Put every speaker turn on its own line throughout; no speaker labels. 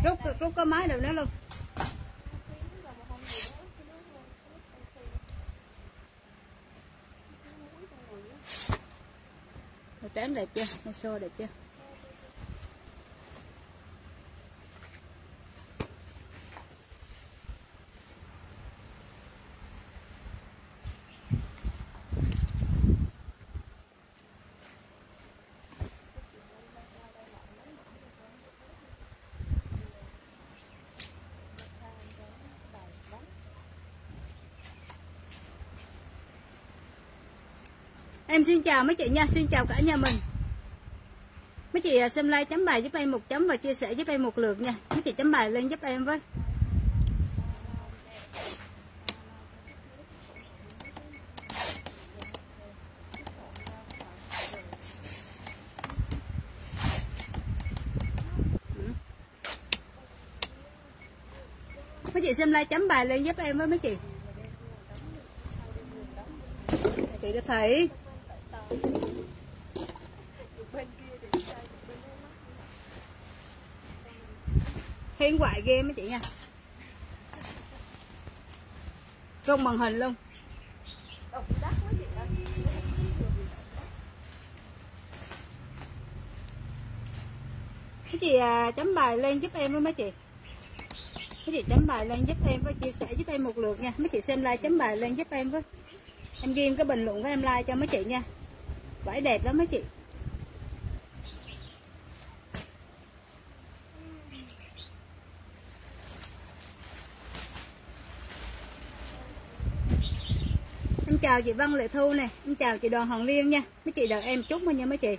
Rút có máy được nữa luôn. Màu trắng đẹp chưa? Màu xô đẹp chưa? Em xin chào mấy chị nha, xin chào cả nhà mình. Mấy chị xem like chấm bài giúp em một chấm và chia sẻ giúp em một lượt nha. Mấy chị chấm bài lên giúp em với. Mấy chị xem like chấm bài lên giúp em với mấy chị. Chị đã thấy thiên hoại ghê mấy chị nha, rung màn hình luôn. Mấy chị chấm bài lên giúp em với mấy chị. Mấy chị chấm bài lên giúp em với, chia sẻ giúp em một lượt nha. Mấy chị xem like chấm bài lên giúp em với. Em ghi cái bình luận với em like cho mấy chị nha. Vải đẹp lắm mấy chị. Em chào chị Văn Lệ Thu nè, em chào chị Đoàn Hồng Liên nha. Mấy chị đợi em chút thôi nha mấy chị.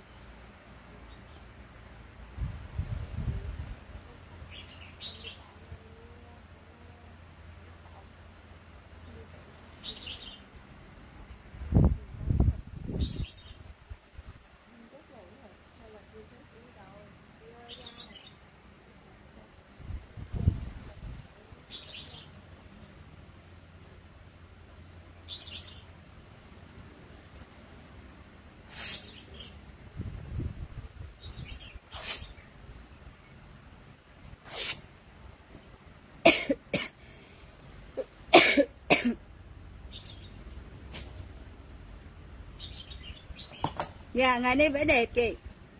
Dạ, ngày nay vẽ đẹp chị.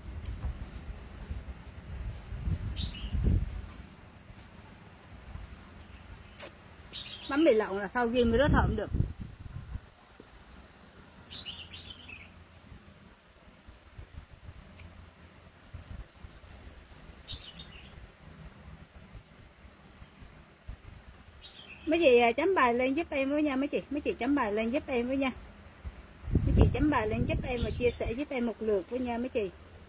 Bánh mì lộn là sau ghiêng mới rất thơm được. Mấy chị chấm bài lên giúp em với nha mấy chị. Mấy chị chấm bài lên giúp em với nha. Mấy chị chấm bài lên giúp em và chia sẻ giúp em một lượt với nha mấy chị.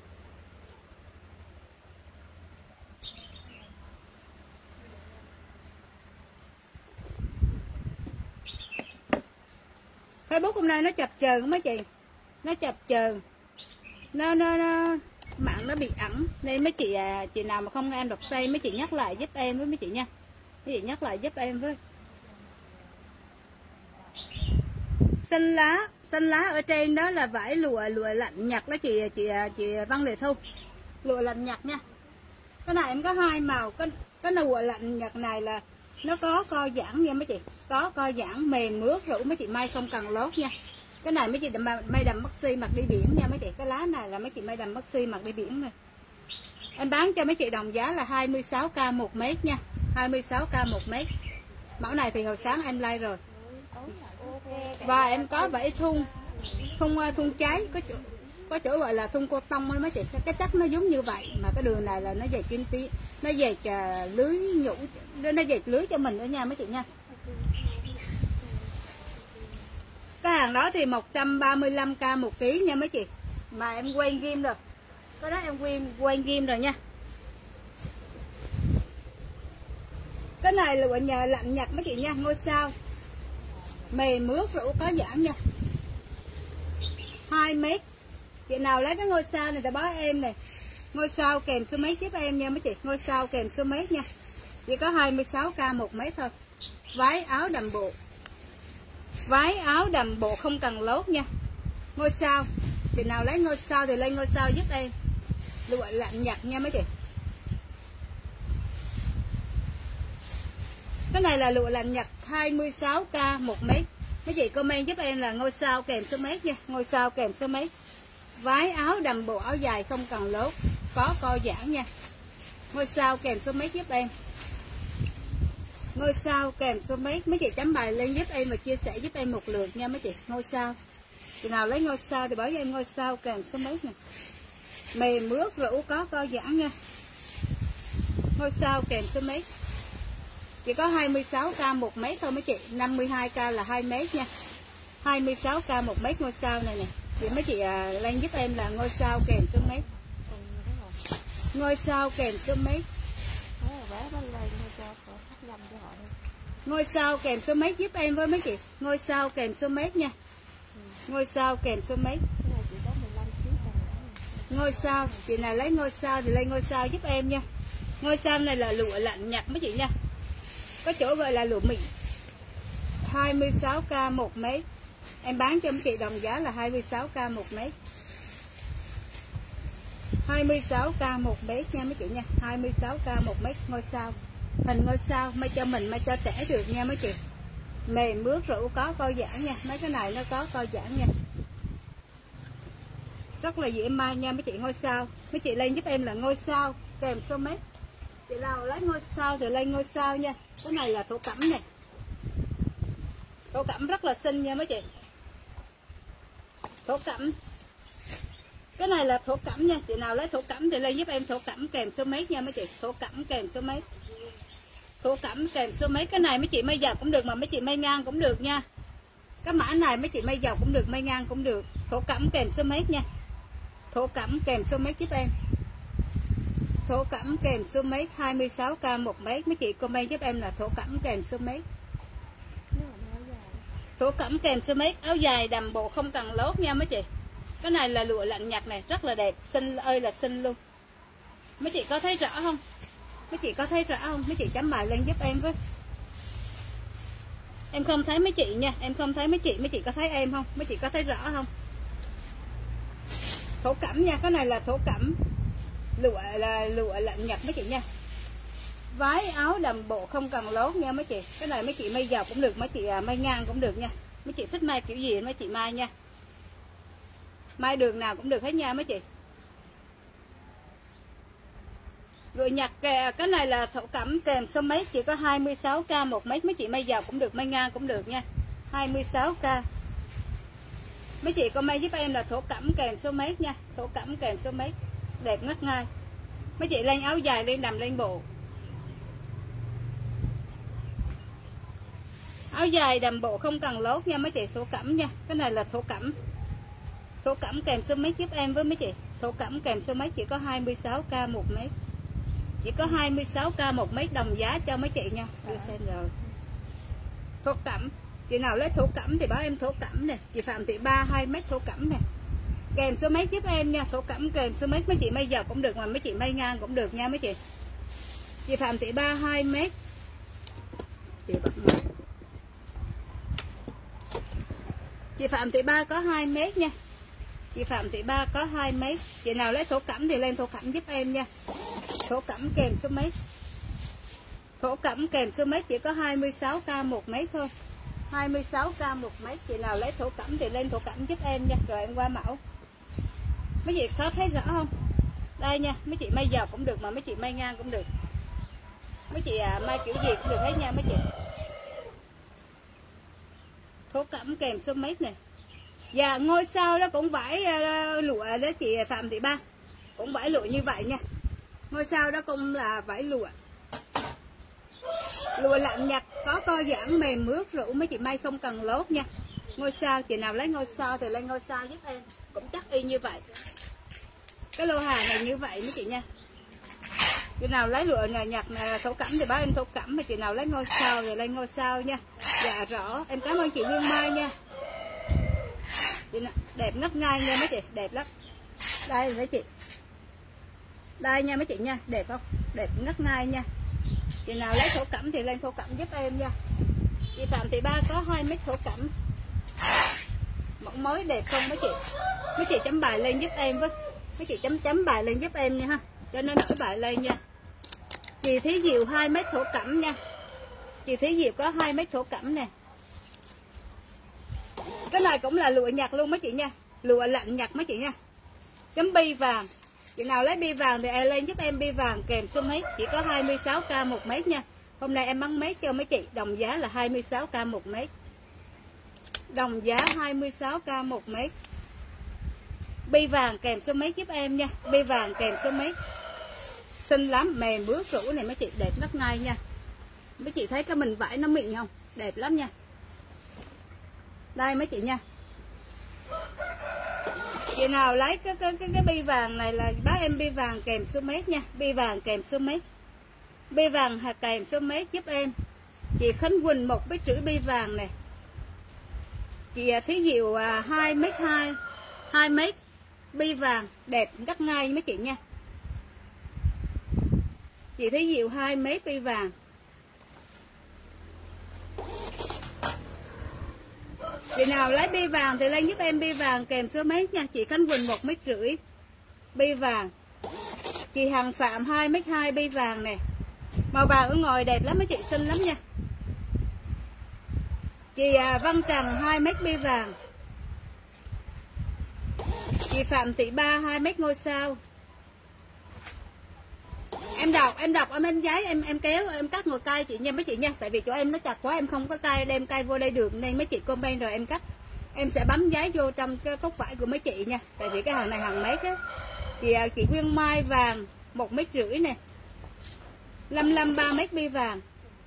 Facebook hôm nay nó chập chờn mấy chị. Nó chập chờn. Nó mạng nó bị ẩn nên mấy chị nào mà không nghe em đọc tay mấy chị nhắc lại giúp em với mấy chị nha. Mấy chị nhắc lại giúp em với. Xanh lá ở trên đó là vải lụa lạnh nhặt đó chị Văn Lệ Thu. Lụa lạnh nhặt nha. Cái này em có hai màu, cái lụa lạnh nhặt này là nó có co giãn nha mấy chị. Có co giãn mềm mướt rũ mấy chị may không cần lót nha. Cái này mấy chị may đầm maxi mặc đi biển nha mấy chị. Cái lá này là mấy chị may đầm maxi mặc đi biển này. Em bán cho mấy chị đồng giá là 26k 1 mét nha. 26k 1 mét. Mẫu này thì hồi sáng em like rồi. Và em có vải thun cháy, có chỗ gọi là thun cô tông đó mấy chị. Cái chắc nó giống như vậy mà cái đường này là nó dày kim tí, nó dày lưới nhũ, nó dày lưới cho mình nữa nha mấy chị nha. Cái hàng đó thì 135k 1 kg nha mấy chị. Mà em quên ghim rồi. Cái đó em quên ghim rồi nha. Cái này là nhờ lạnh nhặt mấy chị nha, ngôi sao. Mềm mướt rũ có giãn nha. 2 mét. Chị nào lấy cái ngôi sao này thì báo em này. Ngôi sao kèm số mét giúp em nha mấy chị. Ngôi sao kèm số mét nha. Chỉ có 26k 1 mét thôi. Váy áo đầm bộ. Váy áo đầm bộ không cần lót nha. Ngôi sao. Chị nào lấy ngôi sao thì lên ngôi sao giúp em. Lụa lạnh nhặt nha mấy chị. Cái này là lụa lạnh Nhật 26k 1 mét. Mấy chị comment giúp em là ngôi sao kèm số mét nha, ngôi sao kèm số mét. Váy áo đầm bộ áo dài không cần lốt, có co giãn nha. Ngôi sao kèm số mét giúp em. Ngôi sao kèm số mét, mấy chị chấm bài lên giúp em và chia sẻ giúp em một lượt nha mấy chị. Ngôi sao, chị nào lấy ngôi sao thì báo cho em ngôi sao kèm số mét nè. Mềm mướt rũ có co giãn nha. Ngôi sao kèm số mét. Chỉ có 26k 1 mét thôi mấy chị, 52k là 2 mét nha. 26k 1 mét ngôi sao này nè. Thì mấy chị lên giúp em là ngôi sao kèm số mét. Ngôi sao kèm số mét. Ngôi sao kèm số mét giúp em với mấy chị. Ngôi sao kèm số mét nha. Ngôi sao kèm số mét. Ngôi sao, chị nào lấy ngôi sao thì lên ngôi sao giúp em nha. Ngôi sao này là lụa lạnh Nhật mấy chị nha. Có chỗ gọi là lụa mịn. 26k 1 mét. Em bán cho mấy chị đồng giá là 26k 1 mét. 26k 1 mét nha mấy chị nha. 26k 1 mét ngôi sao. Hình ngôi sao may cho mình, may cho trẻ được nha mấy chị. Mềm mướt rũ có co giãn nha. Mấy cái này nó có co giãn nha. Rất là dễ may nha mấy chị. Ngôi sao, mấy chị lên giúp em là ngôi sao kèm số mét. Chị nào lấy ngôi sao thì lên ngôi sao nha. Cái này là thổ cẩm nè. Thổ cẩm rất là xinh nha mấy chị. Thổ cẩm. Cái này là thổ cẩm nha. Chị nào lấy thổ cẩm thì lên giúp em thổ cẩm kèm số mét nha mấy chị. Thổ cẩm kèm số mét. Thổ cẩm kèm số mét. Cái này mấy chị may dọc cũng được mà mấy chị may ngang cũng được nha. Cái mã này mấy chị may dọc cũng được, may ngang cũng được. Thổ cẩm kèm số mét nha. Thổ cẩm kèm số mét giúp em. Thổ cẩm kèm số mét 26k 1 mét. Mấy chị comment giúp em là thổ cẩm kèm số mét. Thổ cẩm kèm số mét. Áo dài đầm bộ không cần lốt nha mấy chị. Cái này là lụa lạnh Nhật này, rất là đẹp, xinh ơi là xinh luôn. Mấy chị có thấy rõ không? Mấy chị có thấy rõ không? Mấy chị chấm bài lên giúp em với. Em không thấy mấy chị nha, em không thấy mấy chị có thấy em không? Mấy chị có thấy rõ không? Thổ cẩm nha, cái này là thổ cẩm. Lụa lạnh Nhật mấy chị nha. Váy áo đầm bộ không cần lốt nha mấy chị. Cái này mấy chị may dọc cũng được, mấy chị may ngang cũng được nha. Mấy chị thích may kiểu gì mấy chị may nha. May đường nào cũng được hết nha mấy chị. Lụa Nhật cái này là thổ cẩm kèm số mét, chỉ có 26k 1 mét. Mấy chị may dọc cũng được, may ngang cũng được nha. 26k. Mấy chị có may giúp em là thổ cẩm kèm số mét nha. Thổ cẩm kèm số mét. Đẹp ngất ngây. Mấy chị lên áo dài, lên đầm, lên bộ. Áo dài đầm bộ không cần lốt nha mấy chị. Thổ cẩm nha. Cái này là thổ cẩm. Thổ cẩm kèm số mét giúp em với mấy chị. Thổ cẩm kèm số mét chỉ có 26k 1 mét. Chỉ có 26k 1 mét đồng giá cho mấy chị nha. Đưa xem rồi. Thổ cẩm. Chị nào lấy thổ cẩm thì báo em thổ cẩm nè. Chị Phạm Thị Ba 2 mét thổ cẩm nè. Kèm số mét giúp em nha. Thổ cẩm kèm số mét. Mấy chị may dọc cũng được mà mấy chị may ngang cũng được nha mấy chị. Chị Phạm Thị Ba 2 mét. Chị Phạm Thị Ba có 2 mét nha. Chị Phạm Thị Ba có 2 mét. Chị nào lấy thổ cẩm thì lên thổ cẩm giúp em nha. Thổ cẩm kèm số mét. Thổ cẩm kèm số mét chỉ có 26k 1 mét thôi. 26k 1 mét. Chị nào lấy thổ cẩm thì lên thổ cẩm giúp em nha. Rồi em qua mẫu. Mấy chị có thấy rõ không? Đây nha. Mấy chị may dọc cũng được mà mấy chị may ngang cũng được. Mấy chị may kiểu gì cũng được hết nha mấy chị. Thổ cẩm kèm số mét này. Dạ ngôi sao đó cũng vải lụa đó chị Phạm Thị Ba. Cũng vải lụa như vậy nha. Ngôi sao đó cũng là vải lụa. Lụa lạnh Nhật có co giãn mềm mướt rũ, mấy chị may không cần lốt nha. Ngôi sao, chị nào lấy ngôi sao thì lên ngôi sao giúp em. Cũng chắc y như vậy. Cái lô hàng này như vậy mấy chị nha. Chị nào lấy lụa này Nhật này thổ cẩm thì báo em thổ cẩm, mà chị nào lấy ngôi sao thì lên ngôi sao nha. Dạ rõ. Em cảm ơn chị Dương Mai nha. Chị nào, đẹp ngất ngây nha mấy chị, đẹp lắm. Đây mấy chị. Đây nha mấy chị nha, đẹp không? Đẹp ngất ngây nha. Chị nào lấy thổ cẩm thì lên thổ cẩm giúp em nha. Chị Phạm Thị Ba có 2 mét thổ cẩm. Mẫu mới đẹp không mấy chị? Mấy chị chấm bài lên giúp em với. Mấy chị chấm bài lên giúp em nha ha. Cho nên nổi bài lên nha. Chị Thí Diệu 2 mét thổ cẩm nha. Chị Thí Diệu có 2 mét thổ cẩm nè. Cái này cũng là lụa nhặt luôn mấy chị nha, lụa lạnh nhặt mấy chị nha. Chấm bi vàng. Chị nào lấy bi vàng thì lên giúp em bi vàng kèm số mấy, chỉ có 26k một mét nha. Hôm nay em bán mét cho mấy chị, đồng giá là 26k một mét. Đồng giá 26k một mét. Bi vàng kèm số mấy giúp em nha, bi vàng kèm số mấy. Xinh lắm, mềm bước rũ này mấy chị, đẹp ngất ngay nha. Mấy chị thấy cái mình vải nó mịn không? Đẹp lắm nha. Đây mấy chị nha. Chị nào lấy cái bi vàng này là bác em bi vàng kèm số mét nha, bi vàng kèm số mét. Bi vàng hạt kèm số mét giúp em. Chị Khánh Quỳnh 1,5 mét bi vàng này. Chị Thí Diệu 2 mét 2 mét bi vàng đẹp gắt ngay mấy chị nha. Chị Thí Diệu 2 mét bi vàng. Chị nào lấy bi vàng thì lên giúp em bi vàng kèm số mét nha. Chị Khánh Quỳnh 1,5 mét bi vàng. Chị Hằng Phạm 2 mét 2 bi vàng nè. Màu vàng ở ngoài đẹp lắm mấy chị, xinh lắm nha. Chị Văn Trần 2 mét bi vàng. Chị Phạm Thị Ba 2 mét ngôi sao. Em đọc em giấy em kéo em cắt ngồi cây chị nha mấy chị nha, tại vì chỗ em nó chặt quá em không có cây đem cây vô đây được, nên mấy chị comment rồi em cắt, em sẽ bấm giấy vô trong cái cốc vải của mấy chị nha, tại vì cái hàng này hàng mét á. Chị Nguyên Mai vàng 1,5 mét nè. 55 3 mét bi vàng.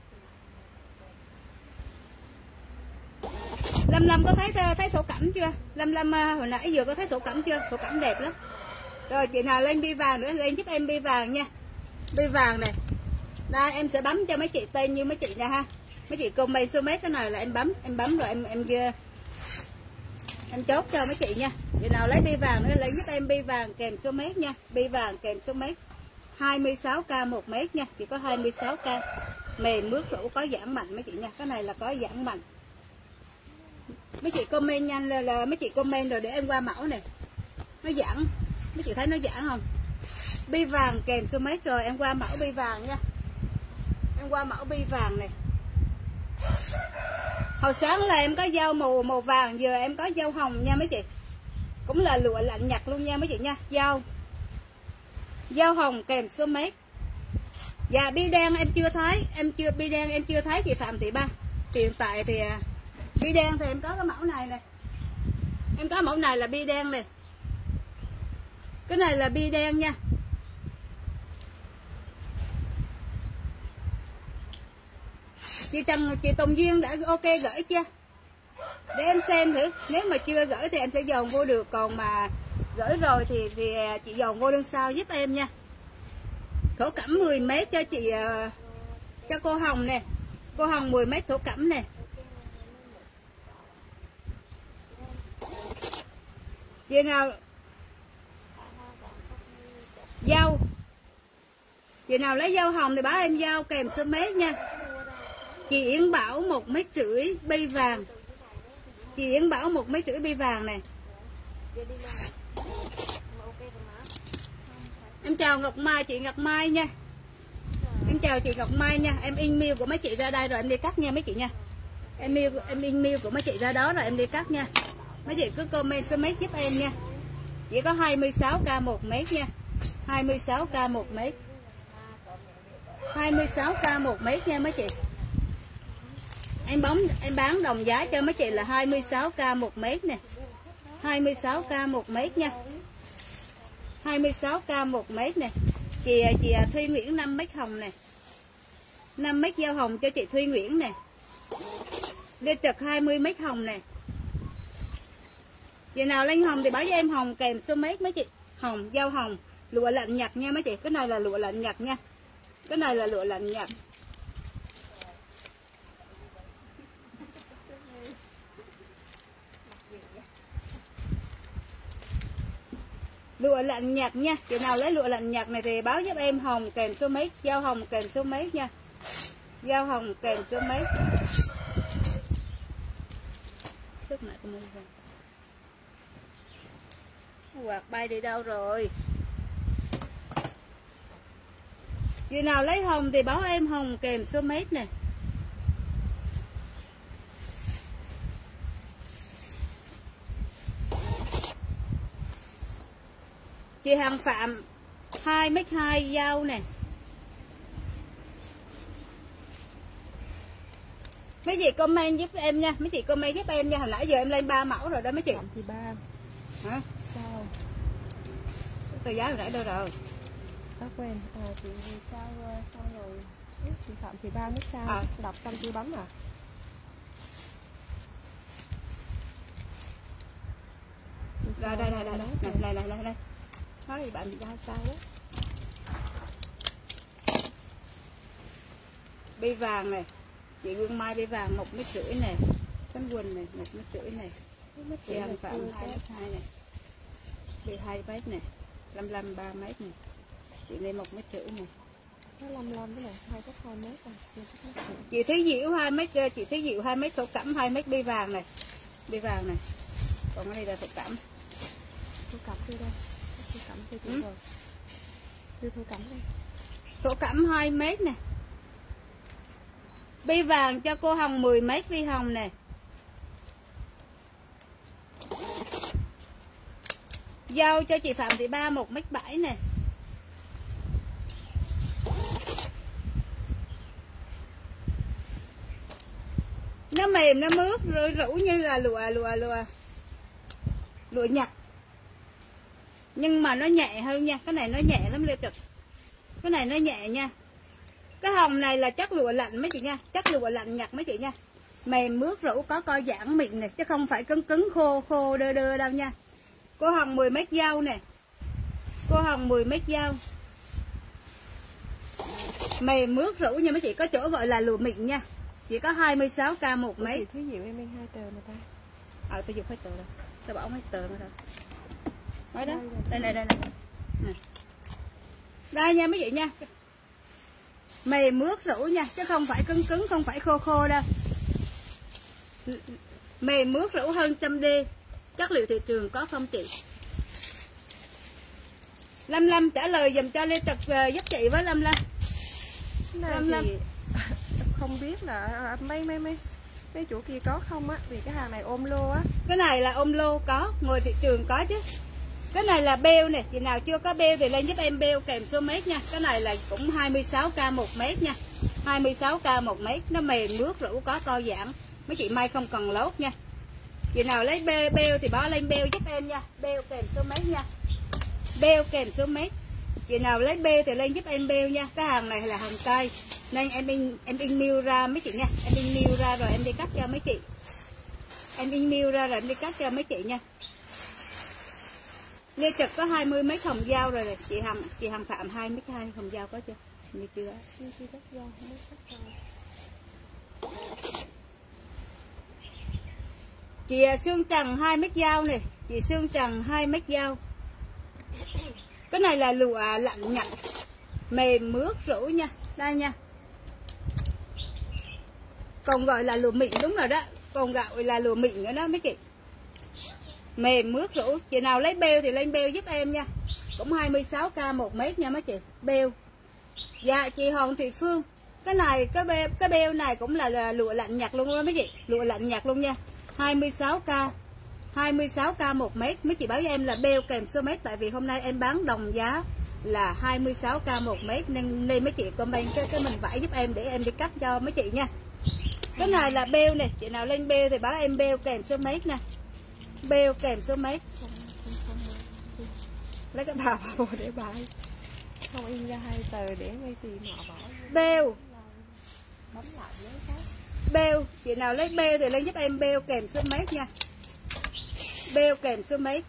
55 có thấy thổ cẩm chưa? 55 hồi nãy vừa có thấy thổ cẩm chưa? Thổ cẩm đẹp lắm. Rồi chị nào lên bi vàng nữa lên giúp em bi vàng nha. Bi vàng này. Đây em sẽ bấm cho mấy chị tên như mấy chị nha ha. Mấy chị comment số mét cái này là em bấm rồi em chốt cho mấy chị nha. Chị nào lấy bi vàng nữa lấy giúp em bi vàng kèm số mét nha. Bi vàng kèm số mét. 26k một mét nha, chỉ có 26k. Mềm mướt rũ có giãn mạnh mấy chị nha. Cái này là có giãn mạnh. Mấy chị comment nhanh là mấy chị comment rồi để em qua mẫu này. Nó giãn. Mấy chị thấy nó giãn không? Bi vàng kèm số mét rồi em qua mẫu bi vàng nha. Em qua mẫu bi vàng này. Hồi sáng là em có dao màu vàng, giờ em có dao hồng nha mấy chị. Cũng là lụa lạnh nhặt luôn nha mấy chị nha. Dao hồng kèm số mét. Dạ bi đen em chưa thấy, bi đen em chưa thấy chị Phạm Thị Ba. Hiện tại thì bi đen thì em có cái mẫu này nè. Em có mẫu này là bi đen này. Cái này là bi đen nha. Chị Tùng Duyên đã ok gửi chưa? Để em xem thử. Nếu mà chưa gửi thì em sẽ dồn vô được. Còn mà gửi rồi thì chị dồn vô đơn sau giúp em nha. Thổ cẩm 10 mét cho chị, cho cô Hồng nè. Cô Hồng 10 mét thổ cẩm nè. Chị nào dao, chị nào lấy dao hồng thì báo em dao kèm số mét nha. Chị Yến Bảo 1,5 mét bi vàng. Chị Yến Bảo 1,5 mét bi vàng này. Em chào Ngọc Mai, chị Ngọc Mai nha. Em chào chị Ngọc Mai nha. Em in mail của mấy chị ra đây rồi em đi cắt nha mấy chị nha. Em in mail của mấy chị ra đó rồi em đi cắt nha. Mấy chị cứ comment số mét giúp em nha. Chỉ có 26k một mét nha. 26k một mét. 26k một mét nha mấy chị. Em bán đồng giá cho mấy chị là 26k một mét nè. 26k một mét nha. 26k một mét nè. Chị Thuy Nguyễn 5 mét hồng nè. 5 mét dao hồng cho chị Thuy Nguyễn nè. Lê Trực 20 mét hồng nè. Chị nào lên hồng thì báo cho em hồng kèm số mét mấy chị. Hồng, dao hồng, lụa lạnh nhặt nha mấy chị. Cái này là lụa lạnh nhặt nha. Cái này là lụa lạnh nhặt. Lụa lạnh nhặt nha. Chị nào lấy lụa lạnh nhặt này thì báo giúp em hồng kèm số mét. Dao hồng kèm số mét nha. Dao hồng kèm số mét. Quạt bay đi đâu rồi? Chị nào lấy hồng thì báo em hồng kèm số mét nè. Chị Hằng Phạm 2m2 dao nè. Mấy chị comment giúp em nha, mấy chị comment giúp em nha. Hồi nãy giờ em lên 3 mẫu rồi đó mấy chị.
Phạm Thị Ba.
Hả?
Sao?
Tờ giá hồi nãy đâu rồi?
Đã quên. Chị sao rồi? Chị Phạm Thị Ba mới sao? Đọc xong chưa bấm à?
Đây. Này. Nói gì bạn bị đau sao đó. Bi vàng này. Chị Gương Mai bi vàng 1,5 m này. Cánh quỳnh này 1,5 m này. Chị Hằng Phạm 2m2 này. Bi 2m này. 55 3m này. Chị lên 1,5 m này.
Nó 55 cái này 2,2 m à.
Chị Thí Diệu 2m, chị Thí Diệu 2m, thổ cẩm 2m bi vàng này. Bi vàng này. Còn cái này là thổ cẩm.
Thổ cẩm chưa đây? Thổ cẩm chưa chị rồi. Đưa thổ cẩm đây.
Thổ cẩm 2m nè. Bi vàng cho cô Hồng 10m bi hồng nè. Dao cho chị Phạm Thị Ba 1m7 nè. Nó mềm nó mướt rồi rũ như là lụa Nhật. Nhưng mà nó nhẹ hơn nha, cái này nó nhẹ lắm Lê Trực. Cái này nó nhẹ nha. Cái hồng này là chất lụa lạnh mấy chị nha, chất lụa lạnh Nhật mấy chị nha. Mềm mướt rũ có co giãn mịn này, chứ không phải cứng khô đơ đâu nha. Cô Hồng 10m dao nè. Cô Hồng 10m dao. Mềm mướt rũ nha mấy chị, có chỗ gọi là lụa mịn nha. Chỉ có 26k 1 mét.
Chị Thúy Diệu em mang 2 tờ mà ta.
Tôi dùng hết tờ rồi. Tôi bảo mấy tờ nữa rồi. Nói đó. Đây. Đây nha mấy chị nha. Mềm mướt rũ nha, chứ không phải cứng, không phải khô đâu. Mềm mướt rũ hơn 100D. Chất liệu thị trường có không chị? 55 trả lời dùm cho Lê Trực giúp chị với 55.
55 không biết là mấy chỗ kia có không á, vì cái hàng này ôm lô á.
Cái này là ôm lô có, ngoài thị trường có chứ. Cái này là beo nè, chị nào chưa có beo thì lên giúp em beo kèm số mét nha. Cái này là cũng 26k 1 mét nha. 26k 1 mét, nó mềm mướt rũ có co giãn. Mấy chị may không cần lốt nha. Chị nào lấy beo thì báo lên beo giúp em nha, beo kèm số mét nha. Beo kèm số mét. Chị nào lấy beo thì lên giúp em beo nha. Cái hàng này là hàng cây nên em in mail ra mấy chị nha. Em in mail ra rồi em đi cắt cho mấy chị. Em in mail ra rồi em đi cắt cho mấy chị nha. Lê Trực có 20m hồng dao rồi. Chị Hằng Phạm 2m2 hồng dao có chưa? Như chưa?
Chưa cắt dao, không biết cắt dao.
Chị Sương Trần 2m dao này. Chị Sương Trần 2m dao. Cái này là lụa lạnh Nhật. Mềm mướt rũ nha. Đây nha. Còn gọi là lụa mịn đúng rồi đó. Còn gọi là lụa mịn nữa đó mấy chị. Mềm mướt rũ. Chị nào lấy beo thì lên beo giúp em nha. Cũng 26k 1 mét nha mấy chị. Beo. Dạ chị Hồng Thị Phương. Cái này cái beo này cũng là lụa lạnh Nhật luôn đó mấy chị. Lụa lạnh Nhật luôn nha. 26k 1 mét. Mấy chị báo cho em là beo kèm số mét. Tại vì hôm nay em bán đồng giá là 26k 1 mét. Nên mấy chị comment cái mình vải giúp em để em đi cắt cho mấy chị nha. Cái này là beo nè. Chị nào lên beo thì báo em beo kèm số mét nè. Beo kèm số mét. Lấy cái bào để bài.
Không in ra 2 tờ để ngay tìm họ bỏ.
Beo.
Bấm lại lấy cái.
Beo. Chị nào lấy beo thì lên giúp em beo kèm số mét nha. Beo kèm số mét.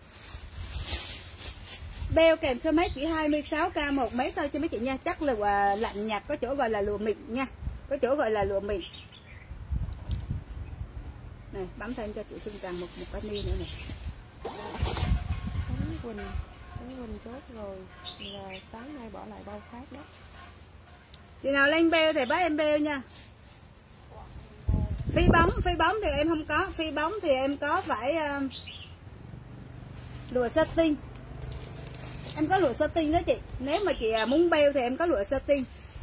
Beo kèm số mét chỉ 26k 1 mét thôi cho mấy chị nha. Chắc là lạnh Nhật, có chỗ gọi là lụa mịn nha. Có chỗ gọi là lụa mịn. Này, bấm thêm cho chị Xuân Trần một cái ni nữa này.
Cánh quỳnh chốt rồi là sáng nay bỏ lại bao khác đó.
Chị nào lên beo thì bắt em beo nha. Phi bóng thì em không có. Phi bóng thì em có phải lụa satin. Em có lụa satin đó chị. Nếu mà chị muốn beo thì em có lụa satin.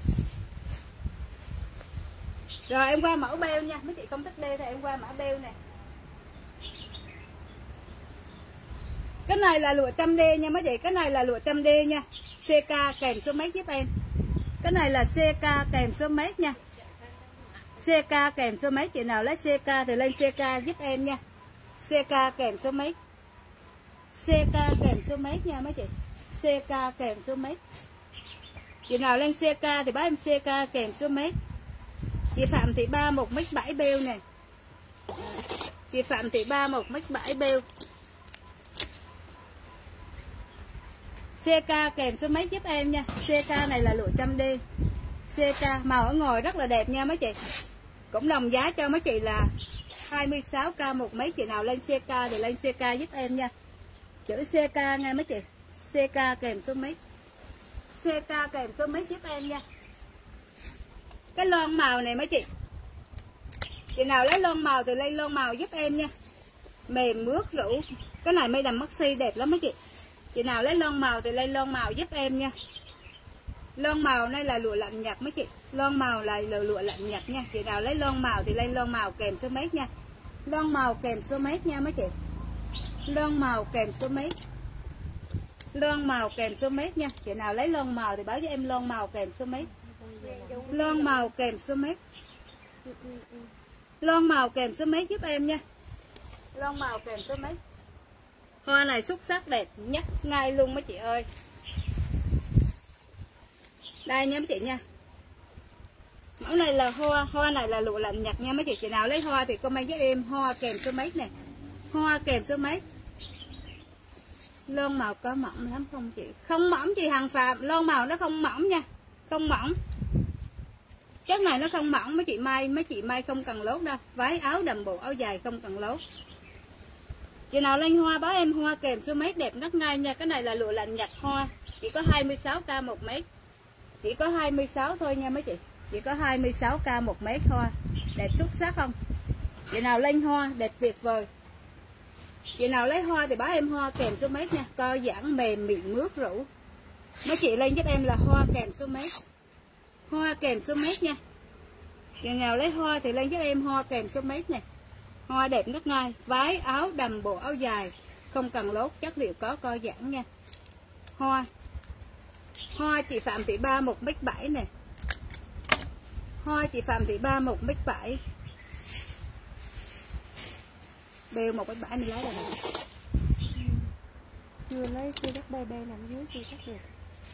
Rồi em qua mẫu beo nha. Mấy chị không thích beo thì em qua mã beo nè. Cái này là lụa 100D nha mấy chị, cái này là lụa 100D nha. CK kèm số mấy giúp em. Cái này là CK kèm số mấy nha. CK kèm số mấy, chị nào lấy CK thì lên CK giúp em nha. CK kèm số mấy. CK kèm số mấy nha mấy chị. CK kèm số mấy. Chị nào lên CK thì báo em CK kèm số mấy. Chị Phạm Thị Ba 1m7 bêu nè. Chị Phạm Thị Ba 1m7 bêu. CK kèm số mấy giúp em nha. CK này là lụa 100D. CK màu ở ngoài rất là đẹp nha mấy chị. Cũng đồng giá cho mấy chị là 26k một mấy. Chị nào lên CK thì lên CK giúp em nha. Chữ CK nha mấy chị. CK kèm số mấy. CK kèm số mấy giúp em nha. Cái lon màu này mấy chị. Chị nào lấy lon màu thì lên lon màu giúp em nha. Mềm mướt rũ. Cái này mây đầm maxi đẹp lắm mấy chị. Chị nào lấy lon màu thì lên lon màu giúp em nha. Lon màu này là lụa lạnh nhật mấy chị. Lon màu là lụa lạnh nhật nha. Chị nào lấy lon màu thì lên lon màu kèm số mấy nha. Lon màu kèm số mấy nha mấy chị. Lon màu kèm số mấy. Lon màu kèm số mấy nha. Chị nào lấy lon màu thì báo cho em lon màu kèm số mấy. Lon màu kèm số mấy. Lon màu kèm số mấy giúp em nha. Lon màu kèm số mấy. Hoa này xuất sắc đẹp nhất ngay luôn mấy chị ơi. Đây nha mấy chị nha. Mẫu này là hoa này là lụa lạnh nhật nha mấy chị. Chị nào lấy hoa thì comment giúp em hoa kèm số mấy nè. Hoa kèm số mấy. Lon màu có mỏng lắm không chị? Không mỏng chị Hằng Phạm, lon màu nó không mỏng nha. Không mỏng. Chất này nó không mỏng mấy chị may không cần lốt đâu. Váy áo đầm bộ áo dài không cần lốt. Chị nào lên hoa báo em hoa kèm số mấy đẹp ngất ngay nha. Cái này là lụa lạnh nhật hoa. Chỉ có 26k một mấy. Chỉ có 26 thôi nha mấy chị. Chỉ có 26k một mấy hoa. Đẹp xuất sắc không? Chị nào lên hoa đẹp tuyệt vời. Chị nào lấy hoa thì báo em hoa kèm số mấy nha. Co giãn mềm mịn mướt rũ. Mấy chị lên giúp em là hoa kèm số mấy. Hoa kèm số mấy nha. Chị nào lấy hoa thì lên giúp em hoa kèm số mấy nè. Hoa đẹp ngất ngay. Váy áo đầm bộ áo dài không cần lốt, chất liệu có co giãn nha. Hoa. Hoa chị Phạm Thị Ba 1m7 nè. Hoa chị Phạm Thị Ba 1m7. Bêu 1m7 mình lấy rồi nè.
Chưa lấy, chưa đắt bê nằm dưới chưa cắt được.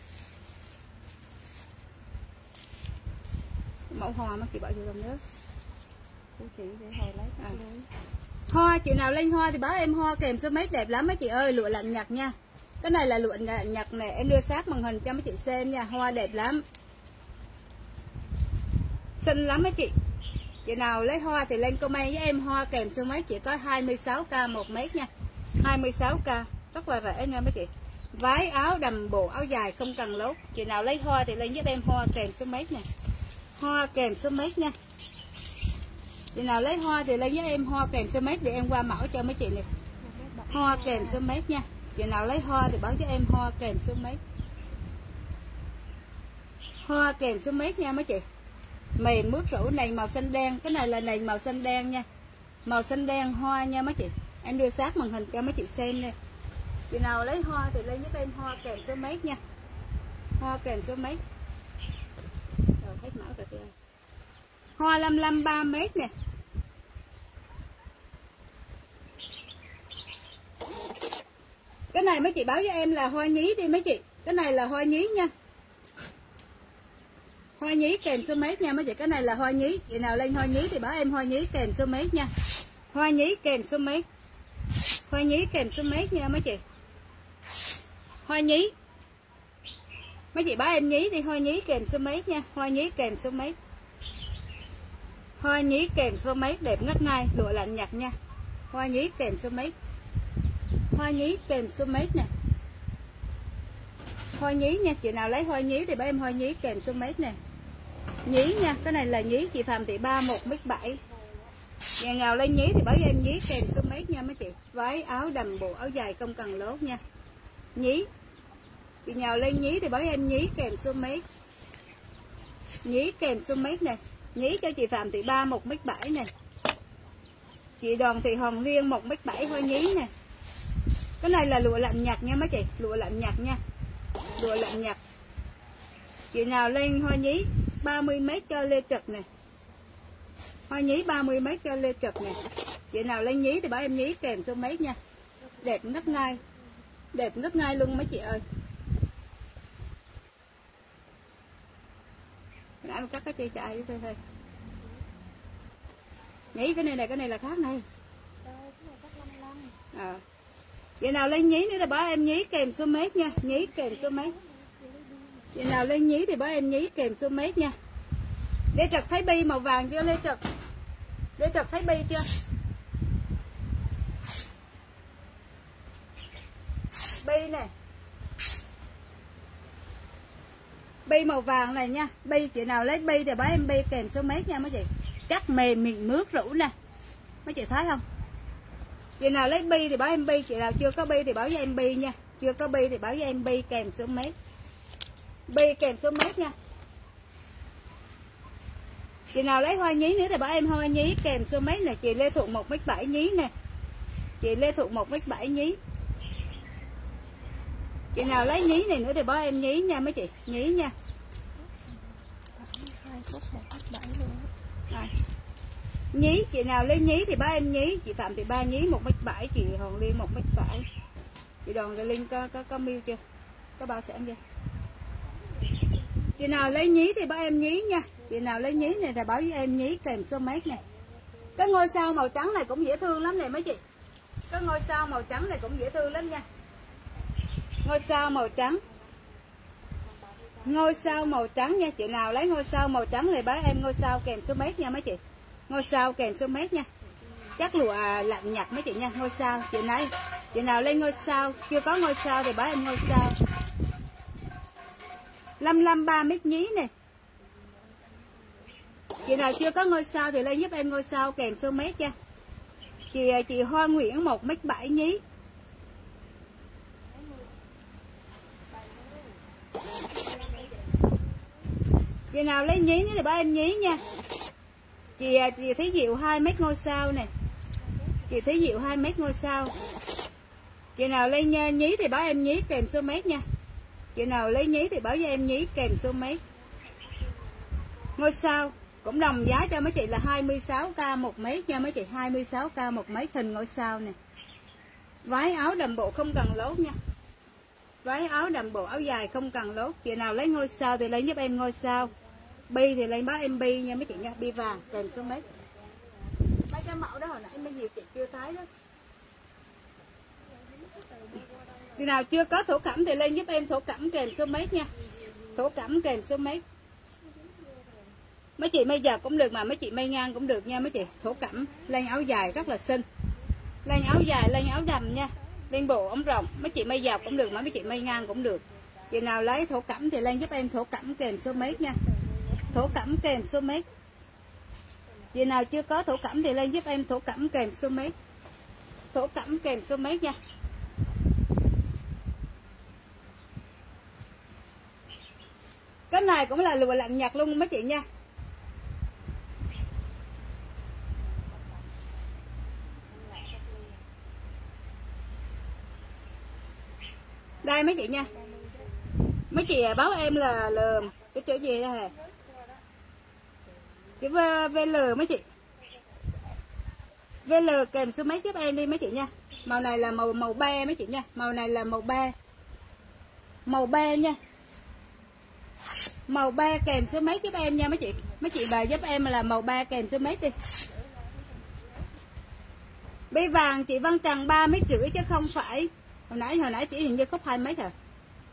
Mẫu hoa mà chị bỏ vô trong nước.
Của chị để hồi lấy
Hoa chị nào lên hoa thì báo em hoa kèm số mấy đẹp lắm mấy chị ơi. Lụa lạnh nhật nha. Cái này là lụa lạnh nhật nè. Em đưa sát màn hình cho mấy chị xem nha. Hoa đẹp lắm. Xinh lắm mấy chị. Chị nào lấy hoa thì lên comment với em hoa kèm số mấy. Chỉ có 26k một mét nha. 26k. Rất là rẻ nha mấy chị. Váy áo đầm bộ áo dài không cần lốt. Chị nào lấy hoa thì lên giúp em hoa kèm số mấy nè. Hoa kèm số mấy nha. Chị nào lấy hoa thì lấy với em hoa kèm số mấy để em qua mẫu cho mấy chị nè. Hoa kèm số mấy nha. Chị nào lấy hoa thì báo cho em hoa kèm số mấy. Hoa kèm số mấy nha mấy chị. Mềm mướt rũ này màu xanh đen. Cái này là nền màu xanh đen nha. Màu xanh đen hoa nha mấy chị. Em đưa sát màn hình cho mấy chị xem nè. Chị nào lấy hoa thì lên với em hoa kèm số mấy nha. Hoa kèm số mấy. Rồi hết mẫu rồi chị ơi. Hoa 55 3m nè. Cái này mấy chị báo với em là hoa nhí đi mấy chị. Cái này là hoa nhí nha. Hoa nhí kèm số mấy nha mấy chị. Cái này là hoa nhí. Chị nào lên hoa nhí thì báo em hoa nhí kèm số mấy nha. Hoa nhí kèm số mấy. Hoa nhí kèm số mấy nha mấy chị. Hoa nhí. Mấy chị báo em nhí đi. Hoa nhí kèm số mấy nha. Hoa nhí kèm số mấy. Hoa nhí kèm số mấy đẹp ngất ngay. Lụa lạnh nhật nha. Hoa nhí kèm số mấy. Hoa nhí kèm số mấy nè. Hoa nhí nha. Chị nào lấy hoa nhí thì báo em hoa nhí kèm số mấy nè. Nhí nha. Cái này là nhí chị Phạm Thị Ba 1m7. Nhà nào lấy nhí thì báo em nhí kèm số mấy nha mấy chị. Váy áo đầm bộ áo dài không cần lốt nha. Nhí. Chị nào lên nhí thì báo em nhí kèm số mấy. Nhí kèm số mấy nè. Nhí cho chị Phạm Thị Ba 1m7 nè. Chị Đoàn Thị Hồng Liên 1m7 hoa nhí nè. Cái này là lụa lạnh nhặt nha mấy chị, lụa lạnh nhặt nha, lụa lạnh nhặt. Chị nào lên hoa nhí 30m cho lê trực nè, hoa nhí 30m cho lê trực nè. Chị nào lên nhí thì bảo em nhí kèm số mấy nha. Đẹp ngất ngay, đẹp ngất ngay luôn mấy chị ơi. Nãy mình cắt cái cây chạy với thôi. Nhí cái này là khác này. Chị nào lên nhí nữa thì báo em nhí kèm số mét nha, nhí kèm số mét. Chị nào lên nhí thì báo em nhí kèm số mét nha. Lê Trực thấy bi màu vàng chưa Lê Trực? Lê Trực thấy bi chưa? Bi nè, bi màu vàng này nha. Bi chị nào lấy bi thì báo em bi kèm số mét nha mấy chị. Cắt mềm miệng mướt rũ nè, mấy chị thấy không? Chị nào lấy bi thì báo em bi, chị nào chưa có bi thì báo cho em bi nha, chưa có bi thì báo cho em bi kèm số mét, bi kèm số mét nha. Chị nào lấy hoa nhí nữa thì báo em hoa nhí kèm số mét nè. Chị Lê Thụ 1m7 nhí nè, chị Lê Thụ 1m7 nhí. Chị nào lấy nhí này nữa thì báo em nhí nha mấy chị, nhí nha. Nhí, chị nào lấy nhí thì báo em nhí. Chị Phạm Thị Ba nhí 1m7, chị Hồng Liên 1m7. Chị Đoàn Thị Linh có miêu chưa? Có bao sản chưa? Chị nào lấy nhí thì báo em nhí nha. Chị nào lấy nhí này thì báo với em nhí kèm số mét nè. Cái ngôi sao màu trắng này cũng dễ thương lắm nè mấy chị. Cái ngôi sao màu trắng này cũng dễ thương lắm nha. Ngôi sao màu trắng, ngôi sao màu trắng nha. Chị nào lấy ngôi sao màu trắng thì báo em ngôi sao kèm số mét nha mấy chị. Ngôi sao kèm số mét nha. Chắc lụa lạnh nhặt mấy chị nha. Ngôi sao chị nào lên ngôi sao, chưa có ngôi sao thì báo em ngôi sao. 53 mét nhí nè. Chị nào chưa có ngôi sao thì lên giúp em ngôi sao kèm số mét nha. Chị Hoa Nguyễn 1m7 nhí. Chị nào lấy nhí thì báo em nhí nha. Chị Thí Diệu 2m ngôi sao nè. Chị Thí Diệu 2m ngôi sao. Chị nào lấy nhí thì báo em nhí kèm số mét nha. Chị nào lấy nhí thì báo cho em nhí kèm số mét. Ngôi sao cũng đồng giá cho mấy chị là 26k 1 mét nha mấy chị, 26k 1 mét hình ngôi sao nè. Váy áo đầm bộ không cần lốt nha. Váy áo đầm bộ áo dài không cần lốt. Chị nào lấy ngôi sao thì lấy giúp em ngôi sao. Bi thì lấy báo em bi nha mấy chị nha, bi vàng kèm số mét. Mấy cái mẫu đó hồi nãy mấy nhiều chị chưa thấy đó. Chị nào chưa có thổ cẩm thì lên giúp em thổ cẩm kèm số mét nha. Thổ cẩm kèm số mét. Mấy chị may dệt cũng được mà mấy chị may ngang cũng được nha mấy chị. Thổ cẩm lên áo dài rất là xinh. Lên áo dài, lên áo đầm nha. Lên bộ ống rộng. Mấy chị may dệt cũng được mà mấy chị may ngang cũng được. Chị nào lấy thổ cẩm thì lên giúp em thổ cẩm kèm số mét nha. Thổ cẩm kèm số mét. Chị nào chưa có thổ cẩm thì lên giúp em thổ cẩm kèm số mét. Thổ cẩm kèm số mét nha. Cái này cũng là lụa lạnh nhặt luôn mấy chị nha. Đây mấy chị nha. Mấy chị báo em là cái chữ gì đây hả? Chữ VL mấy chị. VL kèm số mấy giúp em đi mấy chị nha. Màu này là màu be mấy chị nha. Màu này là màu be. Màu be nha. Màu be kèm số mấy giúp em nha mấy chị. Mấy chị bà giúp em là màu be kèm số mấy đi. Bi vàng chị Văn Trần 3,5 mét chứ không phải. Hồi nãy chị hình như có 2 mét à.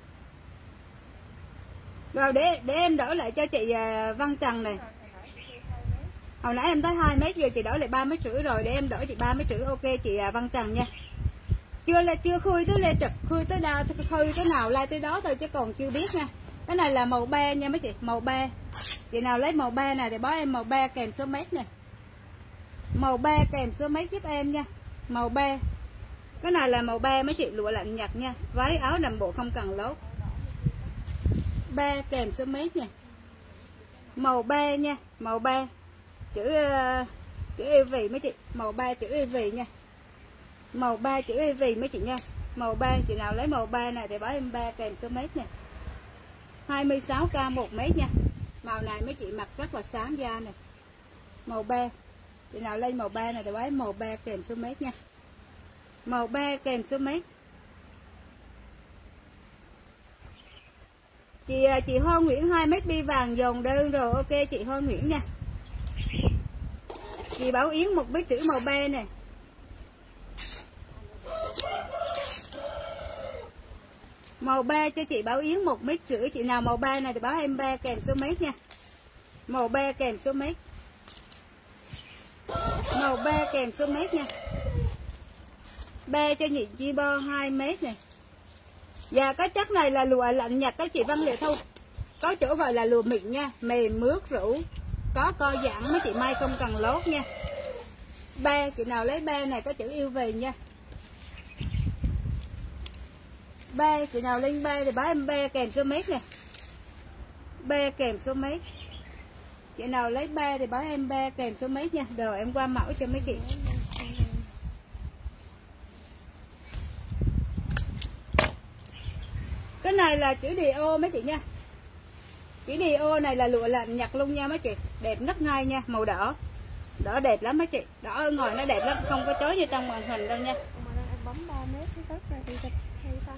Rồi để em đổi lại cho chị Văn Trần này. Hồi nãy em tới 2 mét rồi chị đổi lại 3,5 mét rồi, để em đổi chị 3,5 mét. Ok chị Văn Trần nha. Chưa khui tới Lê Trực, khui tới đâu, khui tới nào like tới đó thôi chứ còn chưa biết nha. Cái này là màu be nha mấy chị, màu be. Chị nào lấy màu be này thì báo em màu be kèm số mét nè. Màu be kèm số mét giúp em nha. Màu be. Cái này là màu be mấy chị, lụa lạnh nhặt nha. Váy áo đầm bộ không cần lốt. Be kèm số mét nha. Màu be nha, màu be. Chữ EV mấy chị, màu be chữ EV nha. Màu be chữ EV mấy chị nha. Màu ba, chị nào lấy màu ba này thì báo em 3 kèm số mét nè. 26k 1 mét nha. Màu này mấy chị mặc rất là sáng da nè. Màu ba. Chị nào lên màu ba này thì báo em màu 3 kèm số mét nha. Màu 3 kèm số mét. Chị Hoa Nguyễn 2 mét bi vàng dòng đơn rồi. Ok chị Hoa Nguyễn nha. Chị Bảo Yến 1 mét chữ màu ba nè. Màu 3 cho chị Bảo Yến 1 mét rưỡi. Chị nào màu 3 này thì báo em 3 kèm số mét nha. Màu 3 kèm số mét. Màu 3 kèm số mét nha. 3 cho chị Chi Bo 2 mét này. Và cái chất này là lụa lạnh Nhật các chị Văn Lệ Thu. Có chỗ gọi là lụa mịn nha, mềm mướt rũ, có co giãn mấy chị may không cần lót nha. 3 chị nào lấy 3 này có chữ yêu về nha. 3 chị nào lên 3 thì báo em 3 kèm số mét nè. 3 kèm số mét. Chị nào lấy 3 thì báo em 3 kèm số mét nha. Rồi em qua mẫu cho mấy chị. Cái này là chữ DO mấy chị nha. Chữ DO này là lụa lạnh Nhật luôn nha mấy chị. Đẹp ngất ngay nha, màu đỏ. Đỏ đẹp lắm mấy chị. Đỏ ở ngoài nó đẹp lắm, không có chói như trong màn hình đâu nha.
Em bấm 3 mét cái tớt ra đi hay ta.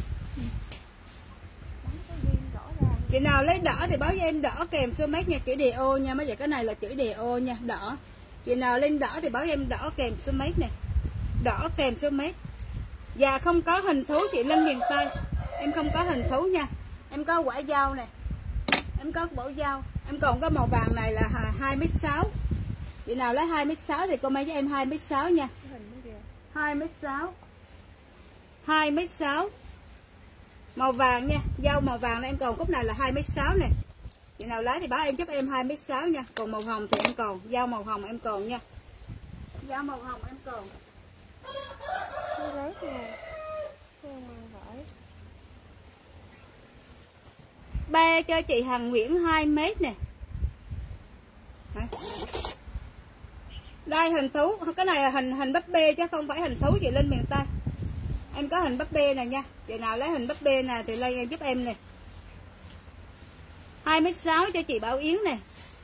Bấm cái viên rõ ràng.
Chị nào lấy đỏ thì báo cho em đỏ kèm số mét nha, chữ DO nha mấy chị. Cái này là chữ DO nha, đỏ. Chị nào lên đỏ thì báo em đỏ kèm số mét nè. Đỏ kèm số mét. Và không có hình thú chị lên miền Tây. Em không có hình thú nha. Em có quả dao nè. Em có bổ dao. Em còn có màu vàng này là 2m6. Chị nào lấy 2m6 thì comment cho em 2m6 nha. 2m6. 2m6. Màu vàng nha. Dao màu vàng này em còn cúc này là 2m6 nè. Chị nào lấy thì báo em giúp em 2m6 nha. Còn màu hồng thì em còn. Dao màu hồng em còn nha. Dao màu hồng em còn.
Rớt nè. Không phải.
3 cho chị Hằng Nguyễn 2m nè. Đây hình thú, cái này là hình búp bê chứ không phải hình thú chị lên miền Tây. Em có hình búp bê này nha. Chị nào lấy hình búp bê này thì lên giúp em nè. 2m6 cho chị Bảo Yến nè.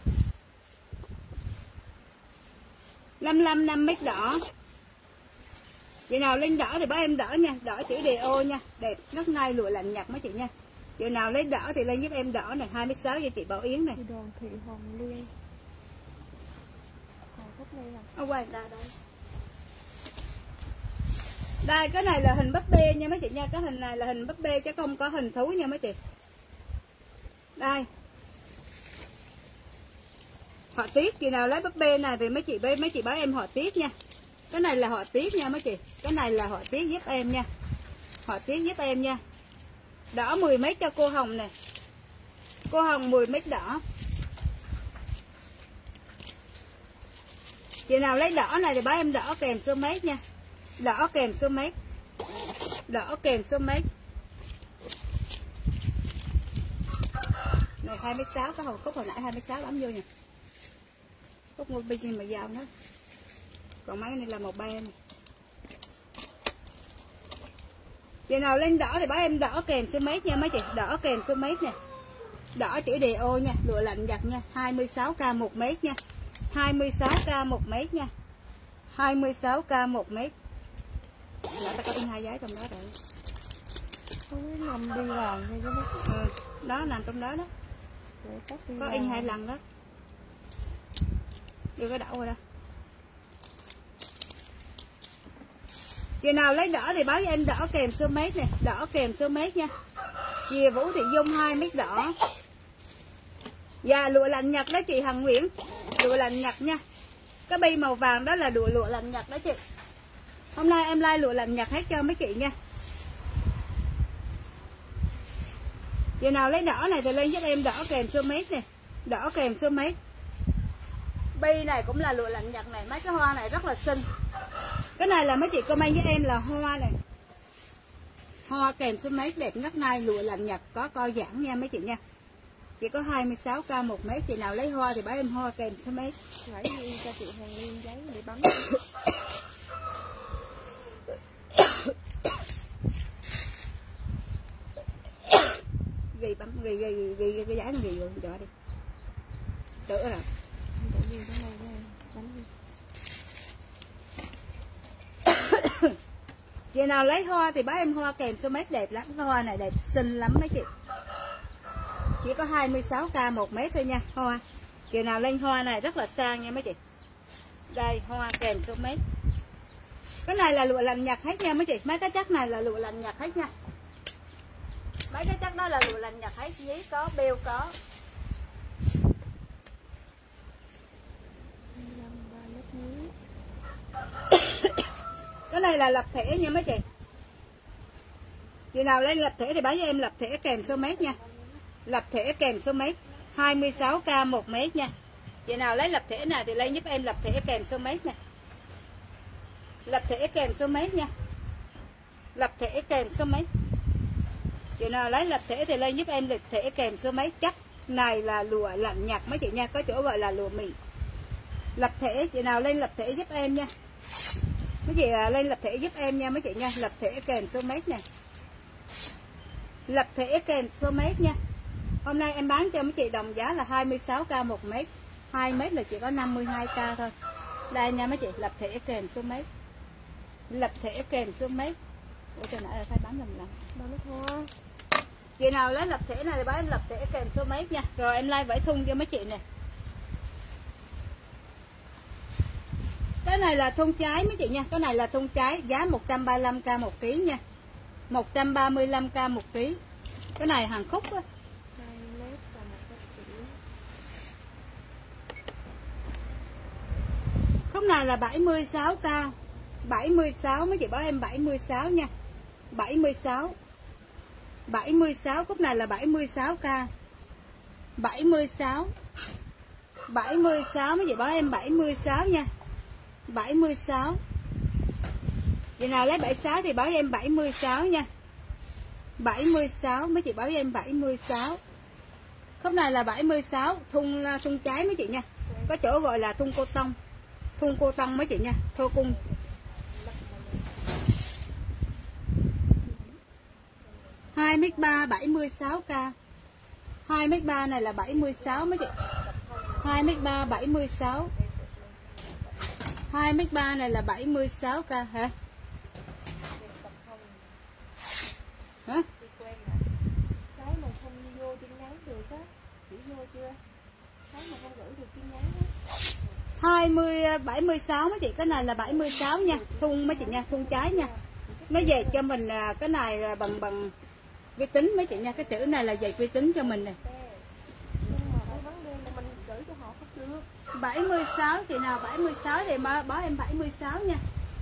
55 5m đỏ. Chị nào lên đỏ thì báo em đỏ nha, đỏ chữ DO nha, đẹp ngất ngay lụa lạnh Nhật mấy chị nha. Chị nào lấy đỏ thì lên giúp em đỏ này, 2m6 cho chị Bảo Yến này.
Đoàn Thị Hồng Liên.
Ở quay đây đây. Đây cái này là hình búp bê nha mấy chị nha, cái hình này là hình búp bê chứ không có hình thú nha mấy chị. Đây. Họa tiết, chị nào lấy búp bê này thì mấy chị báo em họa tiết nha. Cái này là họa tiết nha mấy chị. Cái này là họa tiết giúp em nha. Họa tiết giúp em nha. Đỏ 10m cho cô Hồng nè. Cô Hồng 10m đỏ. Chị nào lấy đỏ này thì báo em đỏ kèm số mét nha. Đỏ kèm số mét. Đỏ kèm số mét. Này 2m6, cái hồng cúc hồi nãy 2m6 bấm vô nha. Cúc mua bên mà dao nữa. Còn mấy cái này là màu 3 này. Chị nào lên đỏ thì báo em đỏ kèm số mét nha mấy chị. Đỏ kèm số mét nè. Đỏ chữ DO nha, lụa lạnh Nhật nha. 26k 1 mét nha. 26k 1 mét nha. 26k 1 mét. Đã ta có in 2 giấy trong đó rồi.
Không biết nằm đi vào ngay cái đó.
Đó nằm trong đó đó. Có in 2 lần đó. Đưa cái đậu rồi đó. Chị nào lấy đỏ thì báo cho em đỏ kèm số mét nè. Đỏ kèm số mét nha. Chị Vũ Thị Dung 2m đỏ. Và lụa lạnh Nhật đó chị Hằng Nguyễn. Lụa lạnh Nhật nha. Cái bi màu vàng đó là lụa lạnh Nhật đó chị. Hôm nay em like lụa lạnh Nhật hết cho mấy chị nha. Chị nào lấy đỏ này thì lên giúp em đỏ kèm số mét nè. Đỏ kèm số mét. Bi này cũng là lụa lạnh Nhật này. Mấy cái hoa này rất là xinh. Cái này là mấy chị comment với em là hoa này. Hoa kèm số mét đẹp ngất ngay lụa lạnh Nhật. Có co giãn nha mấy chị nha. Chỉ có 26k 1 mét. Chị nào lấy hoa thì báo em hoa kèm số mét.
Lấy in cho chị Hằng Liên giấy để bấm.
cái giải nó gì rồi cho đi đỡ rồi. Chị nào lấy hoa thì bác em hoa kèm số mét đẹp lắm, cái hoa này đẹp xinh lắm mấy chị. Chỉ có 26k 1 mét thôi nha hoa. Chị nào lên hoa này rất là sang nha mấy chị. Đây hoa kèm số mét. Cái này là lụa lành Nhật hết nha mấy chị. Mấy cái chất này là lụa lành Nhật hết nha. Mấy cái chất đó là lụa lành Nhật hết, giấy có, beo có. Cái này là lập thể nha mấy chị. Chị nào lên lập thể thì báo cho em lập thể kèm số mét nha. Lập thể kèm số mét 26k 1 mét nha. Chị nào lấy lập thể này thì lên giúp em lập thể kèm số mét nè. Lập thể kèm số mét nha. Lập thể kèm số mét. Chị nào lấy lập thể thì lên giúp em lập thể kèm số mét. Chắc này là lụa lạnh Nhật mấy chị nha, có chỗ gọi là lụa mì. Lập thể, chị nào lên lập thể giúp em nha. Mấy chị lên lập thể giúp em nha mấy chị nha. Lập thể kèm số mét nè. Lập thể kèm số mét nha. Hôm nay em bán cho mấy chị đồng giá là 26k 1 mét. 2 mét là chỉ có 52k thôi. Đây nha mấy chị, lập thể kèm số mét. Lập thể kèm số mét. Ủa trời nãy là phải bán lầm lầm.
Bao nước hoa.
Chị nào lấy lập thể này thì bán em lập thể kèm số mét nha. Rồi em like vải thun cho mấy chị nè. Cái này là thun trái mấy chị nha. Cái này là thun trái, giá 135k 1 kg nha. 135k 1 kg. Cái này hàng khúc á. Khúc này là 76k. 76 mấy chị báo em 76 nha. 76. 76 khúc này là 76k. 76. 76 mấy chị báo em 76 nha. 76. Chị nào lấy 76 thì báo em 76 nha. 76 mấy chị báo em 76. Khúc này là 76, thun trái mấy chị nha. Có chỗ gọi là thun cô tông. Thun cô tông mấy chị nha, thô cung. 2m3 76k. 2m3 này là 76 mấy chị. 2m3 76. 2m3 này là 76k hả? Hả?
Cái mà không vô tin nhắn được á, chỉ vô chưa? Cái mà không gửi được tin nhắn á.
76 mấy chị, cái này là 76 nha. Thun mấy chị nha, thun trái nha. Nó về cho mình cái này là bằng vi tính mấy chị nha, cái chữ này là về vi tính cho mình nè.
Nhưng mà cái vấn đề là mình gửi cho họ không được.
76 chị nào 76 thì báo em 76 nha.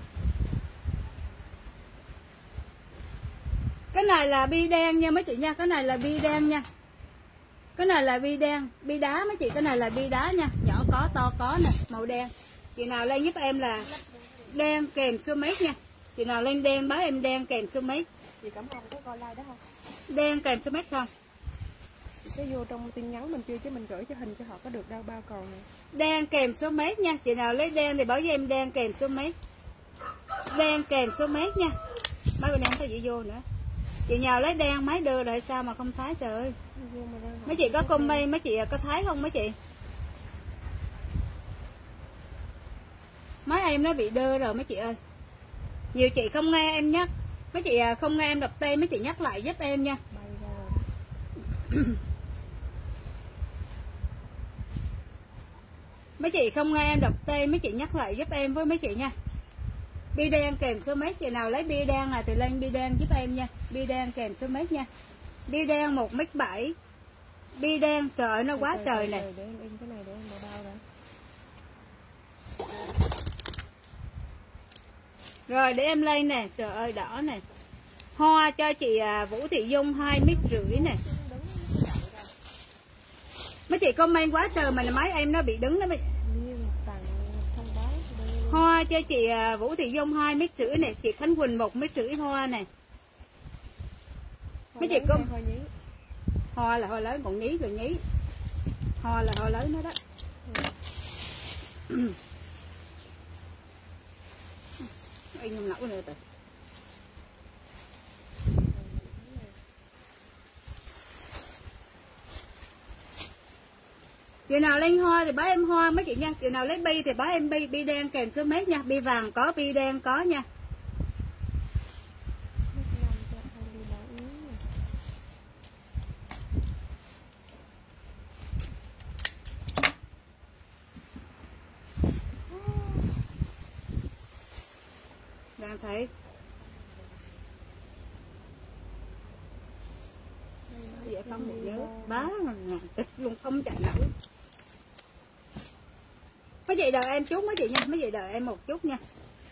Cái này là bi đen nha mấy chị nha, cái này là bi đen nha. Cái này là bi đen, bi đá mấy chị, cái này là bi đá nha, nhỏ có to có nè, màu đen. Chị nào lên giúp em là đen kèm số mét nha. Chị nào lên đen báo em đen kèm số mét.
Chị Cẩm Hồng có coi like đó không?
Đen kèm số mét không?
Chị sẽ vô trong tin nhắn mình chưa chứ mình gửi cho hình cho họ có được đâu bao còn này.
Đen kèm số mét nha. Chị nào lấy đen thì báo với em đen kèm số mét. Đen kèm số mét nha. Mấy bên em không có gì vô nữa. Chị nào lấy đen máy đưa rồi sao mà không thấy trời ơi. Mấy chị có comment mấy chị có thấy không mấy chị? Máy em nó bị đơ rồi mấy chị ơi. Nhiều chị không nghe em nhắc. Mấy chị không nghe em đọc tên mấy chị nhắc lại giúp em nha. Mấy chị không nghe em đọc tên mấy chị nhắc lại giúp em với mấy chị nha. Bi đen kèm số mét. Chị nào lấy bi đen này thì lên bi đen giúp em nha. Bi đen kèm số mét nha. Bi đen 1m7. Bi đen trời ơi, nó quá trời nè.
Để em in cái này để em bỏ bao đã.
Rồi để em lên nè. Trời ơi đỏ nè. Hoa cho chị Vũ Thị Dung 2,5 m nè. Mấy chị comment quá trời mà máy em nó bị đứng đó mấy. Hoa cho chị Vũ Thị Dung 2,5 m nè. Chị Khánh Quỳnh 1,5 m hoa nè. Mấy chị có hoa là hoa lớn, còn nhí rồi nhí. Hoa là hoa lớn nó đó. In không lẩu nữa rồi. Chị nào lên hoa thì báo em hoa mấy chị nha. Chị nào lấy bi thì báo em bi, bi đen kèm số mét nha. Bi vàng có, bi đen có nha. Đang thấy vậy không được nhớ bá luôn không chạy nổi. Mấy chị đợi em chút mấy chị nha, mấy chị đợi em một chút nha.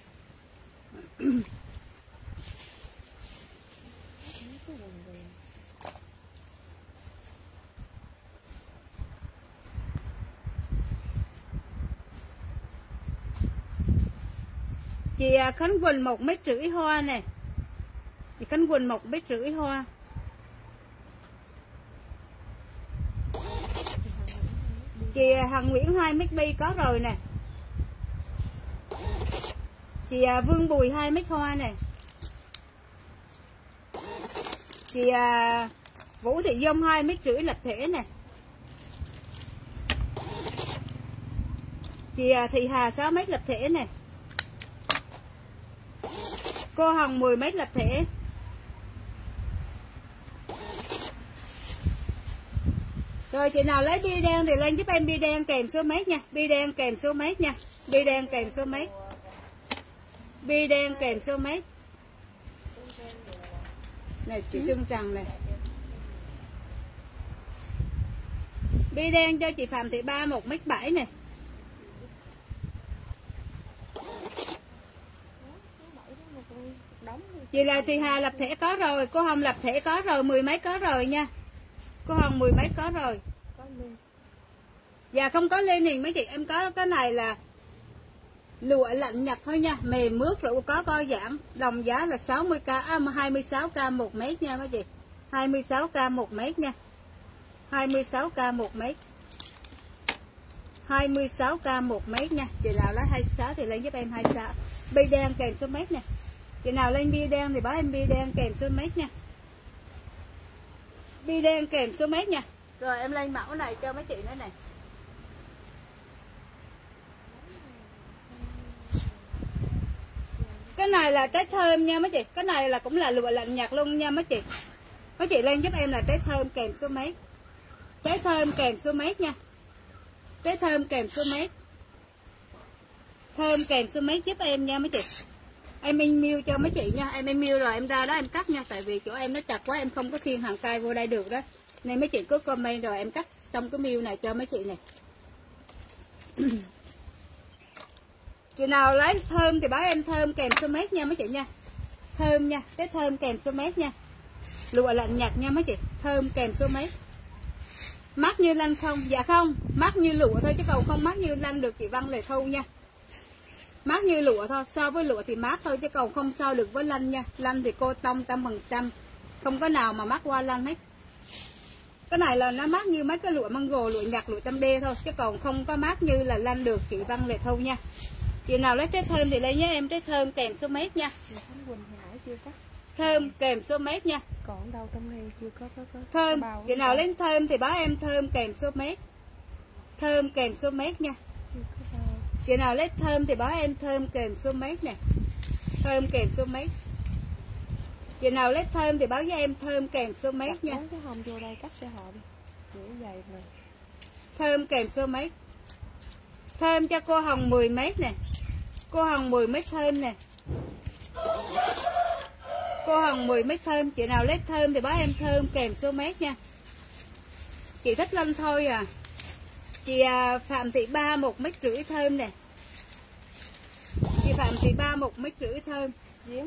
Chị Khánh Quỳnh 1,5 mét hoa nè. Chị Khánh Quỳnh 1,5 mét hoa. Chị Hằng Nguyễn 2 mét bi có rồi nè. Chị Vương Bùi 2 mét hoa nè. Chị Vũ Thị Dung 2,5 mét lập thể nè. Chị Thị Hà 6 mét lập thể nè. Cô Hồng 10 mét lập thể. Rồi chị nào lấy bi đen thì lên giúp em bi đen kèm số mét nha. Bi đen kèm số mét nha. Bi đen kèm số mét. Bi đen kèm số mét. Này chị Xuân Trần này. Bi đen cho chị Phạm Thị Ba 1,7 m này. Chị là chị Hà lập thể có rồi, cô Hồng lập thể có rồi, 10 mấy có rồi nha. Cô Hồng 10 mấy có rồi. Dạ không có lên thì mấy chị em có cái này là lụa lạnh nhật thôi nha, mềm mướt rồi có co giãn, đồng giá là 60k 26k 1 mét nha mấy chị. 26k 1 mét nha. 26k 1 mét. 26k 1 mét nha. Chị nào lấy 26 thì lên giúp em 26. Bi đen kèm số mét nè. Chị nào lên bi đen thì báo em bi đen kèm số mét nha. Bi đen kèm số mét nha. Rồi em lên mẫu này cho mấy chị nữa nè. Cái này là trái thơm nha mấy chị. Cái này là cũng là lụa lạnh nhật luôn nha mấy chị. Mấy chị lên giúp em là trái thơm kèm số mét. Trái thơm kèm số mét nha. Trái thơm kèm số mét. Thơm kèm số mét giúp em nha mấy chị. Em mail cho mấy chị nha. Em mail rồi em ra đó em cắt nha. Tại vì chỗ em nó chặt quá em không có khiêng hàng cay vô đây được đó. Nên mấy chị cứ comment rồi em cắt trong cái mail này cho mấy chị này. Chị nào lấy thơm thì báo em thơm kèm số mét nha mấy chị nha. Thơm nha, cái thơm kèm số mét nha. Lụa lạnh nhật nha mấy chị. Thơm kèm số mét. Mắc như lanh không? Dạ không, mắc như lụa thôi chứ còn không mắc như lanh được chị Văn Lệ Thu nha. Mát như lụa thôi, so với lụa thì mát thôi chứ còn không so được với lanh nha. Lanh thì cô tông 100%, không có nào mà mát qua lanh hết. Cái này là nó mát như mấy cái lụa mango, lụa nhật, lụa tâm đê thôi chứ còn không có mát như là lanh được chị Văn Lệ Thu nha. Chị nào lấy trái thơm thì lấy nhé em, trái thơm kèm số mét nha. Thơm kèm số mét nha.
Còn đâu trong này chưa có
thơm. Chị nào lấy thơm thì báo em thơm kèm số mét. Thơm kèm số mét nha. Chị nào lấy thơm thì báo em thơm kèm số mét nè. Thơm kèm số mét. Chị nào lấy thơm thì báo với em thơm kèm số mét nha.
Cái hồng vô đây cắt cho họ đi. Dễ dày mà.
Thơm kèm số mét. Thơm cho cô Hồng 10 mét nè. Cô Hồng 10 mét thơm nè. Cô Hồng 10 mét thơm. Chị nào lấy thơm thì báo em thơm kèm số mét nha. Chị thích lanh thôi à. Chị Phạm Thị Ba 1,5 mét thơm nè. Chị Phạm Thị Ba 1,5 mét thơm.
Diễm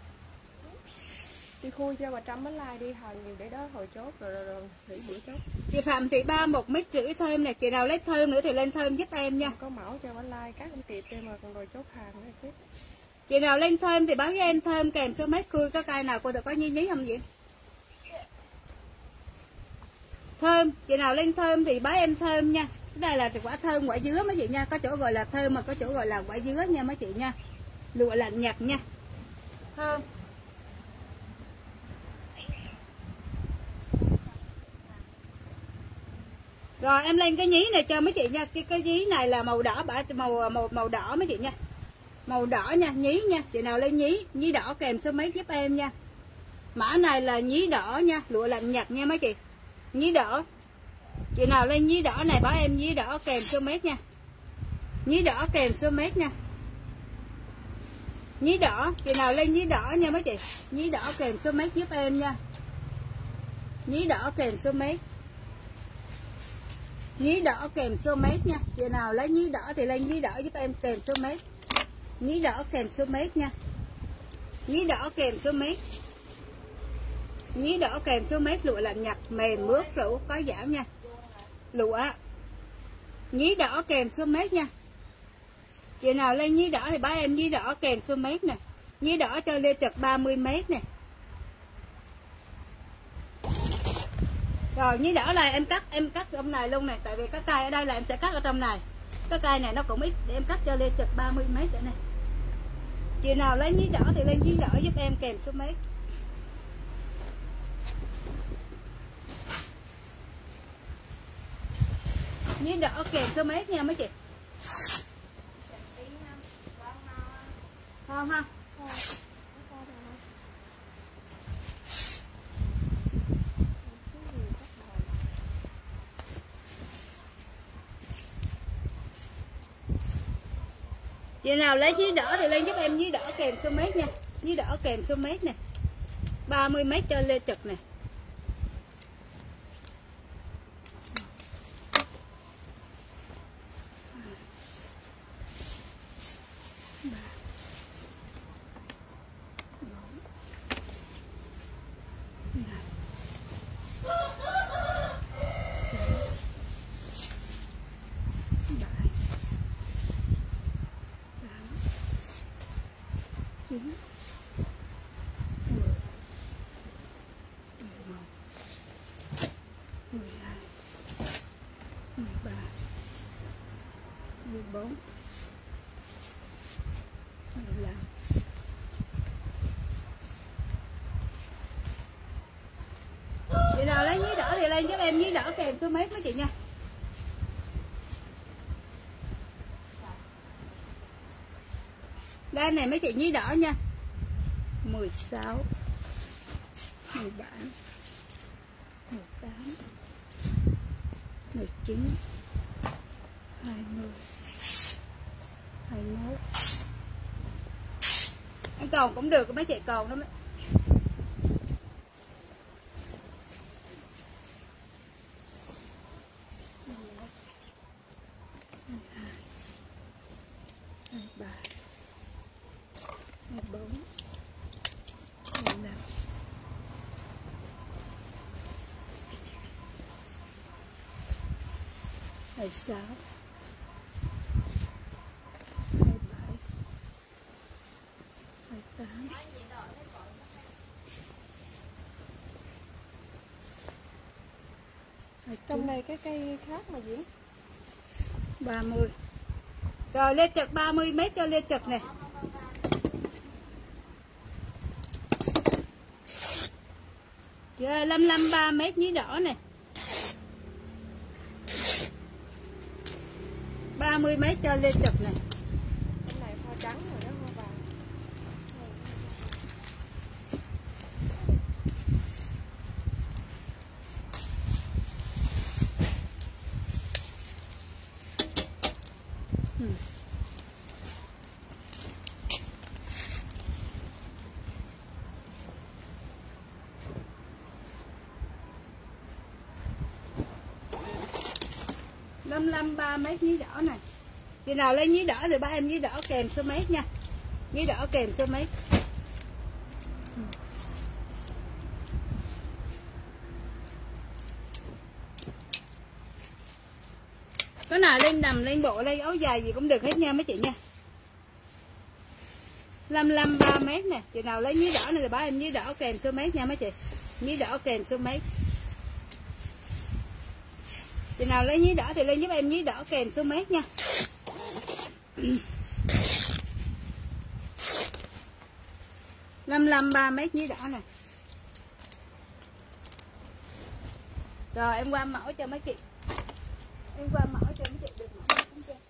đi khui cho 100 bánh like đi hồi nhiều để đó hồi chốt rồi nghỉ bữa chốt.
Chị Phạm Thị Ba 1,5 mét thơm nè. Chị nào lấy thơm nữa thì lên thơm giúp em nha.
Có mẫu cho bánh like các anh kịp em mà còn rồi chốt hàng nữa chứ.
Chị nào lên thơm thì báo với em thơm kèm số mét. Khui có cây nào cô được có nhí không vậy? Thơm, chị nào lên thơm thì báo em thơm nha. Cái này là quả thơm quả dứa mấy chị nha. Có chỗ gọi là thơm mà có chỗ gọi là quả dứa nha mấy chị nha. Lụa lạnh nhật nha. Thơm. Rồi em lên cái nhí này cho mấy chị nha. Cái nhí này là màu đỏ, màu đỏ mấy chị nha. Màu đỏ nha, nhí nha. Chị nào lên nhí đỏ kèm số mấy giúp em nha. Mã này là nhí đỏ nha, lụa lạnh nhật nha mấy chị. Nhí đỏ. Chị nào lên nhí đỏ này báo em nhí đỏ kèm số mét nha. Nhí đỏ kèm số mét nha. Nhí đỏ, chị nào lên nhí đỏ nha mấy chị. Nhí đỏ kèm số mét giúp em nha. Nhí đỏ kèm số mét. Nhí đỏ kèm số mét nha. Chị nào lấy nhí đỏ thì lên nhí đỏ giúp em kèm số mét. Nhí đỏ kèm số mét nha. Nhí đỏ kèm số mét. Nhí đỏ kèm số mét, lụa lạnh nhật, mềm mướt rũ có giảm nha. Lụa nhí đỏ kèm số mét nha. Chị nào lên nhí đỏ thì báo em nhí đỏ kèm số mét nè. Nhí đỏ cho lê trực 30 mét nè. Rồi nhí đỏ này em cắt trong này luôn nè, tại vì cái cây ở đây là em sẽ cắt ở trong này. Cái cây này nó cũng ít để em cắt cho lê trực 30 mét nữa nè. Chị nào lấy nhí đỏ thì lên nhí đỏ giúp em kèm số mét. Nhí đỏ kèm số mét nha mấy chị. Không ha. Chị nào lấy nhí đỏ thì lên giúp em nhí đỏ kèm số mét nha. Nhí đỏ kèm số mét nè. 30 mét cho lê trực nè. Chị nào lấy nhí đỏ thì lên giúp em nhí đỏ kèm số mét mấy chị nha. Đây này mấy chị nhí đỏ nha. 16 17 18 19 20 21. Anh còn cũng được mấy chị, còn đó mấy. Ngày 6 27 28
trong này cái cây khác mà Diễm
30. Rồi lê trực 30 mét cho lê trực nè. Rồi 53 mét nhí đỏ nè. 30 mét cho lê trực này.
cái này hoa trắng rồi đó, hoa vàng.
Lâm 3 mét nhí đỏ này. Chị nào lấy nhí đỏ thì ba em nhí đỏ kèm số mét nha. Nhí đỏ kèm số mét. Cái nào lên đầm, lên bộ, lên áo dài gì cũng được hết nha mấy chị nha. 55 3 mét nè. Chị nào lấy nhí đỏ này thì ba em nhí đỏ kèm số mét nha mấy chị. Nhí đỏ kèm số mét. Chị nào lấy nhí đỏ thì lên giúp em nhí đỏ kèm số mét nha. Lâm 3 mét nhí đỏ nè. Rồi em qua mẫu cho mấy chị. Em qua mở cho mấy chị được mở không chưa?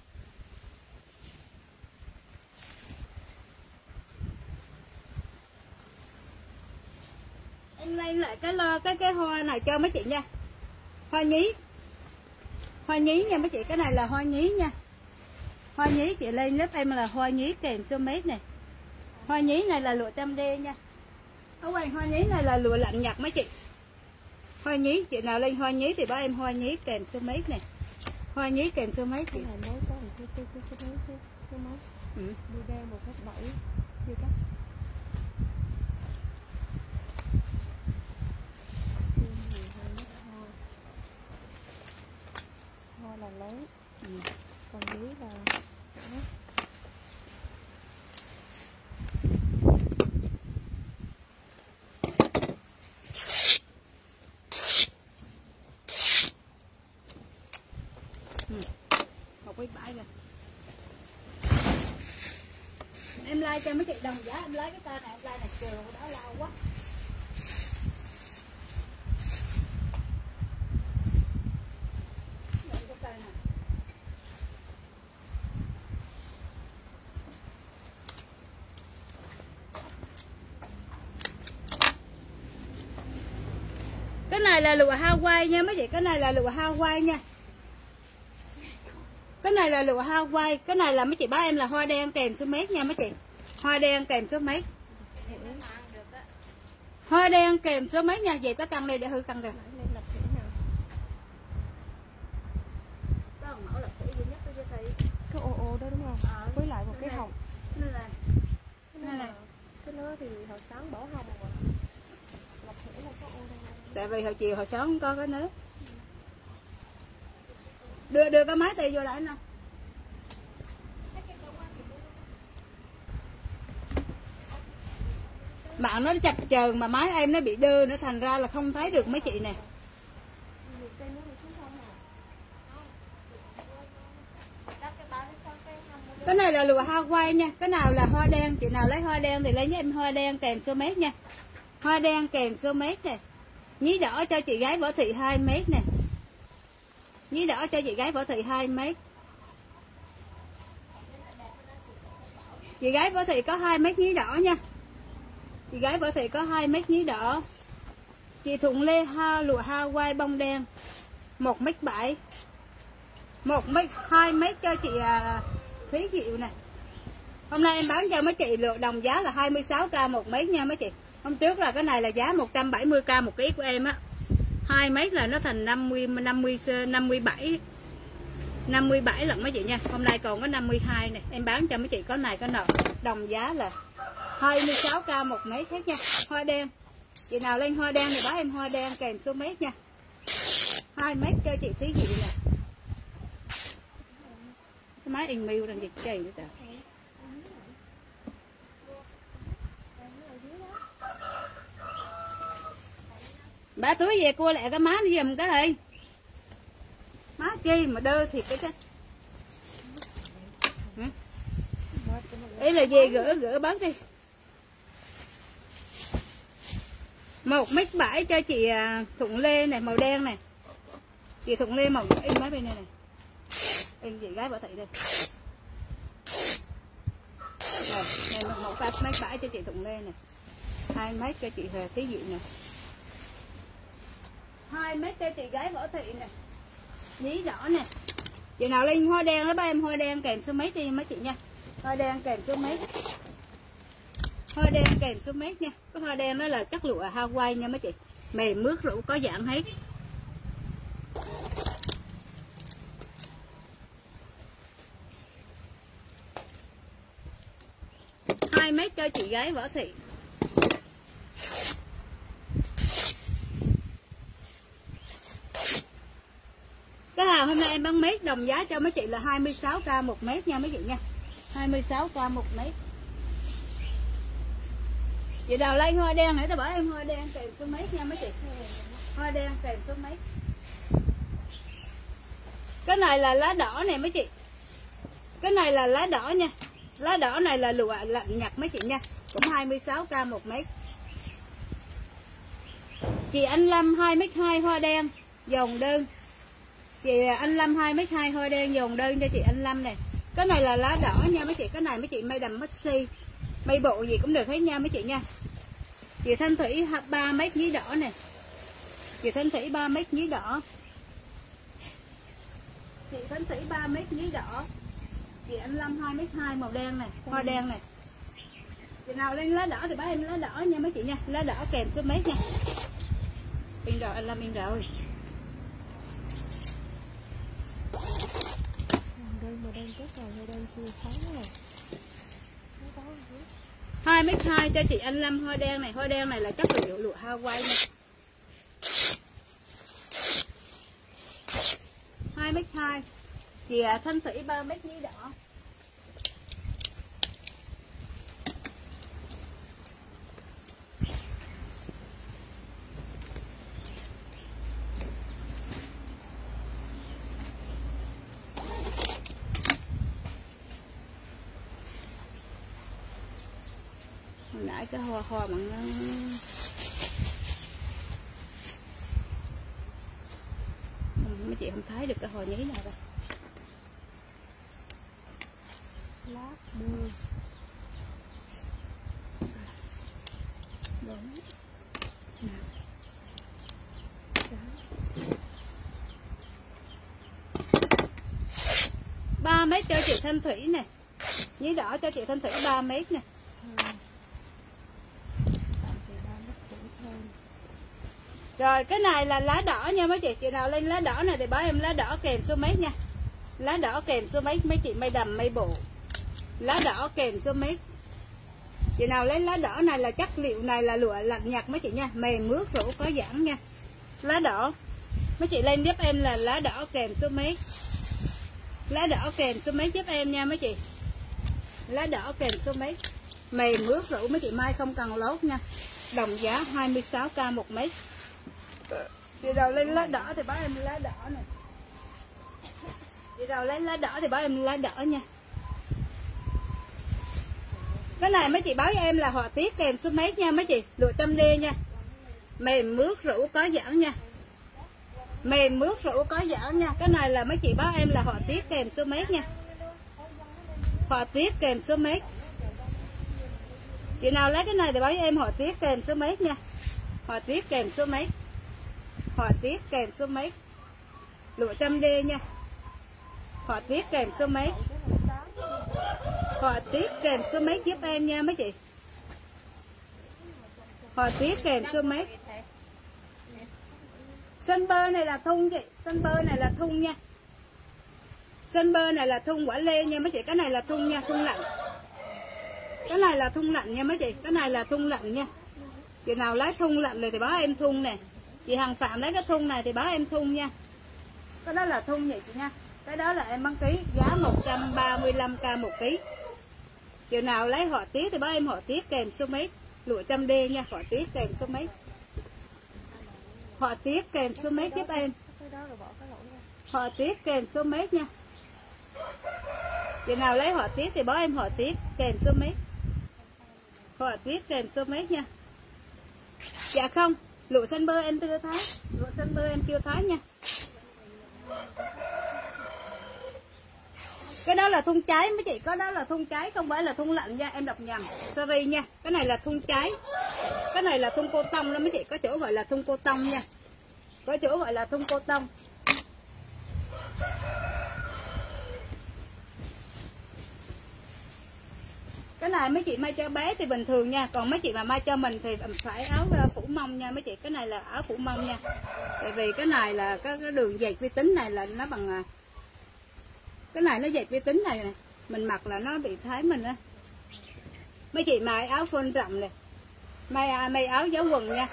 Em lên lại cái hoa này cho mấy chị nha. Hoa nhí. Hoa nhí nha mấy chị, cái này là hoa nhí nha. Hoa nhí chị lên lớp em là hoa nhí kèm số mét này. Hoa nhí này là lụa 100D nha. Ở ngoài hoa nhí này là lụa lạnh nhật mấy chị. Hoa nhí chị nào lên hoa nhí thì báo em hoa nhí kèm số mét này. Hoa nhí kèm số mét thì
cái này mới có một cái mới. Đi đen 1,7 chưa cắt. Hoa là lớn. Còn nhí là
một cái bãi rồi. Em like cho mấy chị đồng giá, em lấy cái ca này, em like này trường đó lao quá. Cái này là lụa Hawaii nha mấy chị, cái này là lụa Hawaii nha. Cái này là lụa Hawaii, cái này là mấy chị báo em là hoa đen kèm số mét nha mấy chị. Hoa đen kèm số mét. Hoa đen kèm số mét nha, dẹp cái cân đây để hư cân kìa.
cái ô đó đúng không? Với lại một cái hồng.
Đây này.
Cái nó thì hồi sáng bỏ hồng rồi. Lập thể là có ô đây.
Tại vì hồi chiều hồi sáng không có cái nớ. Đưa cái máy tay vô lại nè. Mạng nó chập chờn mà máy em nó bị đưa nữa thành ra là không thấy được mấy chị nè. Cái này là lụa Hawaii nha. Cái nào là hoa đen, chị nào lấy hoa đen thì lấy với em hoa đen kèm số mét nha. Hoa đen kèm số mét nè. Nhí đỏ cho chị gái Võ Thị 2 mét nè. Nhí đỏ cho chị gái Võ Thị 2 mét. Chị gái Võ Thị có 2 mét nhí đỏ nha. Chị gái Võ Thị có 2 mét nhí đỏ. Chị Thuận Lê lụa Hawaii bông đen 1m7. 2 mét cho chị Thúy Diệu nè. Hôm nay em bán cho mấy chị lựa đồng giá là 26k 1 mét nha mấy chị. Hôm trước là cái này là giá 170k 1 kg của em á. 2 mét là nó thành 57 lận mấy chị nha. Hôm nay còn có 52 này, em bán cho mấy chị có này có nọ. Đồng giá là 26k 1 mét hết nha. Hoa đen. Chị nào lên hoa đen thì báo em hoa đen kèm số mét nha. 2 mét cho chị Thúy Diệu nè. Cái máy in miêu đang dịch chày nữa trời. Bà túi về cua lại cái má nó giùm cái đi. Má chi mà đơ thiệt cái chứ. Ý là về gỡ bán đi. 1m7 cho chị Thuận Lê này, màu đen này. Chị Thuận Lê màu in mấy bên này này. In chị gái Võ Thị đây. Rồi, này 1m7 cho chị Thuận Lê này. 2 mét cho chị Thúy Diệu nè. 2 mét cho chị gái Võ Thị nè. Nhí đỏ nè. Chị nào lên hoa đen đó ba em hoa đen kèm số mét đi mấy chị nha. Hoa đen kèm số mét. Hoa đen kèm số mét nha. Cái hoa đen đó là chất lụa Hawaii nha mấy chị. Mềm mướt rũ có dạng hết. Mét cho chị gái Võ Thị. Cái hàng hôm nay em bán mét đồng giá cho mấy chị là 26k 1 mét nha mấy chị nha. 26k 1 mét. Chị nào lấy hoa đen nãy tao bảo em hoa đen kèm số mét nha mấy chị. Hoa đen kèm số mét. Cái này là lá đỏ nè mấy chị. Cái này là lá đỏ nha. Lá đỏ này là lụa lạnh nhật mấy chị nha. Cũng 26k 1 mét. Chị Anh Lâm 2m2 hoa đen dòng đơn. Chị anh Lâm 2m2 hoa đen dồn đơn cho chị anh Lâm này. Cái này là lá đỏ nha mấy chị, cái này mấy chị may đầm maxi, may bộ gì cũng được hết nha mấy chị nha. Chị Thanh Thủy 3m nhí đỏ này. Chị Thanh Thủy 3m nhí đỏ. Chị Thanh Thủy 3m nhí đỏ. Chị anh Lâm 2m2 màu đen này, hoa đen này. Chị nào lên lá đỏ thì bán em lá đỏ nha mấy chị nha, lá đỏ kèm số mét nha. Yên rồi anh Lâm yên rồi.
Đơn mà đơn rất rồi, đơn chưa sáng rồi.
2m2 cho chị anh Lâm hoa đen này là chất liệu lụa Hawaii nha. 2m2. Chị Thanh Thủy 3m nhí đỏ. Hồi nãy cái hoa mà nó mấy chị không thấy được cái hoa nhí nào đâu.
Lát đưa.
Đúng. 3m cho chị Thanh Thủy nè. Nhí đỏ cho chị Thanh Thủy 3m nè. Rồi cái này là lá đỏ nha mấy chị. Chị nào lên lá đỏ này thì báo em lá đỏ kèm số mấy nha. Lá đỏ kèm số mấy mấy chị may đầm may bộ. Lá đỏ kèm số mấy. Chị nào lấy lá đỏ này là chất liệu này là lụa lạnh nhạt mấy chị nha, mềm mướt rũ có giãn nha. Lá đỏ mấy chị lên giúp em là lá đỏ kèm số mấy. Lá đỏ kèm số mấy giúp em nha mấy chị. Lá đỏ kèm số mấy. Mềm mướt rũ mấy chị may không cần lót nha. Đồng giá 26k một mấy. Chị nào lên lá đỏ thì báo em lá đỏ này. Chị nào lấy lá đỏ thì báo em lá đỏ nha. Cái này mấy chị báo cho em là họa tiết kèm số mấy nha mấy chị. Lụa tâm đê nha. Mềm mướt rũ có giãn nha. Mềm mướt rũ có giãn nha. Cái này là mấy chị báo em là họa tiết kèm số mấy nha. Họa tiết kèm số mấy. Chị nào lấy cái này thì báo cho em họa tiết kèm số mấy nha. Họa tiết kèm số mấy. Họa tiết kèm số mấy. Lụa trăm đê nha. Họa tiết kèm số mấy. Họa tiết kèm số mấy giúp em nha mấy chị. Họa tiết kèm số mấy. Xanh bơ này là thun chị. Xanh bơ này là thun nha. Xanh bơ này là thun quả lê nha mấy chị. Cái này là thun nha, thun lạnh. Cái này là thun lạnh nha mấy chị. Cái này là thun lạnh nha. Chị nào lấy thun lạnh rồi thì báo em thun nè. Chị Hằng Phạm lấy cái thun này thì báo em thun nha. Cái đó là thun vậy chị nha. Cái đó là em bán ký giá 135k một ký. Chị nào lấy họa tiết thì báo em họa tiết kèm số mấy. Lụa trăm đê nha, họa tiết kèm số mấy. Họa tiết kèm số mấy giúp em. Họa tiết kèm số mấy nha. Chị nào lấy họa tiết thì báo em họa tiết kèm số mấy. Họa tiết kèm số mấy nha. Dạ không, lụa xanh bơ em chưa thái. Lụa xanh bơ em chưa thái nha. Cái đó là thun trái mấy chị, có đó là thun trái không phải là thun lạnh nha, em đọc nhầm. Sorry nha. Cái này là thun trái. Cái này là thun cô tông đó mấy chị, có chỗ gọi là thun cô tông nha. Có chỗ gọi là thun cô tông. Cái này mấy chị may cho bé thì bình thường nha, còn mấy chị mà may cho mình thì phải áo phủ mông nha mấy chị. Cái này là áo phủ mông nha. Tại vì cái này là cái đường dệt vi tính này là nó bằng, cái này nó dệt vi tính này nè, mình mặc là nó bị thái mình á. Mấy chị may áo phên rộng này, may áo giáo quần nha.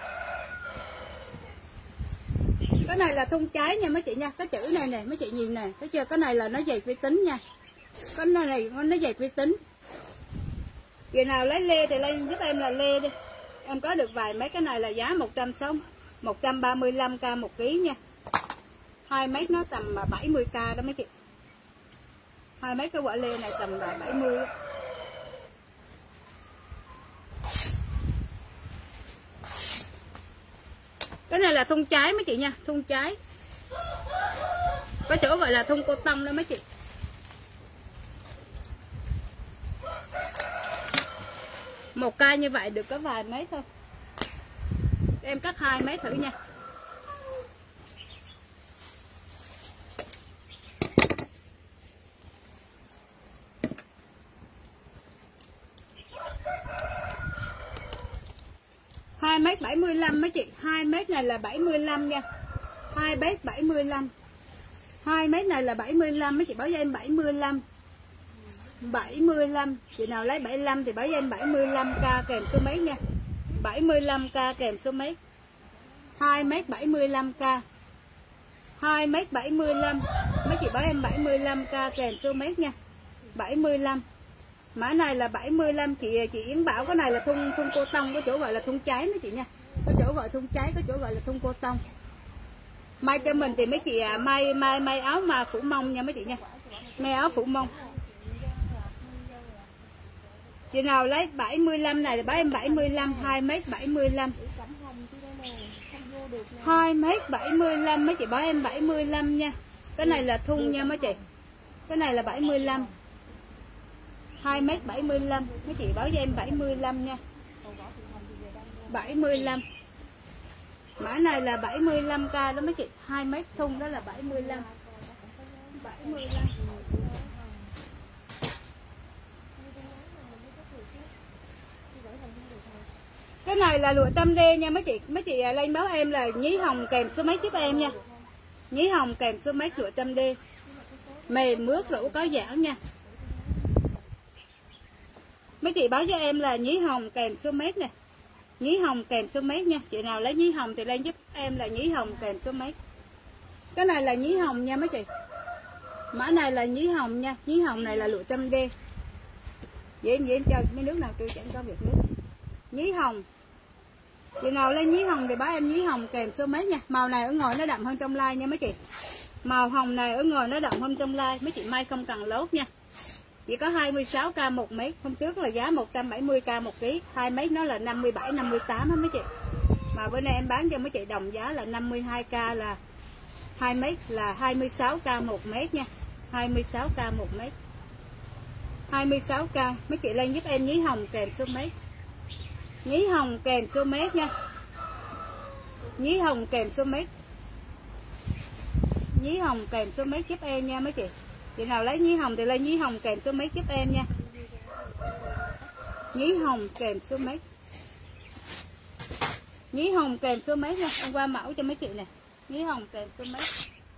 Cái này là thun trái nha mấy chị nha. Cái chữ này nè mấy chị nhìn nè, thấy chưa? Cái này là nó dệt vi tính nha. Cái này nó dệt vi tính. Chị nào lấy lê thì lên giúp em là lê đi. Em có được vài mấy. Cái này là giá 135k một ký nha. 2 mét nó tầm 70k đó mấy chị. 2 mét cái quả lê này tầm 70. Cái này là thun trái mấy chị nha, thun trái. Có chỗ gọi là thun cô tông đó mấy chị. Một ca như vậy được có vài mấy thôi. Em cắt 2 mấy thử nha. Hai mét 75 mấy chị. 2 mét này là 75 nha. 2 mét 75. 2 mét này là 75 mấy chị báo cho em 75. 75. Chị nào lấy 75 thì báo cho em 75k kèm số mấy nha. 75k kèm số mấy. 2 mét 75k. 2 mét 75. Mấy chị báo em 75k kèm số mấy nha. 75. Mã này là 75. Chị Yến bảo cái này là thun cô tông, có chỗ gọi là thun cháy mấy chị nha. Có chỗ gọi thun cháy, có chỗ gọi là thun cô tông. May cho mình thì mấy chị may áo mà phủ mông nha mấy chị nha. May áo phủ mông. Chị nào lấy 75 này thì báo em 75. 2 mét 75. 2 mét 75 mấy chị báo em 75 nha. Cái này là thun nha mấy chị. Cái này là 75. 2 mét 75. Mấy chị báo cho em 75 nha. 75. Mã này là 75k đó mấy chị. 2 mét thun đó là 75. 75. Cái này là lụa tâm đê nha mấy chị. Mấy chị lên báo em là nhí hồng kèm số mấy giúp em nha. Nhí hồng kèm số mấy lụa tâm đê. Mềm mướt rũ có giãn nha. Mấy chị báo cho em là nhí hồng kèm số mét nè. Nhí hồng kèm số mét nha. Chị nào lấy nhí hồng thì lên giúp em là nhí hồng kèm số mét. Cái này là nhí hồng nha mấy chị. Mã này là nhí hồng nha. Nhí hồng này là lụa tâm đê. Vậy em cho mấy nước nào trưa chẳng có việc nước. Nhí hồng. Chị nào lấy nhí hồng thì báo em nhí hồng kèm số mét nha. Màu này ở ngoài nó đậm hơn trong like nha mấy chị. Màu hồng này ở ngoài nó đậm hơn trong like. Mấy chị may không cần lốt nha. Chỉ có 26k 1 mét. Hôm trước là giá 170k 1 kg. 2 mét nó là 57 58 hết mấy chị. Mà bữa nay em bán cho mấy chị đồng giá là 52k là 2 mét là 26k 1 mét nha. 26k 1 mét. 26k. Mấy chị lên giúp em nhí hồng kèm số mét. Nhí hồng kèm số mét nha. Nhí hồng kèm số mét. Nhí hồng kèm số mét giúp em nha mấy chị. Chị nào lấy nhí hồng thì lên nhí hồng kèm số mét giúp em nha. Nhí hồng kèm số mét. Nhí hồng kèm số mét nha. Em qua mẫu cho mấy chị nè. Nhí hồng kèm số mét.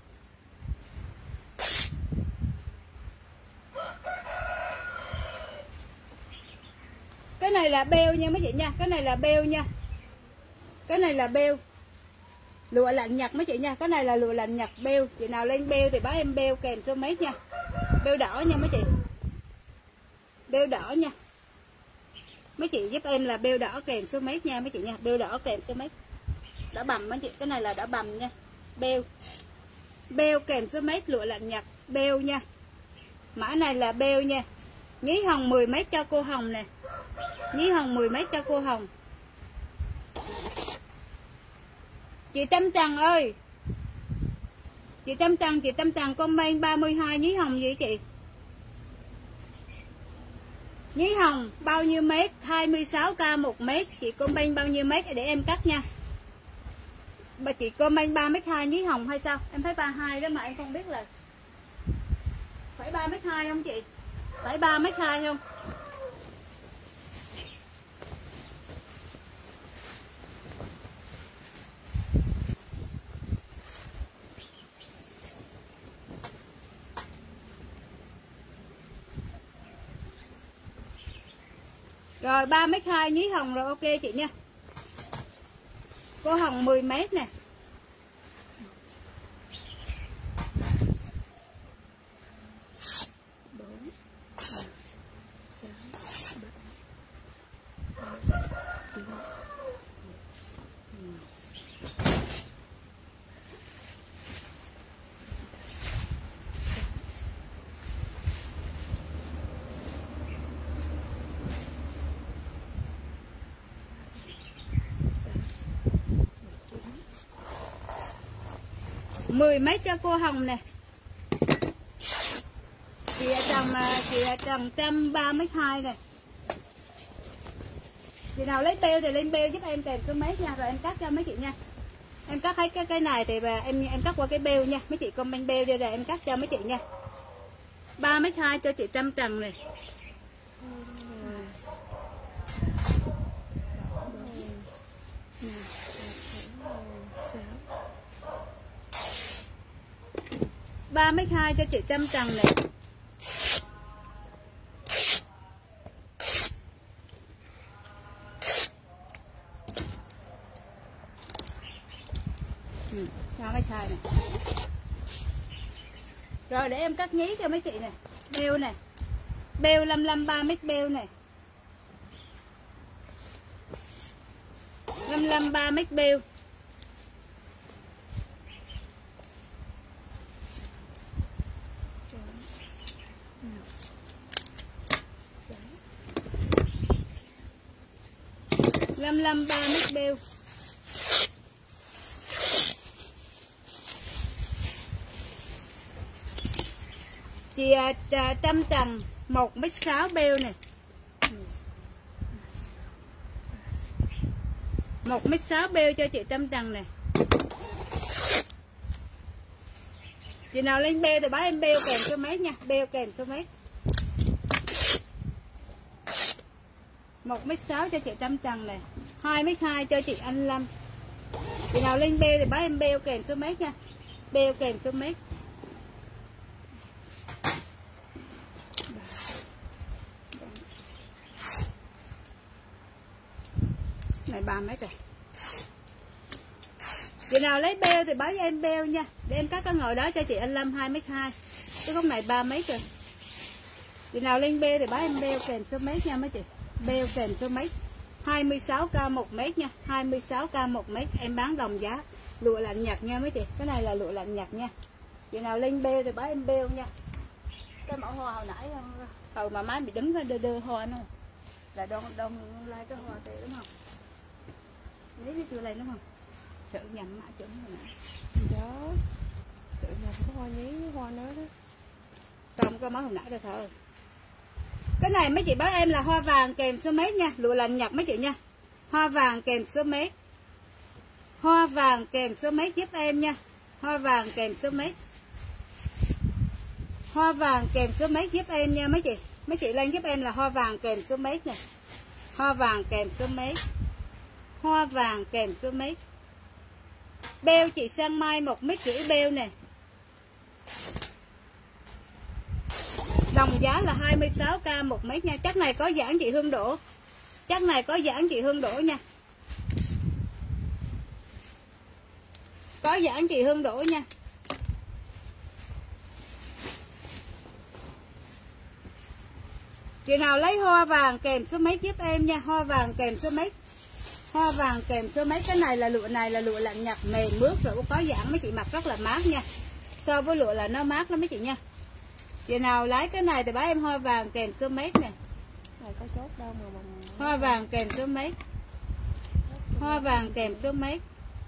Cái này là beo nha mấy chị nha. Cái này là beo nha. Cái này là beo. Lụa lạnh Nhật mấy chị nha. Cái này là lụa lạnh Nhật beo. Chị nào lên beo thì báo em beo kèm số mét nha. Beo đỏ nha mấy chị. Beo đỏ nha. Mấy chị giúp em là beo đỏ kèm số mét nha mấy chị nha. Beo đỏ kèm số mét. Đỏ bầm mấy chị. Cái này là đỏ bầm nha. Beo. Beo kèm số mét lụa lạnh Nhật. Beo nha. Mã này là beo nha. Nhí hồng 10 mét cho cô Hồng nè. Nhí hồng 10 mét cho cô Hồng. Chị Tâm Trần ơi. Chị Tâm Trần comment 32 nhí hồng gì chị? Nhí hồng bao nhiêu mét? 26k 1 mét. Chị comment bao nhiêu mét để em cắt nha. Bà chị comment 3m2 nhí hồng hay sao? Em thấy 32 đó mà em không biết là phải 3m2 không chị? Phải 3m2 không? Rồi 3m2 nhí hồng rồi, ok chị nha. Cô Hồng 10 mét nè. Mười mét cho cô Hồng nè. chị Trần 132 này. Chị nào lấy beo thì lên beo giúp em kèm số mấy nha, rồi em cắt cho mấy chị nha. Em cắt hết cái này thì em cắt qua cái beo nha, mấy chị comment beo đi rồi em cắt cho mấy chị nha. 3,2 cho chị Trâm Trần này. Ba mấy hai cho chị Trâm Trần này. Ba mấy hai này. Rồi để em cắt nhí cho mấy chị này. Beo này. Beo 55 3 mét beo này. 55 3 mét beo. Lâm 3 mét beo. Chị Trâm Trần 1,6 beo này. 1,6 beo cho chị Trâm Trần này. Chị nào lên beo thì báo em beo kèm số mấy nha, beo kèm số mấy. 1,6 cho chị Trâm Trần này. 2,2 cho chị Anh Lâm. Chị nào lên beo thì báo em beo kèm số mấy nha, beo kèm số mấy. Này 3 mét rồi. Chị nào lấy beo thì báo cho em beo nha, để em cắt cái ngồi đó cho chị Anh Lâm 2,2. Cái góc này 3 mét rồi. Chị nào lên beo thì báo em beo kèm số mấy nha mấy chị. Beo kèm số mấy. 26k 1 mét nha, 26k 1 mét em bán đồng giá. Lụa lạnh nhạt nha mấy chị. Cái này là lụa lạnh nhạt nha. Chị nào lên beo thì báo em beo nha. Cái mẫu hoa hồi nãy hồi mà máy bị đứng ra đơ hoa nữa. Là đông lai cái hoa đây đúng không? Lấy cái chưa lên đúng không? Sợ nhầm mã chuẩn rồi nè.
Đó. Sợ nhầm cái hoa nhí với hoa nữa đó.
Không có món hồi nãy đâu thôi. Cái này mấy chị báo em là hoa vàng kèm số mét nha, lụa lạnh nhạt mấy chị nha. Hoa vàng kèm số mét. Hoa vàng kèm số mét giúp em nha. Hoa vàng kèm số mét. Hoa vàng kèm số mét giúp em nha mấy chị. Mấy chị lên giúp em là hoa vàng kèm số mét nè. Hoa vàng kèm số mét. Hoa vàng kèm số mét. Beo chị Sang Mai 1,5 mét beo nè. Đồng giá là 26k 1 mét nha. Chắc này có giãn chị Hương Đỗ. Chắc này có giãn chị Hương Đỗ nha. Có giãn chị Hương Đỗ nha. Chị nào lấy hoa vàng kèm số mấy giúp em nha. Hoa vàng kèm số mấy. Hoa vàng kèm số mấy. Cái này là lụa lạnh nhạt mềm mướt rồi có giãn mấy chị mặc rất là mát nha. So với lụa là nó mát lắm mấy chị nha. Chị nào lấy cái này thì báo em hoa vàng kèm số mấy nè.
Này có chốt đâu mà
hoa vàng kèm số mấy. Hoa vàng kèm số mấy.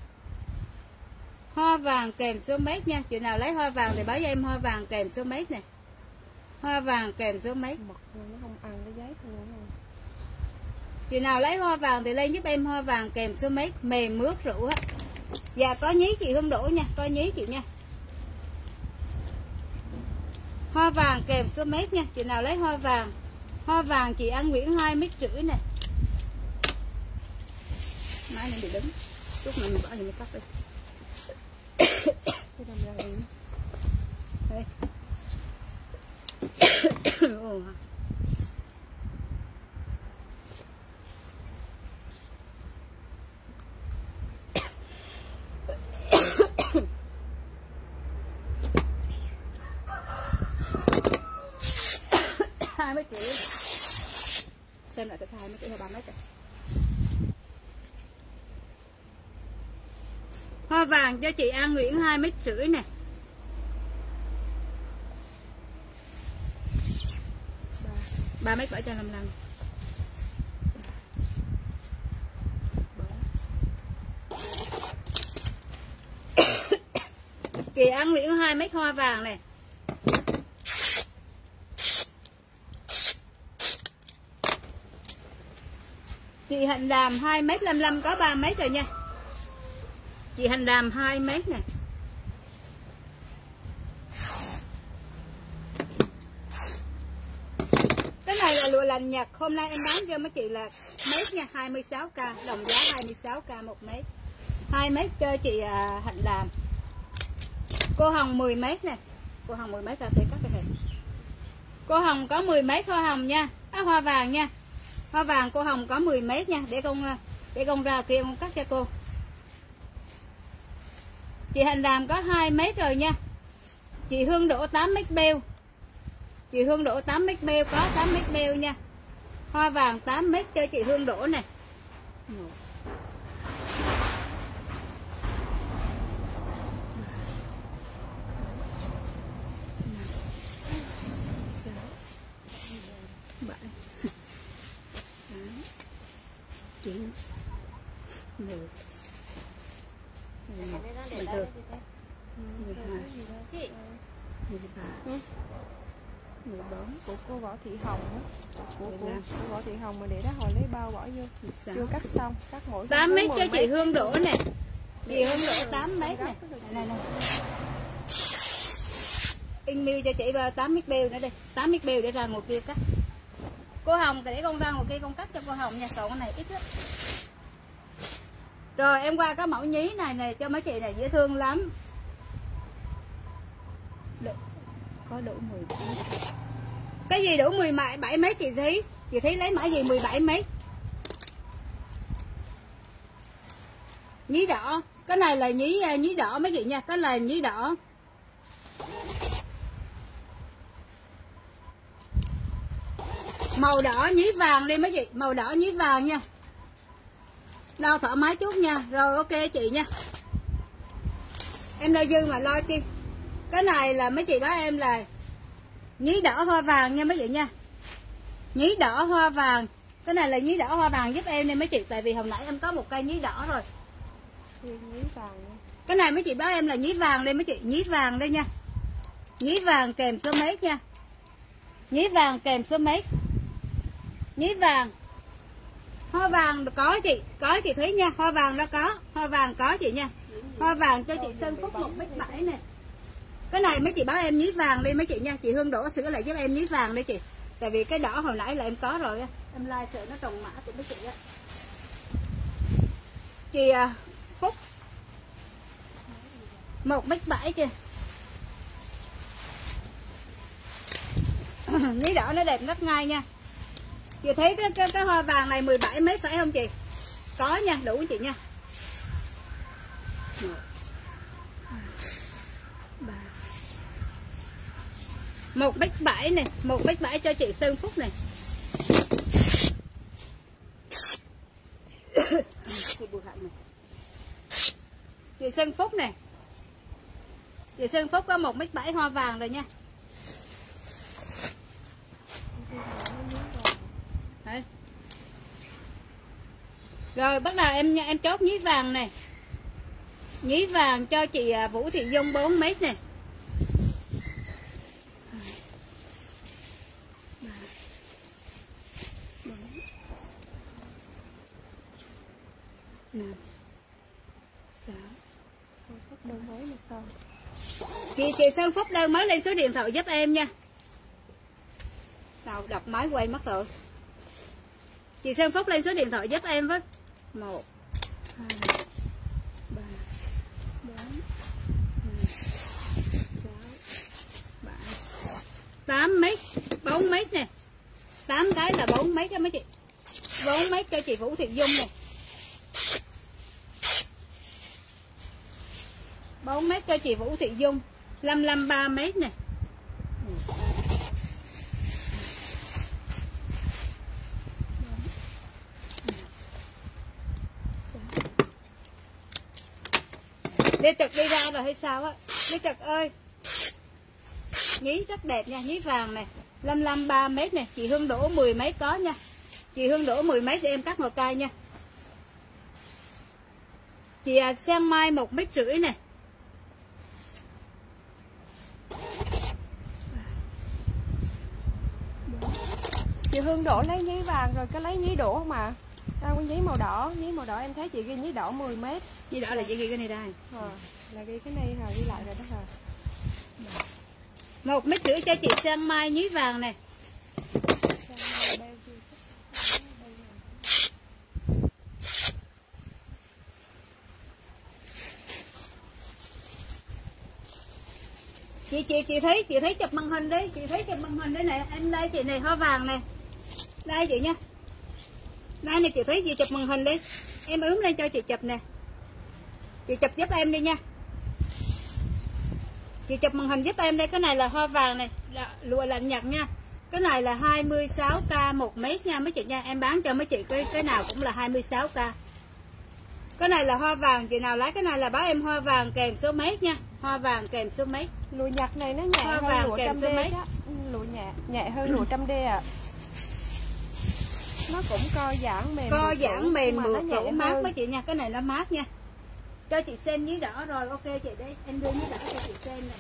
Hoa vàng kèm số mấy nha. Chị nào lấy hoa vàng thì báo cho em hoa vàng kèm số mấy nè. Hoa vàng kèm số mấy.
Mật nó không ăn cái giấy luôn.
Chị nào lấy hoa vàng thì lên giúp em hoa vàng kèm số mấy, mềm mướt rượu á. Dạ có nhí chị Hương Đỗ nha, có nhí chị nha. Hoa vàng kèm số mét nha. Chị nào lấy hoa vàng. Hoa vàng chị An Nguyễn 2,5 mét nè. Máy này bị đứng. Chút mình bỏ thì mình cắt đi.
Cái đâm ra đi.
Đây. Ồ. Mấy triệu xem lại cái 2 mấy triệu hay 3 mét rồi. Hoa vàng cho chị An Nguyễn 2,5 mét nè. 3 mét 755. Chị An Nguyễn 2 mét hoa vàng này. Chị Hạnh Đàm 2m55 có 3m rồi nha. Chị Hạnh Đàm 2m nè. Cái này là lụa lành Nhật, hôm nay em bán cho mấy chị là mét nha, 26k, đồng giá 26k 1m. 2m cho chị Hạnh Đàm. Cô Hồng 10m nè. Cô Hồng 10m ra tay cắt cái này. Cô Hồng có 10m hoa hồng nha. Hoa vàng nha. Hoa vàng cô Hồng có 10m nha, để con ra kia con cắt cho cô. Chị Hạnh Đàm có 2m rồi nha. Chị Hương Đỗ 8m beo. Chị Hương Đỗ 8m beo, có 8m beo nha. Hoa vàng 8m cho chị Hương Đỗ này.
Của cô Võ Thị Hồng á, của Võ Thị Hồng mà để đó hồi lấy bao bỏ vô chưa cắt xong, cắt mỗi
8m cho chị Hương Đỗ nè. Chị Hương Đỗ 8m này. Này. In miêu cho chị 8m beo nữa đây, 8m beo để ra ngồi kia cắt. Cô Hồng để con ra ngồi kia con cắt cho cô Hồng nha, còn cái này ít lắm. Rồi em qua cái mẫu nhí này nè cho mấy chị này dễ thương lắm. Có đủ 17. Cái gì đủ 17m chị Thí? Chị Thí lấy mã gì 17m? Nhí đỏ. Cái này là nhí đỏ mấy chị nha, cái là nhí đỏ. Màu đỏ nhí vàng đi mấy chị, màu đỏ nhí vàng nha. Đo thoải mái chút nha. Rồi ok chị nha. Em đo dư mà lo chi. Cái này là mấy chị báo em là nhí đỏ hoa vàng nha mấy chị nha. Nhí đỏ hoa vàng. Cái này là nhí đỏ hoa vàng giúp em nha mấy chị. Tại vì hồi nãy em có một cây nhí đỏ rồi.
Nhí vàng.
Cái này mấy chị báo em là nhí vàng đây mấy chị. Nhí vàng đây nha. Nhí vàng kèm số mét nha. Nhí vàng kèm số mét. Nhí vàng. Hoa vàng có chị Thúy nha. Hoa vàng đó có. Hoa vàng có chị nha. Hoa vàng cho chị Sơn Phúc 1m7 nè. Cái này mấy chị báo em nhí vàng đi mấy chị nha. Chị Hương Đỗ sửa lại giúp em nhí vàng đi chị. Tại vì cái đỏ hồi nãy là em có rồi á. Em like sợ nó trồng mã của mấy chị á. Chị Phúc 1m7 kìa. Nhí đỏ nó đẹp ngắt ngay nha. Chị thấy cái hoa vàng này 17m phải không chị? Có nha, đủ chị nha. 1m7 này, 1m7 cho chị Sơn Phúc này. Chị Sơn Phúc này. Chị Sơn Phúc có 1m7 hoa vàng rồi nha. Đấy. Rồi bắt đầu em chốt nhí vàng này. Nhí vàng cho chị Vũ Thị Dung 4m này. Chị Sơn Phúc đơn mới lên số điện thoại giúp em nha. Đâu đọc máy quay mất rồi. Chị Sơn Phúc lên số điện thoại giúp em với. 1 2 3 4 5 6 7 8m 4m nè. 8 cái là 4m đó mấy chị. 4m cho chị Vũ Thị Dung nè. 4m cho chị Vũ Thị Dung. 3m nè. Lê Trực đi ra rồi hay sao á? Lê Trực ơi. Nhí rất đẹp nha, nhí vàng nè. 3m nè, chị Hương Đỗ 10m có nha. Chị Hương Đỗ 10m để em cắt một cây nha. Chị Sang Mai 1,5 m nè.
Chị Hương Đỗ lấy nhí vàng rồi, cái lấy nhí đỗ không à? con nhí màu đỏ em thấy chị ghi nhí đỏ 10m.
Nhí đỏ là chị ghi cái này đây.
Là ghi cái này rồi, ghi lại rồi đó hả?
1,5m cho chị Sang Mai nhí vàng này. Chị thấy chụp màn hình đi, chị thấy chụp màn hình đấy này, em đây chị này hoa vàng này. Đây chị nha. Đây này chị thấy chị chụp màn hình đi. Em ướm lên cho chị chụp nè. Chị chụp giúp em đi nha. Chị chụp màn hình giúp em đây, cái này là hoa vàng này, lụa lạnh Nhật nha. Cái này là 26k 1m nha mấy chị nha, em bán cho mấy chị cái nào cũng là 26k. Cái này là hoa vàng, chị nào lấy cái này là báo em hoa vàng kèm số mét nha. Hoa vàng kèm số mét.
Lụa Nhật này nó nhẹ hơn lụa 100D đó. Lụa nhẹ hơn lụa 100D à. Nó cũng co giãn mềm.
Co giãn mềm mượt chỗ mát mấy chị nha, cái này nó mát nha. Cho chị xem nhí đỏ rồi, ok chị đây, em đưa nhí đỏ cho chị xem này.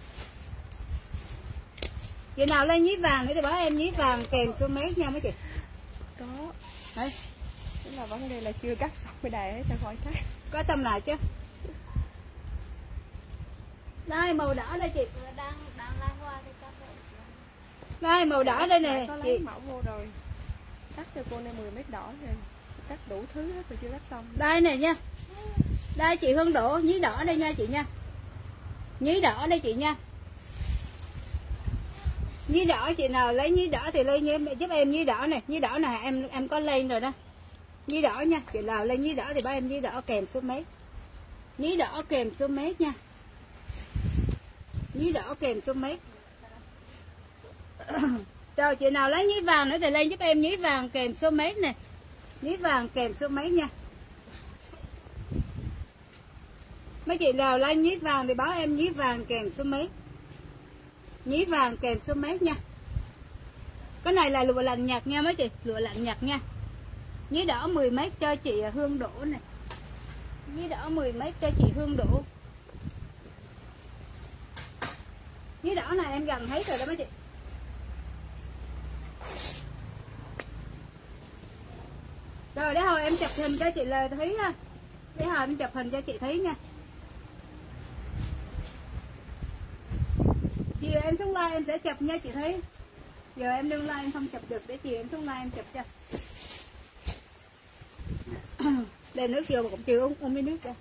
Chị nào lên nhí vàng nữa thì báo em nhí vàng kèm số mét nha mấy chị.
Có.
Đấy.
Tức là vấn đề là chưa cắt xong cái đài ấy, ta khỏi cắt.
Có tâm lại chứ. Đây màu đỏ đây chị. Đang lai hoa đây cắt. Đây màu đỏ đây nè.
Có lấy mẫu vô rồi. Cắt cho cô này 10m đỏ rồi. Cắt đủ thứ hết rồi chưa cắt xong.
Đây nè nha. Đây chị Hương Đỗ, nhí đỏ đây nha chị nha. Nhí đỏ đây chị nha. Nhí đỏ chị nào lấy nhí đỏ thì lên giúp em nhí đỏ này, nhí đỏ này em có lên rồi đó. Nhí đỏ nha, chị nào lên nhí đỏ thì báo em nhí đỏ kèm số mét. Nhí đỏ kèm số mét nha. Nhí đỏ kèm số mét. Rồi chị nào lấy nhí vàng nữa thì lên giúp em nhí vàng kèm số mét nè. Nhí vàng kèm số mét nha. Mấy chị nào lấy nhí vàng thì báo em nhí vàng kèm số mét. Nhí vàng kèm số mét nha. Cái này là lụa lạnh Nhật nha mấy chị, lụa lạnh Nhật nha. Nhí đỏ 10m cho chị Hương Đỗ này. Nhí đỏ 10m cho chị Hương Đỗ. Nhí đỏ này em gần hết rồi đó mấy chị. Rồi để hồi em chụp hình cho chị là thấy ha. Để hồi em chụp hình cho chị thấy nha. Chiều em xuống live em sẽ chụp nha chị thấy. Giờ em đương live em không chụp được, để chiều em xuống live em chụp cho. Đây nước vô mà cũng chưa uống miếng nước cho.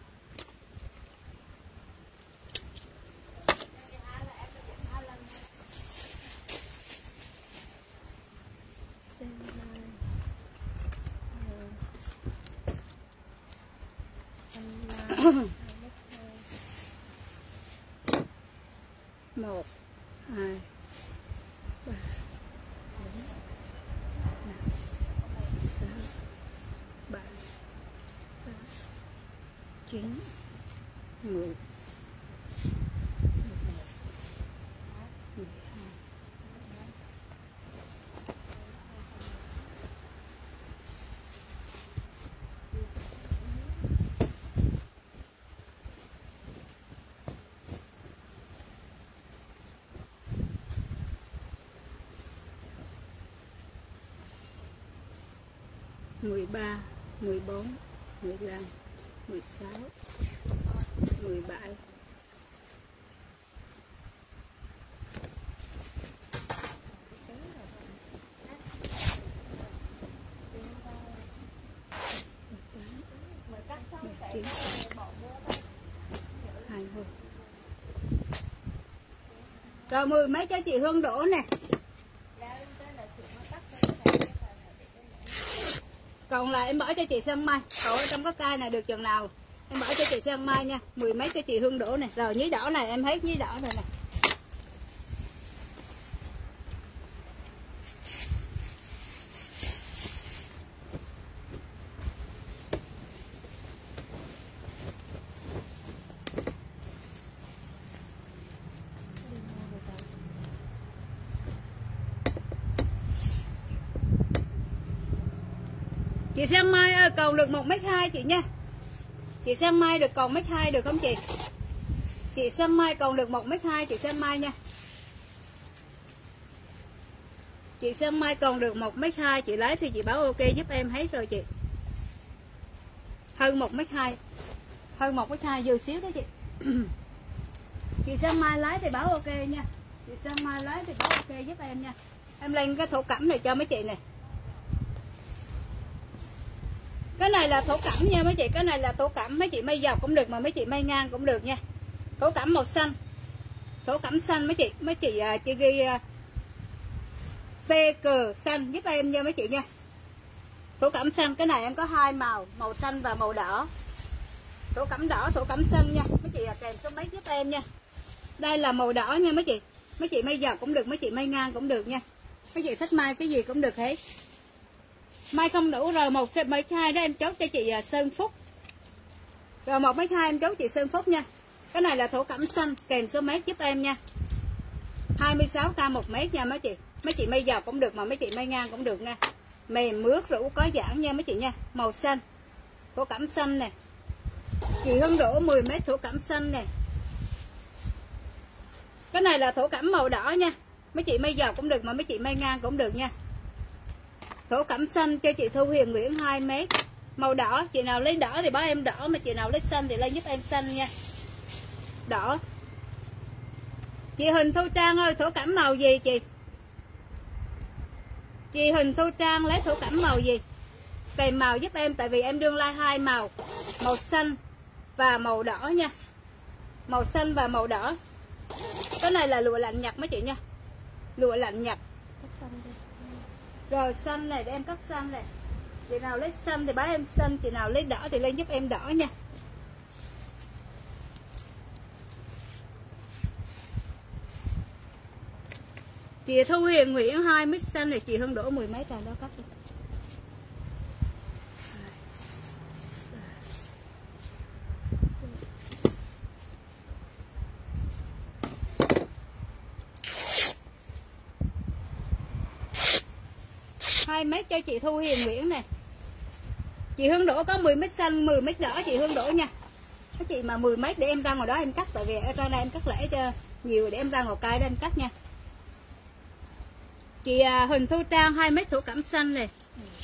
Một, hai, ba, bốn, năm, sáu, bảy, tám, 9, 10, 11, 12. 13, 14, 15, 16, 17. Rồi 10 mấy cho chị Hương Đỗ nè. Còn lại em bỏ cho chị Sơn Mai. Cậu ở trong cái cây này được chừng nào em bỏ cho chị Sơn Mai nha. 10 mấy cho chị Hương Đỗ này. Rồi nhí đỏ này em hết nhí đỏ rồi nè. Chị Sang Mai ơi, còn được 1m2 chị nha. Chị Sang Mai được còn 1m2 được không chị? Chị Sang Mai còn được 1m2 chị Sang Mai nha. Chị Sang Mai còn được 1m2 chị lấy thì chị báo ok giúp em hết rồi chị. hơn 1m2, hơn 1m2 vừa xíu đó chị. Chị Sơn Mai lái thì báo ok nha, chị Sơn Mai lái thì báo ok giúp em nha. Em lên cái thổ cẩm này cho mấy chị này. Cái này là thổ cẩm nha mấy chị, cái này là thổ cẩm, mấy chị may dọc cũng được mà mấy chị may ngang cũng được nha. Thổ cẩm màu xanh, thổ cẩm xanh mấy chị chị ghi tê cờ xanh giúp em nha mấy chị nha. Thổ cẩm xanh, cái này em có hai màu, màu xanh và màu đỏ. Thổ cẩm đỏ, thổ cẩm xanh nha mấy chị, kèm số mấy giúp em nha. Đây là màu đỏ nha mấy chị, mấy chị may dọc cũng được, mấy chị may ngang cũng được nha. Mấy chị thích may cái gì cũng được hết. May không đủ rồi 1m2 đó em chốt cho chị Sơn Phúc. Rồi 1m2 em chốt chị Sơn Phúc nha. Cái này là thổ cẩm xanh, kèm số mét giúp em nha. 26k 1m nha mấy chị. Mấy chị may dọc cũng được mà mấy chị may ngang cũng được nha. Mềm mướt rũ có giãn nha mấy chị nha. Màu xanh, thổ cẩm xanh nè. Chị Hương Đỗ 10m thổ cẩm xanh nè. Cái này là thổ cẩm màu đỏ nha. Mấy chị may dọc cũng được mà mấy chị may ngang cũng được nha. Thổ cẩm xanh cho chị Thu Huyền Nguyễn 2m. Màu đỏ, chị nào lấy đỏ thì báo em đỏ, mà chị nào lấy xanh thì lên giúp em xanh nha. Đỏ. Chị Huỳnh Thu Trang ơi, thổ cẩm màu gì chị? Chị Huỳnh Thu Trang lấy thổ cẩm màu gì? Kèm màu giúp em, tại vì em đương like hai màu, màu xanh và màu đỏ nha. Màu xanh và màu đỏ. Cái này là lụa lạnh Nhật mấy chị nha. Lụa lạnh Nhật. Rồi xanh này để em cắt xanh này. Chị nào lấy xanh thì báo em xanh, chị nào lấy đỏ thì lên giúp em đỏ nha. Chị Thu Huyền Nguyễn 2m xanh này, chị Hương Đỗ 10m rồi đó cắt đi. Hai mét cho chị Thu Hiền Nguyễn nè. Chị Hương Đỗ có 10m xanh, 10m đỏ chị Hương Đỗ nha. Cái chị mà 10m để em ra ngoài đó em cắt, tại vì ở ra đây em cắt lẻ cho nhiều để em ra ngoài cài đó em cắt nha. Chị Huỳnh Thu Trang 2m thổ cẩm xanh nè.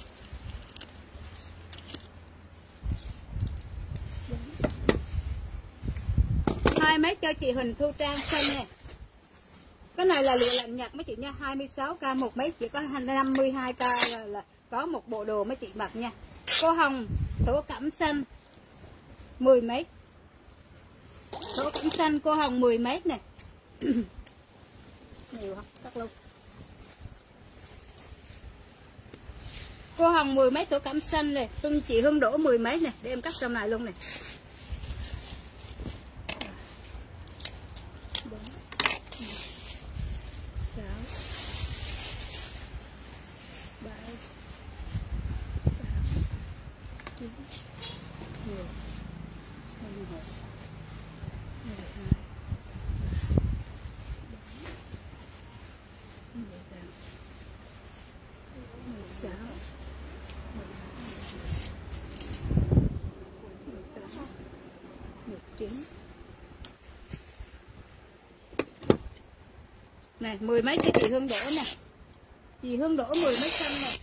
2m cho chị Huỳnh Thu Trang xanh nè. Cái này là lụa lạnh Nhật mấy chị nha, 26k 1m, chỉ có 52k là có một bộ đồ mấy chị mặc nha. Cô Hồng thổ cẩm xanh 10m. Thổ cẩm xanh cô Hồng 10m nè. Nhiều không? Cắt luôn. Cô Hồng 10m thổ cẩm xanh nè, chị Hương Đỗ 10m nè, để em cắt trong này luôn nè. Này 10m cho chị Hương Đỗ nè. Chị Hương Đỗ 10m xanh nè.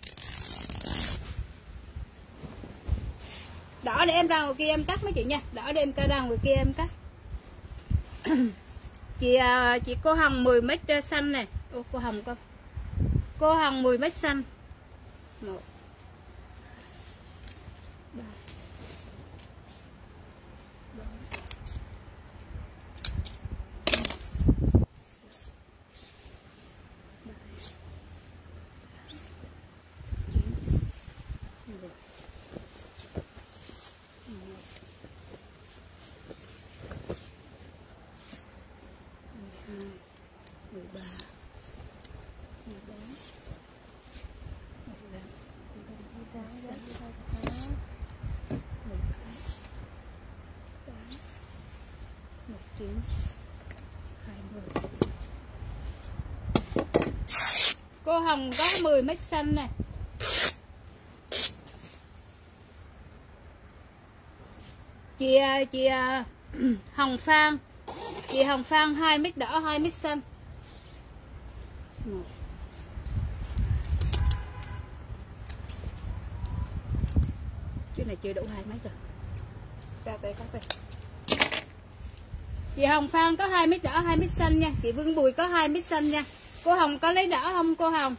Đỏ để em ra ngoài kia em cắt mấy chị nha. Đỏ để em ra ngoài kia em cắt. Chị cô Hồng 10m xanh nè. Ô, cô Hồng con. Cô Hồng 10m xanh. 1 3 Cô Hồng có 10m xanh nè. Chị Hồng Phan. Chị Hồng Phan 2m đỏ 2m xanh. 1 9 này chưa đủ 2 mét rồi. Cắt đây. Chị Hồng Phan có 2 mét đỏ 2 mét xanh nha. Chị Vương Bùi có 2 mét xanh nha. Cô Hồng có lấy đỏ không cô Hồng?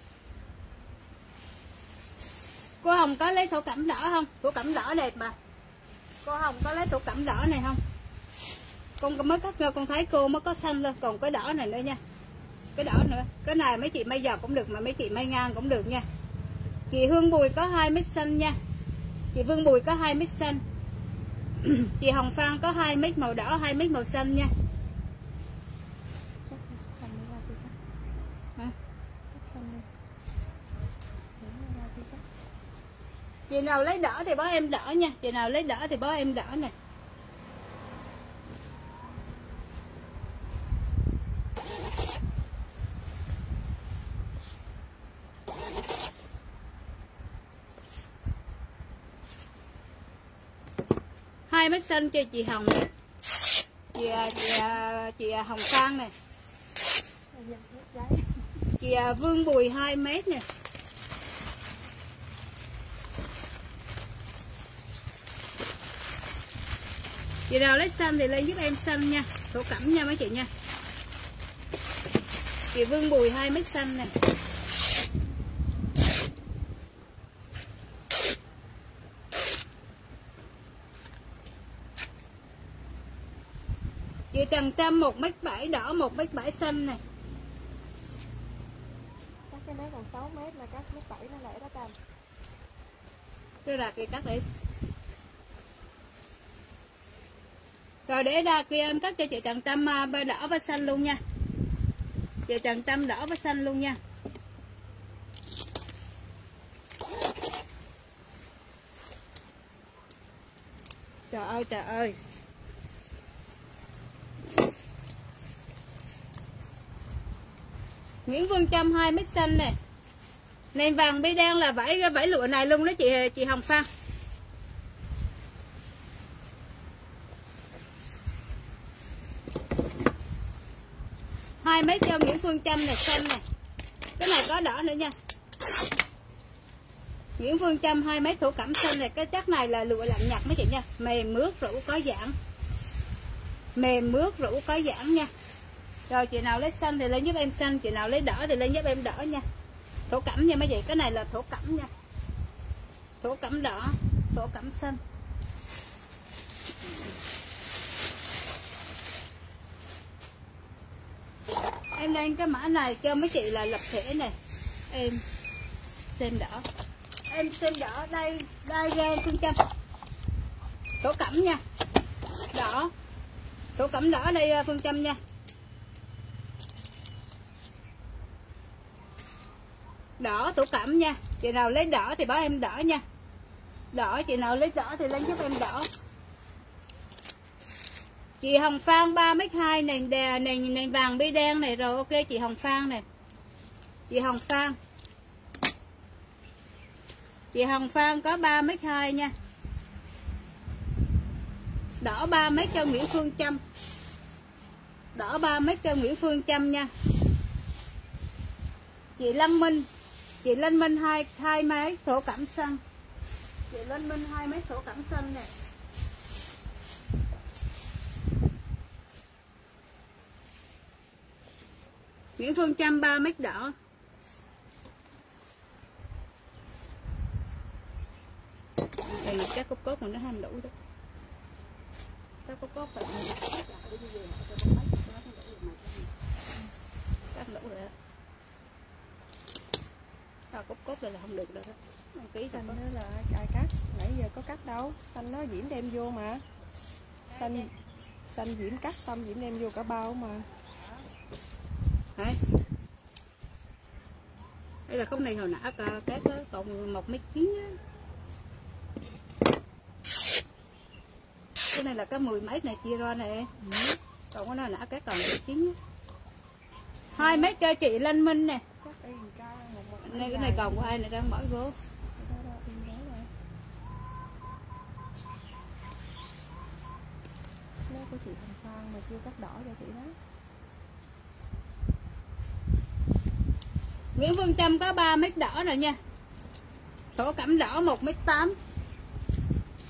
Cô Hồng có lấy thổ cẩm đỏ không? Thổ cẩm đỏ đẹp mà. Cô Hồng có lấy thổ cẩm đỏ này không? Con mới cắt ra con thấy cô mới có xanh thôi. Còn cái đỏ này nữa nha. Cái đỏ nữa. Cái này mấy chị may dọc cũng được mà mấy chị may ngang cũng được nha. Chị Hương Bùi có 2 mét xanh nha. Chị Vương Bùi có 2 mét xanh. Chị Hồng Phan có 2 mét màu đỏ 2 mét màu xanh nha. Chị nào lấy đỏ thì bó em đỏ nha. Chị nào lấy đỏ thì bó em đỏ nè. Hai mét xanh cho chị Hồng nè. Chị Hồng Phan nè. Chị Vương Bùi 2 mét nè. Chị nào lấy xanh thì lên giúp em xanh nha. Thổ cẩm nha mấy chị nha. Chị Vương Bùi 2 mét xanh nè. Chị Trần Trâm 1m7 đỏ 1m7 xanh nè.
Cắt cái đấy còn 6 mét mà cắt mét 7 nó lẻ đó Trâm.
Rồi đặt thì cắt đi. Rồi để ra kia em cắt cho chị Trần Trâm đỏ và xanh luôn nha. Chị Trần Trâm đỏ và xanh luôn nha. Trời ơi. Nguyễn Vương Trâm 2 mét xanh nè. Nền vàng bi đen là vải lụa này luôn đó chị Hồng Phan. Hai mét cho Nguyễn Phương Trâm này xanh nè. Cái này có đỏ nữa nha. Nguyễn Phương Trâm 2 mét thổ cẩm xanh này. Cái chất này là lụa lạnh nhặt mấy chị nha. Mềm mướt rũ có giãn. Mềm mướt rũ có giãn nha. Rồi chị nào lấy xanh thì lên giúp em xanh. Chị nào lấy đỏ thì lên giúp em đỏ nha. Thổ cẩm nha mấy chị. Cái này là thổ cẩm nha. Thổ cẩm đỏ. Thổ cẩm xanh. Em lên cái mã này cho mấy chị là lập thể này. Em xem đỏ. Em xem đỏ. Đây Phương Trâm. Thổ cẩm nha. Đỏ. Thổ cẩm đỏ đây Phương Trâm nha. Đỏ thổ cẩm nha. Chị nào lấy đỏ thì báo em đỏ nha. Đỏ chị nào lấy đỏ thì lên giúp em đỏ. Chị Hồng Phan 3m2 nền vàng bi đen này rồi. Ok chị Hồng Phan này. Chị Hồng Phan. Chị Hồng Phan có 3m2 nha. Đỏ 3m cho Nguyễn Phương Trâm. Đỏ 3m cho Nguyễn Phương Trâm nha. Chị Lâm Minh. Chị Linh Minh 2 mét thổ cẩm xanh. Chị Linh Minh 2 mét thổ cẩm xanh nè. Nguyễn Phương Trâm 3 mét đỏ. Đây các cốt mà nó ham đủ đó. Các cốt phải cắt đủ rồi đó. Sao cốt đây là không được đâu đó. Ký
xanh đó là ai cắt, nãy giờ có cắt đâu. Xanh nó Diễm đem vô mà. Xanh Diễm cắt xong Diễm đem vô cả bao mà.
Đấy. Đây là khúc này hồi nãy cát còn 1m9 á. Cái này là cái 10 mét này chia ra nè. Còn cái này nãy cát còn 9 á. 2 mét cho chị Linh Minh nè. Cái này còn của ai này đang bỏ vô.
Nó của chị Hồng Phan mà chưa cắt đỏ cho chị đó.
Nguyễn Phương Trâm có 3 mét đỏ rồi nha. Thổ cẩm đỏ 1m8.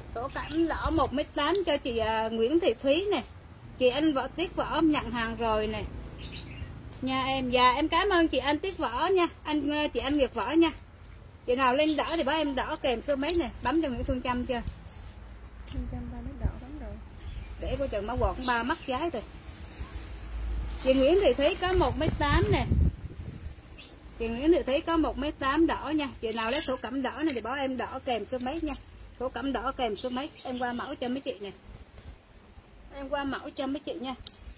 Thổ cẩm đỏ 1m8 cho chị Nguyễn Thị Thúy này. Chị Anh Võ Tiết Võ nhận hàng rồi này nha em. Dạ em cảm ơn chị Anh Tiết Võ nha, chị Anh Nguyệt Võ nha. Chị nào lên đỏ thì báo em đỏ kèm số mấy này, bấm cho Nguyễn Phương Trâm chưa?
Phương Trâm ba nước đỏ bấm rồi.
Để cô chừng máu quọt 3 mắt trái rồi. Chị Nguyễn Thị Thúy có 1m8 nè. Chị Nguyễn Thị Thúy có 1m8 đỏ nha. Chị nào lấy thổ cẩm đỏ này thì báo em đỏ kèm số mấy nha. Thổ cẩm đỏ kèm số mấy. Em qua mẫu cho mấy chị nè. Em qua mẫu cho mấy chị nha.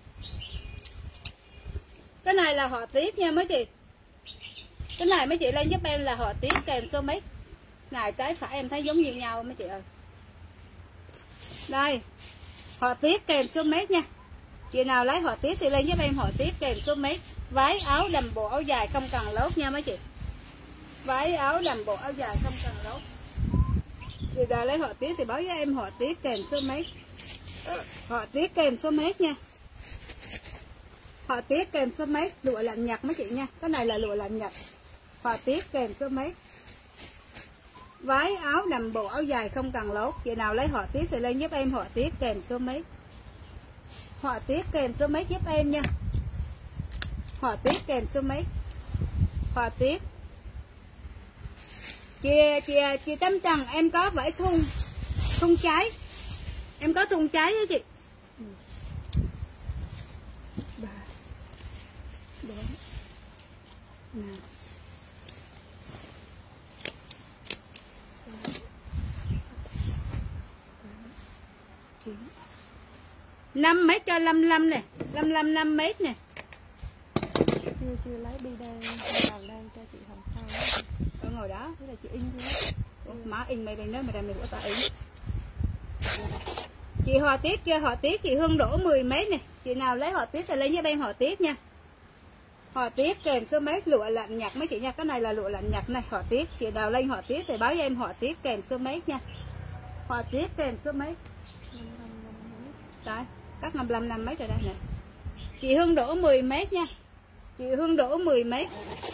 Cái này là họa tiết nha mấy chị. Cái này mấy chị lên giúp em là họa tiết kèm số mấy. Này trái phải em thấy giống như nhau mấy chị ơi. Đây. Họa tiết kèm số mấy nha. Chị nào lấy họa tiết thì lên giúp em họa tiết kèm số mấy. Váy áo đầm bộ áo dài không cần lốt nha mấy chị. Váy áo đầm bộ áo dài không cần lốt. Chị nào lấy họa tiết thì báo với em họa tiết kèm số mấy. Họa tiết kèm số mấy nha. Họa tiết kèm số mấy. Lụa lạnh nhật mấy chị nha. Cái này là lụa lạnh nhật. Họa tiết kèm số mấy. Váy áo đầm bộ áo dài không cần lốt. Chị nào lấy họa tiết thì lên giúp em họa tiết kèm số mấy. Họa tiết kèm số mấy giúp em nha. Họa tiết kèm số mấy. Họa tiết. Chị Tâm Trần em có vải thun trái. Em có thun trái đó chị. 3 4 5 5 mét cho 55 nè, 55 5 mét nè.
Chưa lấy bi đen đang cho chị Hồng Thao.
Ở ngồi đó,
thế là chị in chứ.
Má in mày bên đó mày ra mày của ta in. Chị họa tiết chưa? Họa tiết chị Hương đổ 10 mét nè. Chị nào lấy họa tiết sẽ lấy với em họa tiết nha. Họa tiết kèm số mét lụa lạnh nhật mấy chị nha. Cái này là lụa lạnh nhật này, họa tiết. Chị nào lên họa tiết thì báo với em họa tiết kèm số mét nha. Họa tiết kèm số mét. Đấy, cắt 55 5 mét rồi đây nè. Chị Hương đổ 10 mét nha. Chị Hương đổ 10 mét.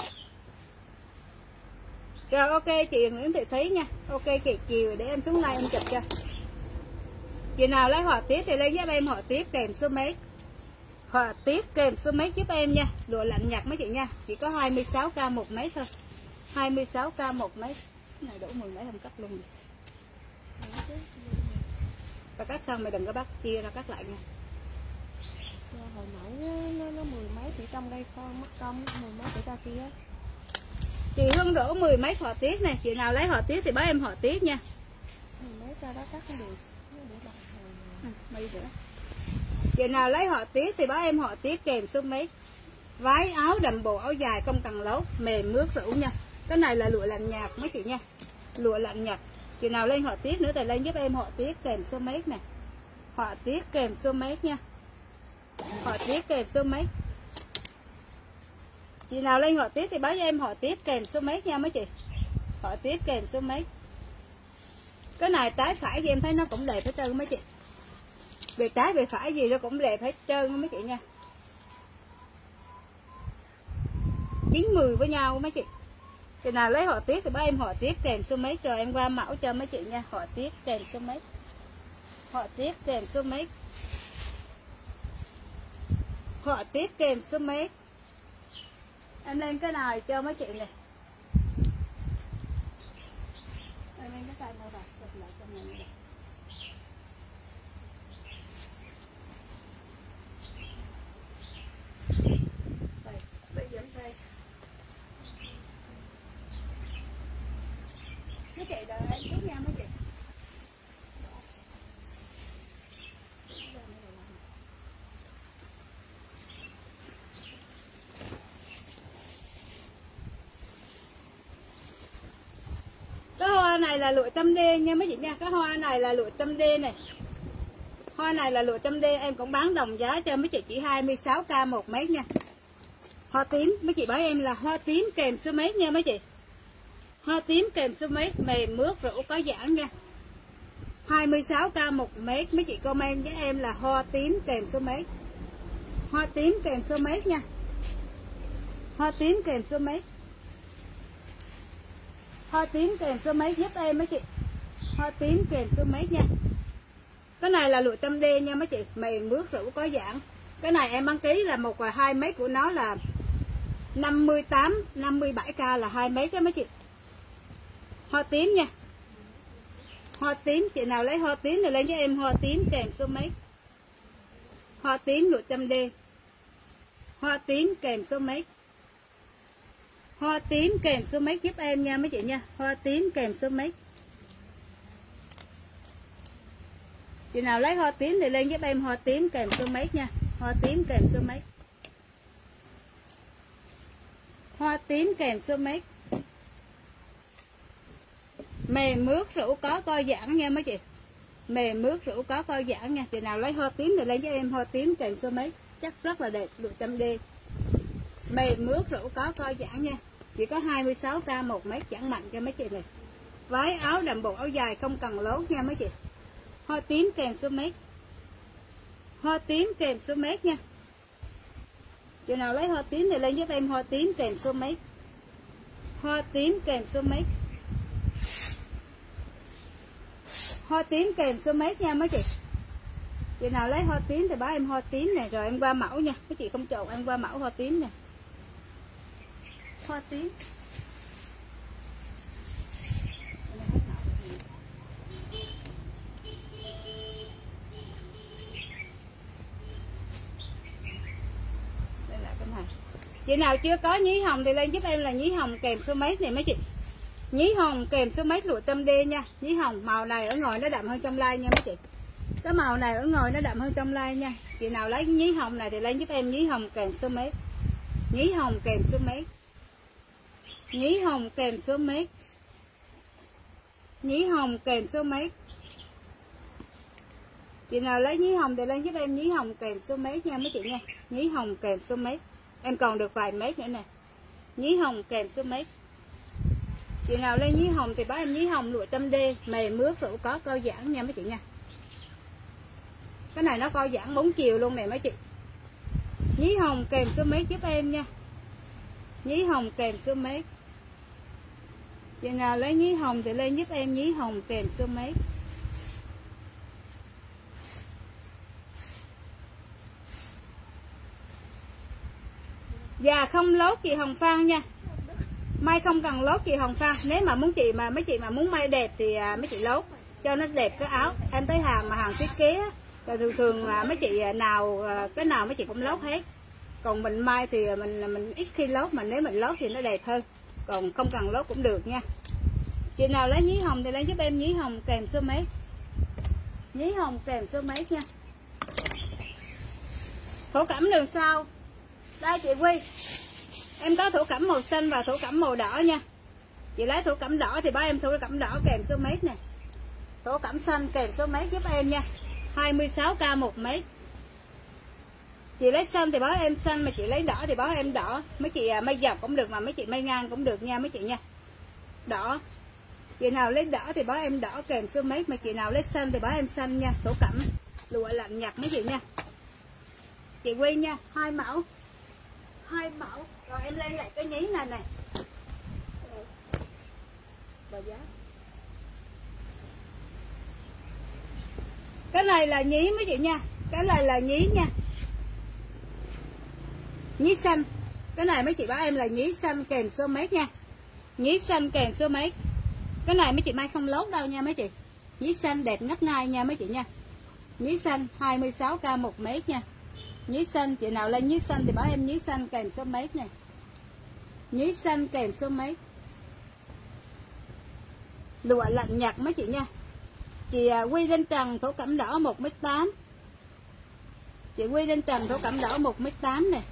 Rồi ok chị Nguyễn Thị Thúy nha. Ok chị chiều để em xuống like em chụp cho. Chị nào lấy họa tiết thì lấy giúp em họa tiết kèm số mét. Họa tiết kèm số mét giúp em nha. Lụa lạnh nhật mấy chị nha. Chỉ có 26k 1 mét thôi. 26k 1 mét. Cái này đổ 10 mét không cắt luôn. Và cắt xong mày đừng có bắt chia ra cắt lại nha.
Hồi nãy nó 10 mấy thì trong đây con mất công 10 mấy để ra kia.
Chị Hương đổ 10 mấy họa tiết này. Chị nào lấy họa tiết thì báo em họa tiết nha.
10 mấy ra đó cắt không được.
Mày nữa. Chị nào lấy họa tiết thì báo em họa tiết kèm số mấy. Váy áo đầm bộ áo dài không cần lấu, mềm mướt rũ nha. Cái này là lụa lạnh nhạt mấy chị nha. Lụa lạnh nhạt. Chị nào lên họa tiết nữa thì lên giúp em họa tiết kèm số mấy nè. Họa tiết kèm số mấy nha. Họa tiết kèm số mấy. Chị nào lên họa tiết thì báo cho em họa tiết kèm số mấy nha mấy chị. Họa tiết kèm số mấy. Cái này trái phải thì em thấy nó cũng đẹp hết trơn mấy chị. Về trái về phải gì nó cũng đẹp hết trơn mấy chị nha. 9-10 với nhau mấy chị. Chị nào lấy họa tiết thì báo em họa tiết kèm số mấy. Rồi em qua mẫu cho mấy chị nha. Họa tiết kèm số mấy. Họa tiết kèm số mấy. Họa tiết kèm số mấy. Em lên cái này cho mấy chị này. Em lên cái cây màu bạc chụp lại cho mình này. Đây, bây giờ đây. Mấy chị đợi em chút nha mấy chị. Cái hoa này là lụa chăm đê nha mấy chị nha. Cái hoa này là lụa chăm đê này. Hoa này là lụa chăm đê em cũng bán đồng giá cho mấy chị chỉ 26k 1 mét nha. Hoa tím mấy chị bảo em là hoa tím kèm số mét nha mấy chị. Hoa tím kèm số mét mềm mướt rũ có giãn nha. 26k 1 mét mấy chị comment với em là hoa tím kèm số mét. Hoa tím kèm số mét nha. Hoa tím kèm số mét. Hoa tím kèm số mấy giúp em mấy chị. Hoa tím kèm số mấy nha. Cái này là lụa tâm đê nha mấy chị, mềm mướt rũ có giãn. Cái này em đăng ký là 1 và 2 mấy của nó là 58, 57k là 2 mấy đó mấy chị. Hoa tím nha. Hoa tím, chị nào lấy hoa tím thì lên cho em hoa tím kèm số mấy. Hoa tím lụa tâm đê. Hoa tím kèm số mấy. Hoa tím kèm số mấy giúp em nha mấy chị nha. Hoa tím kèm số mấy. Chị nào lấy hoa tím thì lên giúp em hoa tím kèm số mấy nha. Hoa tím kèm số mấy. Hoa tím kèm số mấy. Mềm mướt rũ có co giãn nha mấy chị. Mềm mướt rũ có co giãn nha. Chị nào lấy hoa tím thì lên giúp em hoa tím kèm số mấy. Chắc rất là đẹp, lụa tâm đê. Mềm mướt rũ có co giãn nha. Chỉ có 26k một mấy, giãn mạnh cho mấy chị này. Váy áo đầm bộ áo dài không cần lố nha mấy chị. Hoa tím kèm số mấy. Hoa tím kèm số mấy nha. Chị nào lấy hoa tím thì lên giúp em hoa tím kèm số mấy. Hoa tím kèm số mấy. Hoa tím kèm số mấy nha mấy chị. Chị nào lấy hoa tím thì báo em hoa tím này, rồi em qua mẫu nha. Mấy chị không trộn, em qua mẫu hoa tím nè. Hoa tím. Đây là cái này. Chị nào chưa có nhí hồng thì lên giúp em là nhí hồng kèm số mấy này mấy chị. Nhí hồng kèm số mấy lụa tâm đê nha. Nhí hồng màu này ở ngoài nó đậm hơn trong like nha mấy chị. Cái màu này ở ngoài nó đậm hơn trong like nha. Chị nào lấy nhí hồng này thì lên giúp em nhí hồng kèm số mấy. Nhí hồng kèm số mấy. Nhí hồng kèm số mấy. Nhí hồng kèm số mấy. Chị nào lấy nhí hồng thì lên giúp em nhí hồng kèm số mấy nha mấy chị nha. Nhí hồng kèm số mấy. Em còn được vài mét nữa nè. Nhí hồng kèm số mấy. Chị nào lấy nhí hồng thì báo em nhí hồng lụa tâm đê, mềm mướt rũ có co giãn nha mấy chị nha. Cái này nó co giãn 4 chiều luôn nè mấy chị. Nhí hồng kèm số mấy giúp em nha. Nhí hồng kèm số mấy. Chị nào lấy nhí hồng thì lên giúp em nhí hồng kèm số mấy. Dạ không lốt chị Hồng Phan nha. May không cần lốt chị Hồng Phan. Nếu mà muốn chị mà mấy chị mà muốn may đẹp thì mấy chị lốt cho nó đẹp cái áo. Em thấy hàng mà hàng thiết kế là thường mấy chị nào cái nào mấy chị cũng lốt hết. Còn mình may thì mình ít khi lốt, mà nếu mình lốt thì nó đẹp hơn. Còn không cần lốt cũng được nha. Chị nào lấy nhí hồng thì lấy giúp em nhí hồng kèm số mấy. Nhí hồng kèm số mấy nha. Thổ cẩm đường sau. Đây chị Quy. Em có thổ cẩm màu xanh và thổ cẩm màu đỏ nha. Chị lấy thổ cẩm đỏ thì báo em thổ cẩm đỏ kèm số mấy nè. Thổ cẩm xanh kèm số mấy giúp em nha. 26k một mấy. Chị lấy xanh thì báo em xanh, mà chị lấy đỏ thì báo em đỏ. Mấy chị may dọc cũng được, mà mấy chị may ngang cũng được nha mấy chị nha. Đỏ. Chị nào lấy đỏ thì báo em đỏ kèm số mấy, mà chị nào lấy xanh thì báo em xanh nha. Thổ cẩm lụa lạnh nhặt mấy chị nha. Chị Quy nha, 2 mẫu. 2 mẫu. Rồi em lên lại cái nhí này nè. Bà giá. Cái này là nhí mấy chị nha. Cái này là nhí nha. Nhí xanh. Cái này mấy chị báo em là nhí xanh kèm số mấy nha. Nhí xanh kèm số mấy. Cái này mấy chị may không lốt đâu nha mấy chị. Nhí xanh đẹp ngắt ngay nha mấy chị nha. Nhí xanh 26k một mét nha. Nhí xanh, chị nào lên nhí xanh thì báo em nhí xanh kèm số mấy này. Nhí xanh kèm số mấy. Lụa lạnh nhặt mấy chị nha. Chị Quy lên trần thổ cẩm đỏ 1m8. Chị Quy lên trần thổ cẩm đỏ 1m8 nè.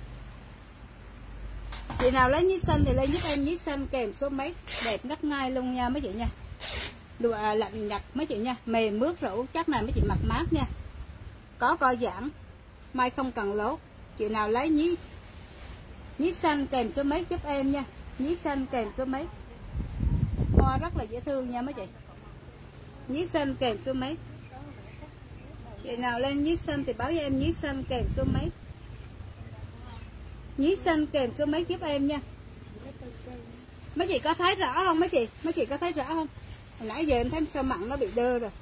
Chị nào lấy nhí xanh thì lên giúp em nhí xanh kèm số mấy. Đẹp ngắt ngay luôn nha mấy chị nha. Lụa lạnh nhặt mấy chị nha. Mềm mướt rũ, chắc là mấy chị mặc mát nha. Có co giãn. May không cần lốt. Chị nào lấy nhí xanh kèm số mấy giúp em nha. Nhí xanh kèm số mấy. Hoa rất là dễ thương nha mấy chị. Nhí xanh kèm số mấy. Chị nào lên nhí xanh thì báo cho em nhí xanh kèm số mấy. Nhí xanh kèm số mấy giúp em nha. Mấy chị có thấy rõ không mấy chị? Mấy chị có thấy rõ không? Hồi nãy giờ em thấy sao mặn nó bị đơ rồi.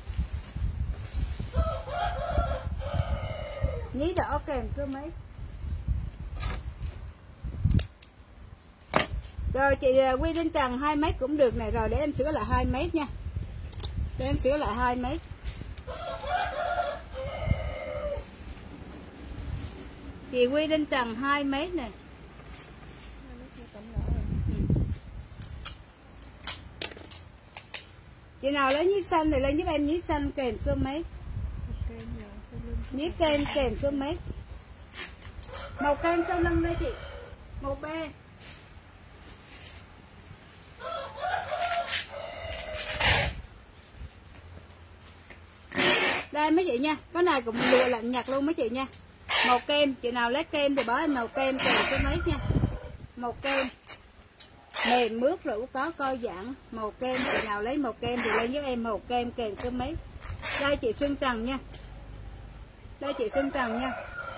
Nhí đỏ kèm số mấy. Rồi chị quy lên trần 2 mét cũng được này. Rồi để em sửa lại 2 mét nha. Để em sửa lại 2 mét. Chị quy lên trần 2 mét nè. Chị nào lấy nhí xanh thì lên giúp em nhí xanh kèm số mấy. Nhí kèm số mấy. Màu kem sau lưng đây chị. Màu be. Đây mấy chị nha. Cái này cũng lụa lạnh nhặt luôn mấy chị nha. Màu kem. Chị nào lấy kem thì bỏ em màu kem kèm số mấy nha. Màu kem. Mềm mướt rượu có co giãn. Màu kem. Chị nào lấy màu kem thì lên giúp em màu kem kèm số mấy. Đây chị Xuân Trần nha. Đây chị Xuân Trần nha.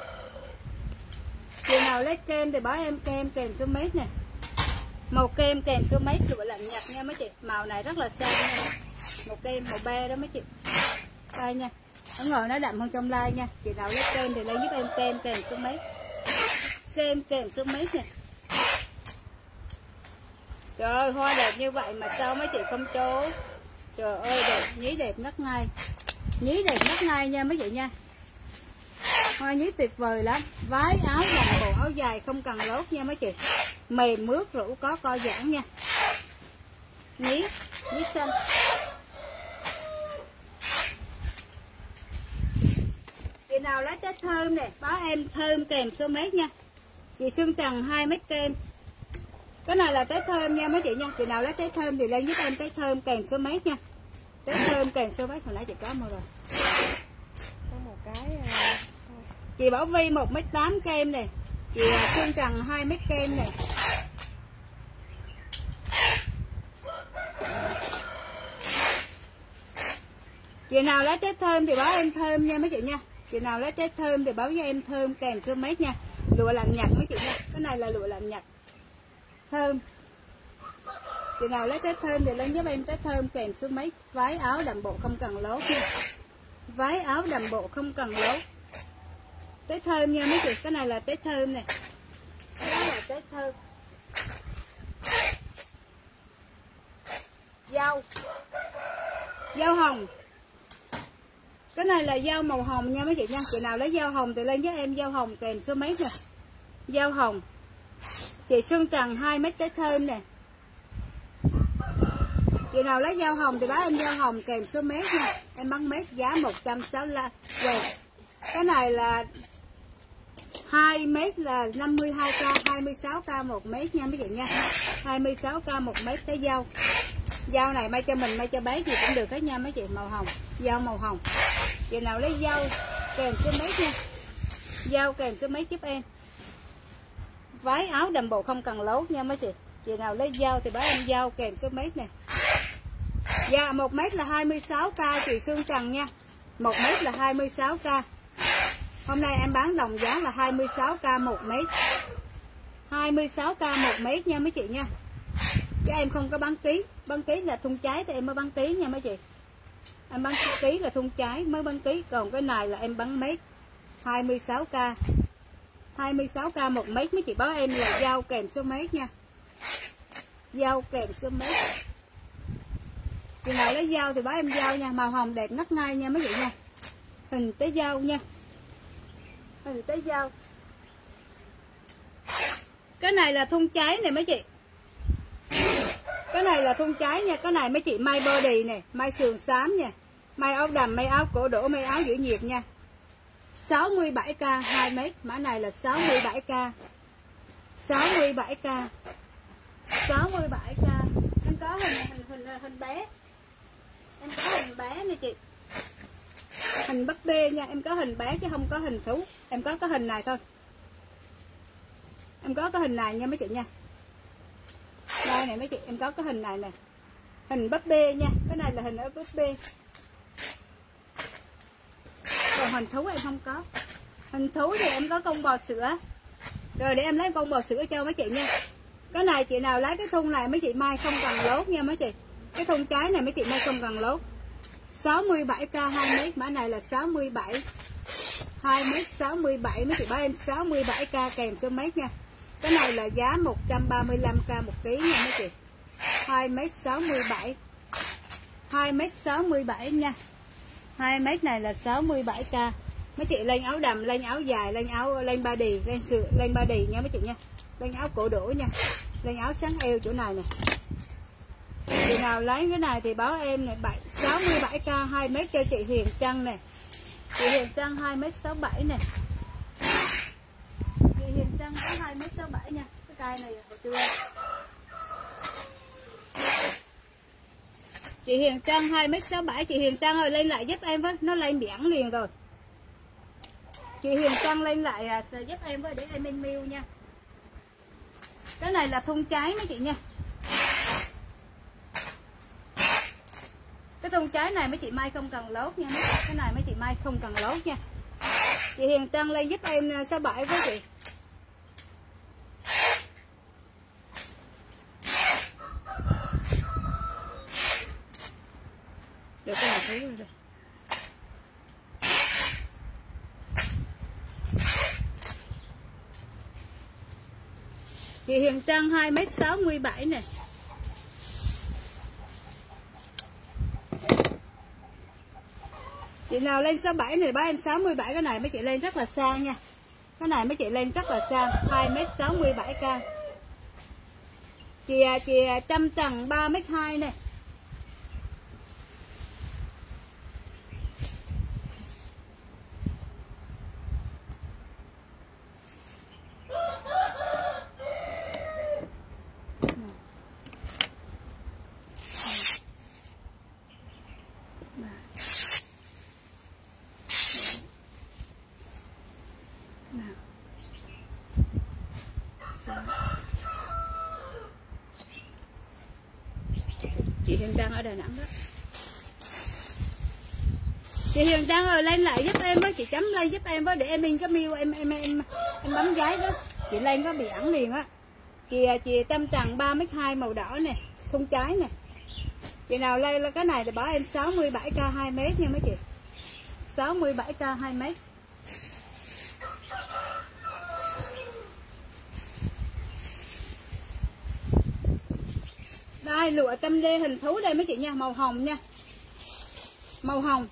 Chị nào lấy kem thì bỏ em kem kèm số mấy nè. Màu kem kèm số mấy lụa lạnh nhặt nha mấy chị. Màu này rất là sang nha. Màu kem màu be đó mấy chị. Đây nha. Ở ngoài nó đậm hơn trong like nha. Chị nào lấy kem thì lấy giúp em kem kèm số mấy. Kem kèm số mấy nè. Trời ơi hoa đẹp như vậy mà sao mấy chị không chố. Trời ơi đẹp, nhí đẹp ngất ngay. Nhí đẹp ngất ngay nha mấy chị nha. Hoa nhí tuyệt vời lắm. Váy áo đầm bộ áo dài không cần lốt nha mấy chị. Mềm mướt rũ có co giãn nha. Nhí xanh. Chị nào lấy trái thơm nè, báo em thơm kèm số mấy nha. Chị Xuân Trần 2 mét kem. Cái này là trái thơm nha mấy chị nha. Chị nào lấy trái thơm thì lên giúp em trái thơm kèm số mấy nha. Trái thơm kèm số mấy, hồi nãy chị có mua rồi.
Có một cái
chị Bảo Vi 1m8 kem này. Chị Xuân Trần 2 mét kem này. Chị nào lấy trái thơm thì báo em thơm nha mấy chị nha. Chị nào lấy trái thơm thì báo với em thơm kèm số mấy nha. Lụa lạnh nhặt mấy chị nha. Cái này là lụa lạnh nhặt. Thơm. Chị nào lấy trái thơm thì lên giúp em trái thơm kèm số mấy. Váy áo đầm bộ không cần lố nha. Váy áo đầm bộ không cần lố. Trái thơm nha mấy chị. Cái này là trái thơm nè. Đó là trái thơm. Dao hồng. Cái này là dao màu hồng nha mấy chị nha. Chị nào lấy dao hồng thì lên với em dao hồng kèm số mấy nè. Dao hồng. Chị Xuân Trần 2 mét trái thơm nè. Chị nào lấy dao hồng thì báo em dao hồng kèm số mét nha. Em bán mét giá 165. Rồi. Cái này là 2 mét là 52k, 26k 1 mét nha mấy chị nha. 26k 1 mét cái dao. Dao này may cho mình, may cho bé gì cũng được hết nha mấy chị. Màu hồng. Dao màu hồng. Chị nào lấy dao kèm số mét nha. Dao kèm số mét giúp em. Váy áo đầm bộ không cần lố nha mấy chị. Chị nào lấy dao thì báo em dao kèm số mét nè. Dạ 1 mét là 26k chị Xuân Trần nha. 1 mét là 26k. Hôm nay em bán đồng giá là 26k 1 mét. 26k 1 mét nha mấy chị nha. Chứ em không có bán ký. Bán ký là thun trái thì em mới bán ký nha mấy chị. Em bán ký là thun trái mới bán ký. Còn cái này là em bán mét. 26k. 26k 1 mét mấy chị báo em là dao kèm số mét nha. Dao kèm số mét. Chị nào lấy dao thì báo em dao nha. Màu hồng đẹp ngắt ngay nha mấy chị nha. Hình tới dao nha. Hình tới dao. Cái này là thun trái này mấy chị. Cái này là thun trái nha. Cái này mấy chị may body nè. May sườn xám nha. May áo đầm, may áo cổ đổ, may áo giữ nhiệt nha. 67k 2 mét. Mã này là 67k. 67k. 67k. Em có hình bé. Em có hình bé nè chị. Hình búp bê nha. Em có hình bé chứ không có hình thú. Em có cái hình này thôi. Em có cái hình này nha mấy chị nha. Đây này mấy chị. Em có cái hình này nè. Hình búp bê nha. Cái này là hình ở búp bê. Còn hình thú em không có. Hình thú thì em có con bò sữa. Rồi để em lấy con bò sữa cho mấy chị nha. Cái này chị nào lấy cái thun này mấy chị may không cần lốt nha mấy chị. Cái thun trái này mấy chị may không cần lốt. 67k 2m, mã này là 67 2m 67, mấy chị báo em 67k kèm số mấy nha. Cái này là giá 135k một ký nha mấy chị. 2m 67 2m 67 nha. 2m này là 67k. Mấy chị lên áo đầm, lên áo dài, lên ba đì, lên ba đì nha mấy chị nha. Lên áo cổ đổ nha. Lên áo sáng eo chỗ này nè. Chị nào lấy cái này thì báo em này 67k 2m cho chị Hiền Trân nè. Chị Hiền Trân 2m 67 nè. Chị Hiền Trân có 2m 67 nha. Cái cây này hồi chưa. Chị Hiền Trân 2m 67. Chị Hiền Trân ơi lên lại giúp em với, nó lên biển liền rồi. Chị Hiền Trân lên lại giúp em với để em in mail nha. Cái này là thun trái mấy chị nha. Cái thun trái này mấy chị may không cần lốt nha. Cái này mấy chị may không cần lốt nha. Chị Hiền Trân lên giúp em 67 với chị. Được cái này thấy rồi. Chị Hiền Trân 2m 67 nè. Chị nào lên 67 này báo em 67, cái này mấy chị lên rất là sang nha. Cái này mấy chị lên rất là sang, 2m 67k. Chị Trâm Trần 3m2 nè. Chị Hiền Trân ở Đà Nẵng đó. Chị Hiền Trân ơi lên lại giúp em với, chị chấm lên giúp em với để em in cái mail em bấm giấy đó. Chị lên có bị ẩn liền á. Chị Tâm Trần 3m2 màu đỏ nè, thun trái nè. Chị nào lên là cái này thì bảo em 67k 2m nha mấy chị. 67k 2m. Đây lụa tâm đê hình thú đây mấy chị nha, màu hồng nha. Màu hồng.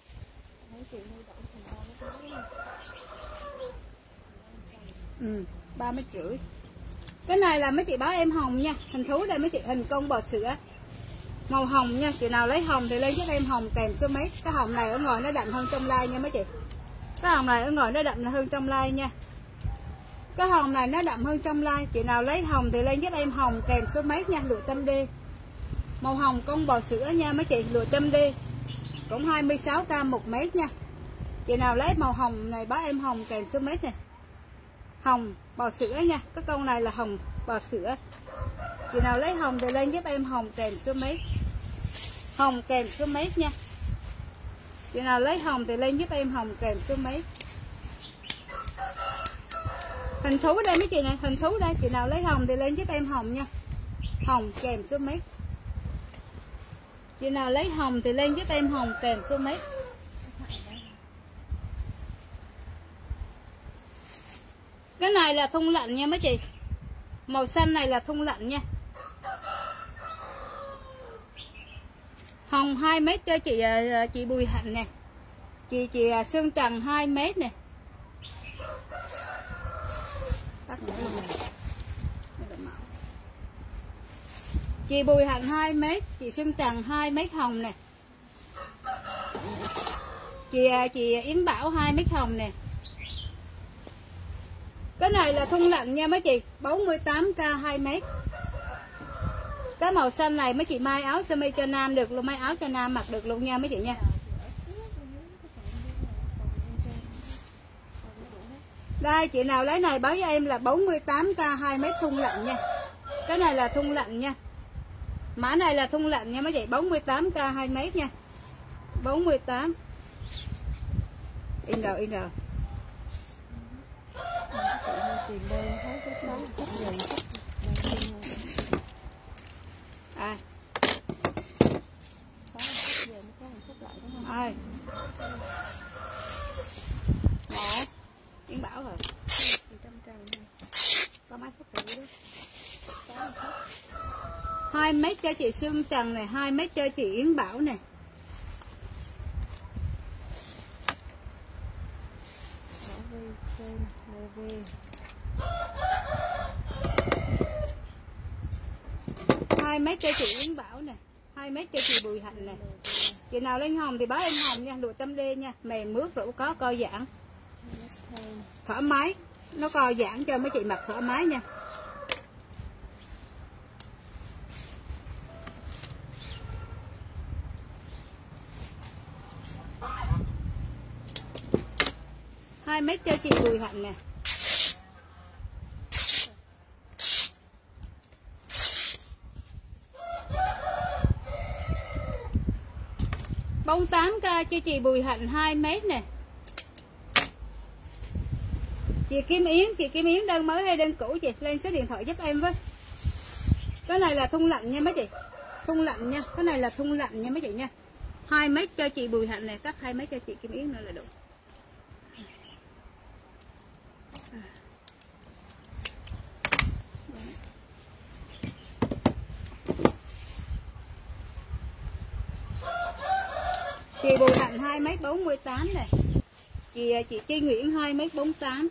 Ừ, 3,5m. Cái này là mấy chị báo em hồng nha, hình thú đây mấy chị, hình con bò sữa. Màu hồng nha, chị nào lấy hồng thì lên giúp em hồng kèm số mấy. Cái hồng này ở ngoài nó đậm hơn trong like nha mấy chị. Cái hồng này ở ngoài nó đậm hơn trong like nha. Cái hồng này nó đậm hơn trong like. Chị nào lấy hồng thì lên giúp em hồng kèm số mấy nha, lụa tâm đê. Màu hồng con bò sữa nha mấy chị, lụa tâm đê. Cũng 26k 1m nha. Chị nào lấy màu hồng này báo em hồng kèm số mấy nè. Hồng bò sữa nha, cái con này là hồng bò sữa. Chị nào lấy hồng thì lên giúp em hồng kèm số mấy. Hồng kèm số mấy nha. Chị nào lấy hồng thì lên giúp em hồng kèm số mấy. Hình thú đây mấy chị này, hình thú đây. Chị nào lấy hồng thì lên giúp em hồng nha. Hồng kèm số mấy. Chị nào lấy hồng thì lên giúp em hồng kèm số mấy. Cái này là thun lạnh nha mấy chị. Màu xanh này là thun lạnh nha. Hồng 2m cho chị Bùi Hạnh nè. Chị Sơn Trần 2m nè. Chị Bùi Hạnh 2m, chị Sơn Trần 2m hồng nè. Chị Yến Bảo 2m hồng nè. Cái này là thun lạnh nha mấy chị, 48k 2m. Cái màu xanh này mấy chị may áo sơ mi cho nam được luôn, may áo cho nam mặc được luôn nha mấy chị nha. Đây chị nào lấy này báo cho em là 48k 2m thun lạnh nha. Cái này là thun lạnh nha. Mã này là thun lạnh nha mấy chị, 48k 2m nha. 48. In rồi. Rồi. Nè, Yến Bảo rồi. Có mấy phút nữa đó. 2 mét cho chị Sương Trần này, 2 mét cho chị Yến Bảo này. Hai mét cho chị Yến Bảo nè, 2 mét cho chị Bùi Hạnh nè. Chị nào lên hồng thì báo em hồng nha, lụa tâm đê nha, mềm mướt rồi có co giãn. Thoải mái, nó co giãn cho mấy chị mặc thoải mái nha. Hai mét cho chị Bùi Hạnh nè. Bông 8k cho chị Bùi Hạnh 2 mét nè. Chị Kim Yến đơn mới hay đơn cũ chị? Lên số điện thoại giúp em với. Cái này là thun lạnh nha mấy chị. Thun lạnh nha, cái này là thun lạnh nha mấy chị nha. 2 mét cho chị Bùi Hạnh này, cắt 2 mét cho chị Kim Yến nữa là đủ. Chị Bùi Hạnh 2m48 này. Chị Chi Nguyễn 2m48.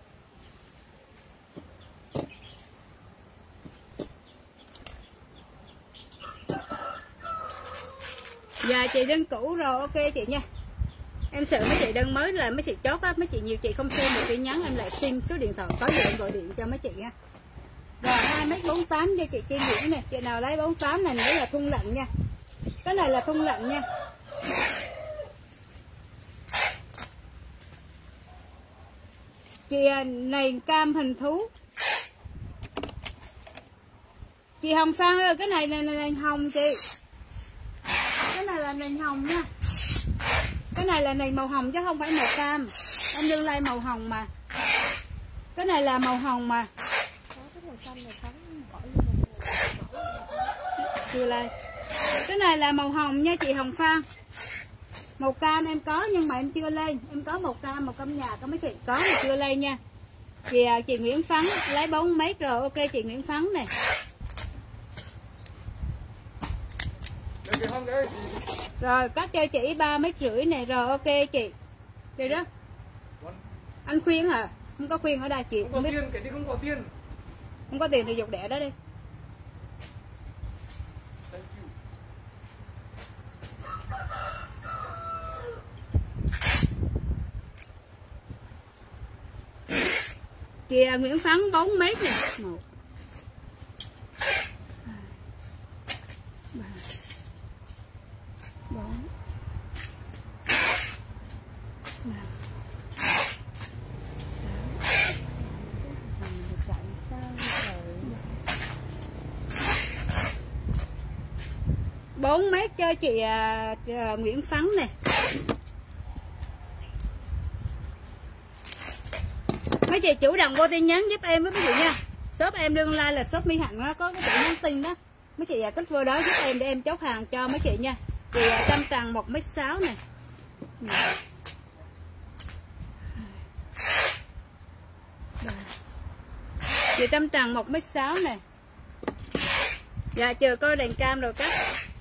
Dạ chị đơn cũ rồi, ok chị nha. Em sợ mấy chị đơn mới là mấy chị chốt á, mấy chị nhiều chị không xem một tin nhắn em lại xin số điện thoại có gì em gọi điện cho mấy chị nha. Rồi 2m48 cho chị Chi Nguyễn này, chị nào lấy 48 này nữa là thun lạnh nha. Cái này là thun lạnh nha. Chị này cam hình thú. Chị Hồng Phan ơi, cái này là nền hồng chị. Cái này là nền hồng nha. Cái này là nền màu hồng chứ không phải màu cam. Em đương lai màu hồng mà. Cái này là màu hồng mà. Chưa lai. Cái này là màu hồng nha chị Hồng Phan. Màu cam em có nhưng mà em chưa lên. Em có màu cam, màu cam nhà có mấy chị có mà chưa lên nha. Chị Nguyễn Phấn lấy 4 mét rồi, ok chị Nguyễn Phấn này. Rồi cắt cho chị 3,5 mét này rồi, ok chị. Chị đó. Anh khuyên hả? Không có khuyên ở đây chị.
Không có tiền, cái gì không có tiền.
Không có tiền thì dục đẻ đó đi. Chị Nguyễn Phấn 4 mét nè. 1 2 3 4 5 4 mét cho chị Nguyễn Phấn nè. Mấy chị chủ động vô tin nhắn giúp em với mấy chị nha. Shop em đương like là shop Mỹ Hạnh đó, có cái chị nhắn tin đó. Mấy chị kích vô đó giúp em để em chốt hàng cho mấy chị nha. Chị Tâm Trần 1m6 nè. Chị Tâm Trần 1m6 nè. Dạ chờ coi đèn cam rồi cắt.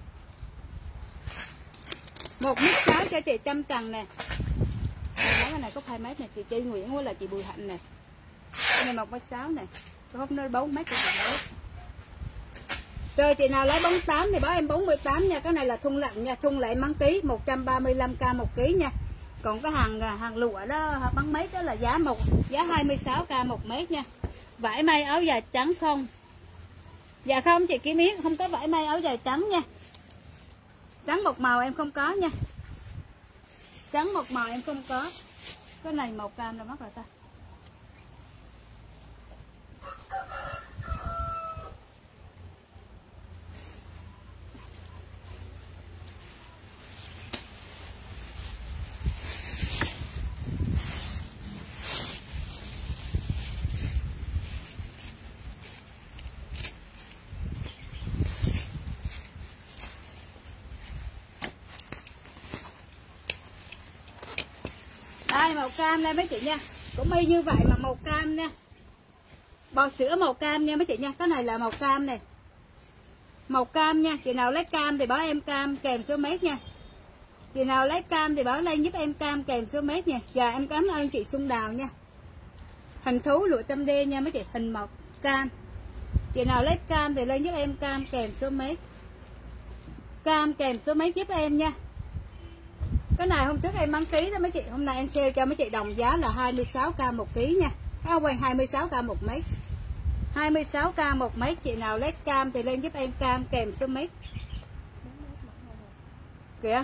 1m6 cho chị Tâm Trần nè. Cái này có 2 mét này, chị Chi Nguyễn với là chị Bùi Hạnh nè. Cái này 1m6 nè. Có hốc nó 4 mét của chị đó. Rồi chị nào lấy 48 thì báo em 48 nha. Cái này là thun lạnh nha, thun lại mắng ký 135k 1 kg nha. Còn cái hàng lụa đó bán mét đó là giá 26k 1 mét nha. Vải may áo dài trắng không? Dạ không chị Kim Yến, không có vải may áo dài trắng nha. Trắng một màu em không có nha. Trắng một màu em không có. Cái này màu cam rồi mất rồi ta. Đây màu cam đây mấy chị nha, cũng y như vậy mà màu cam nha, bò sữa màu cam nha mấy chị nha. Cái này là màu cam này, màu cam nha. Chị nào lấy cam thì báo em cam kèm số mét nha. Chị nào lấy cam thì báo lên giúp em cam kèm số mét nha. Dạ em cảm ơn chị Xuân Đào nha. Hình thú lụa tâm đê nha mấy chị, hình màu cam. Chị nào lấy cam thì lên giúp em cam kèm số mét, cam kèm số mét giúp em nha. Cái này hôm trước em bán ký đó mấy chị, hôm nay em sale cho mấy chị đồng giá là 26k một ký nha. Không quay 26k một mét, 26k một mét. Chị nào lấy cam thì lên giúp em cam kèm số mét kìa,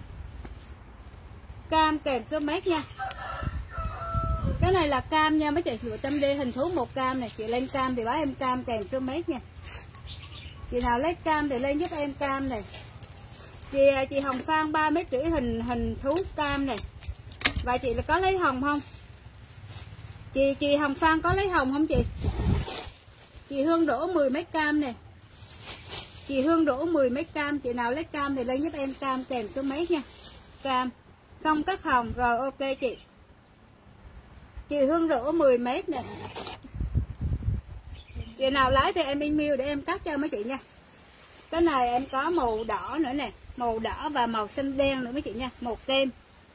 cam kèm số mét nha. Cái này là cam nha mấy chị, lụa tâm đê hình thú một cam này. Chị lên cam thì báo em cam kèm số mét nha. Chị nào lấy cam thì lên giúp em cam này. Chị Hồng Phan 3,5 mét hình thú cam này. Và chị là có lấy hồng không? Chị Hồng Phan có lấy hồng không chị? Chị Hương đổ 10 mét cam này. Chị Hương đổ 10 mét cam. Chị nào lấy cam thì lên giúp em cam kèm số mét nha. Cam không cắt hồng rồi, ok chị. Chị Hương đổ 10 mét nè. Chị nào lấy thì em email để em cắt cho mấy chị nha. Cái này em có màu đỏ nữa nè, màu đỏ và màu xanh đen nữa mấy chị nha, màu kem.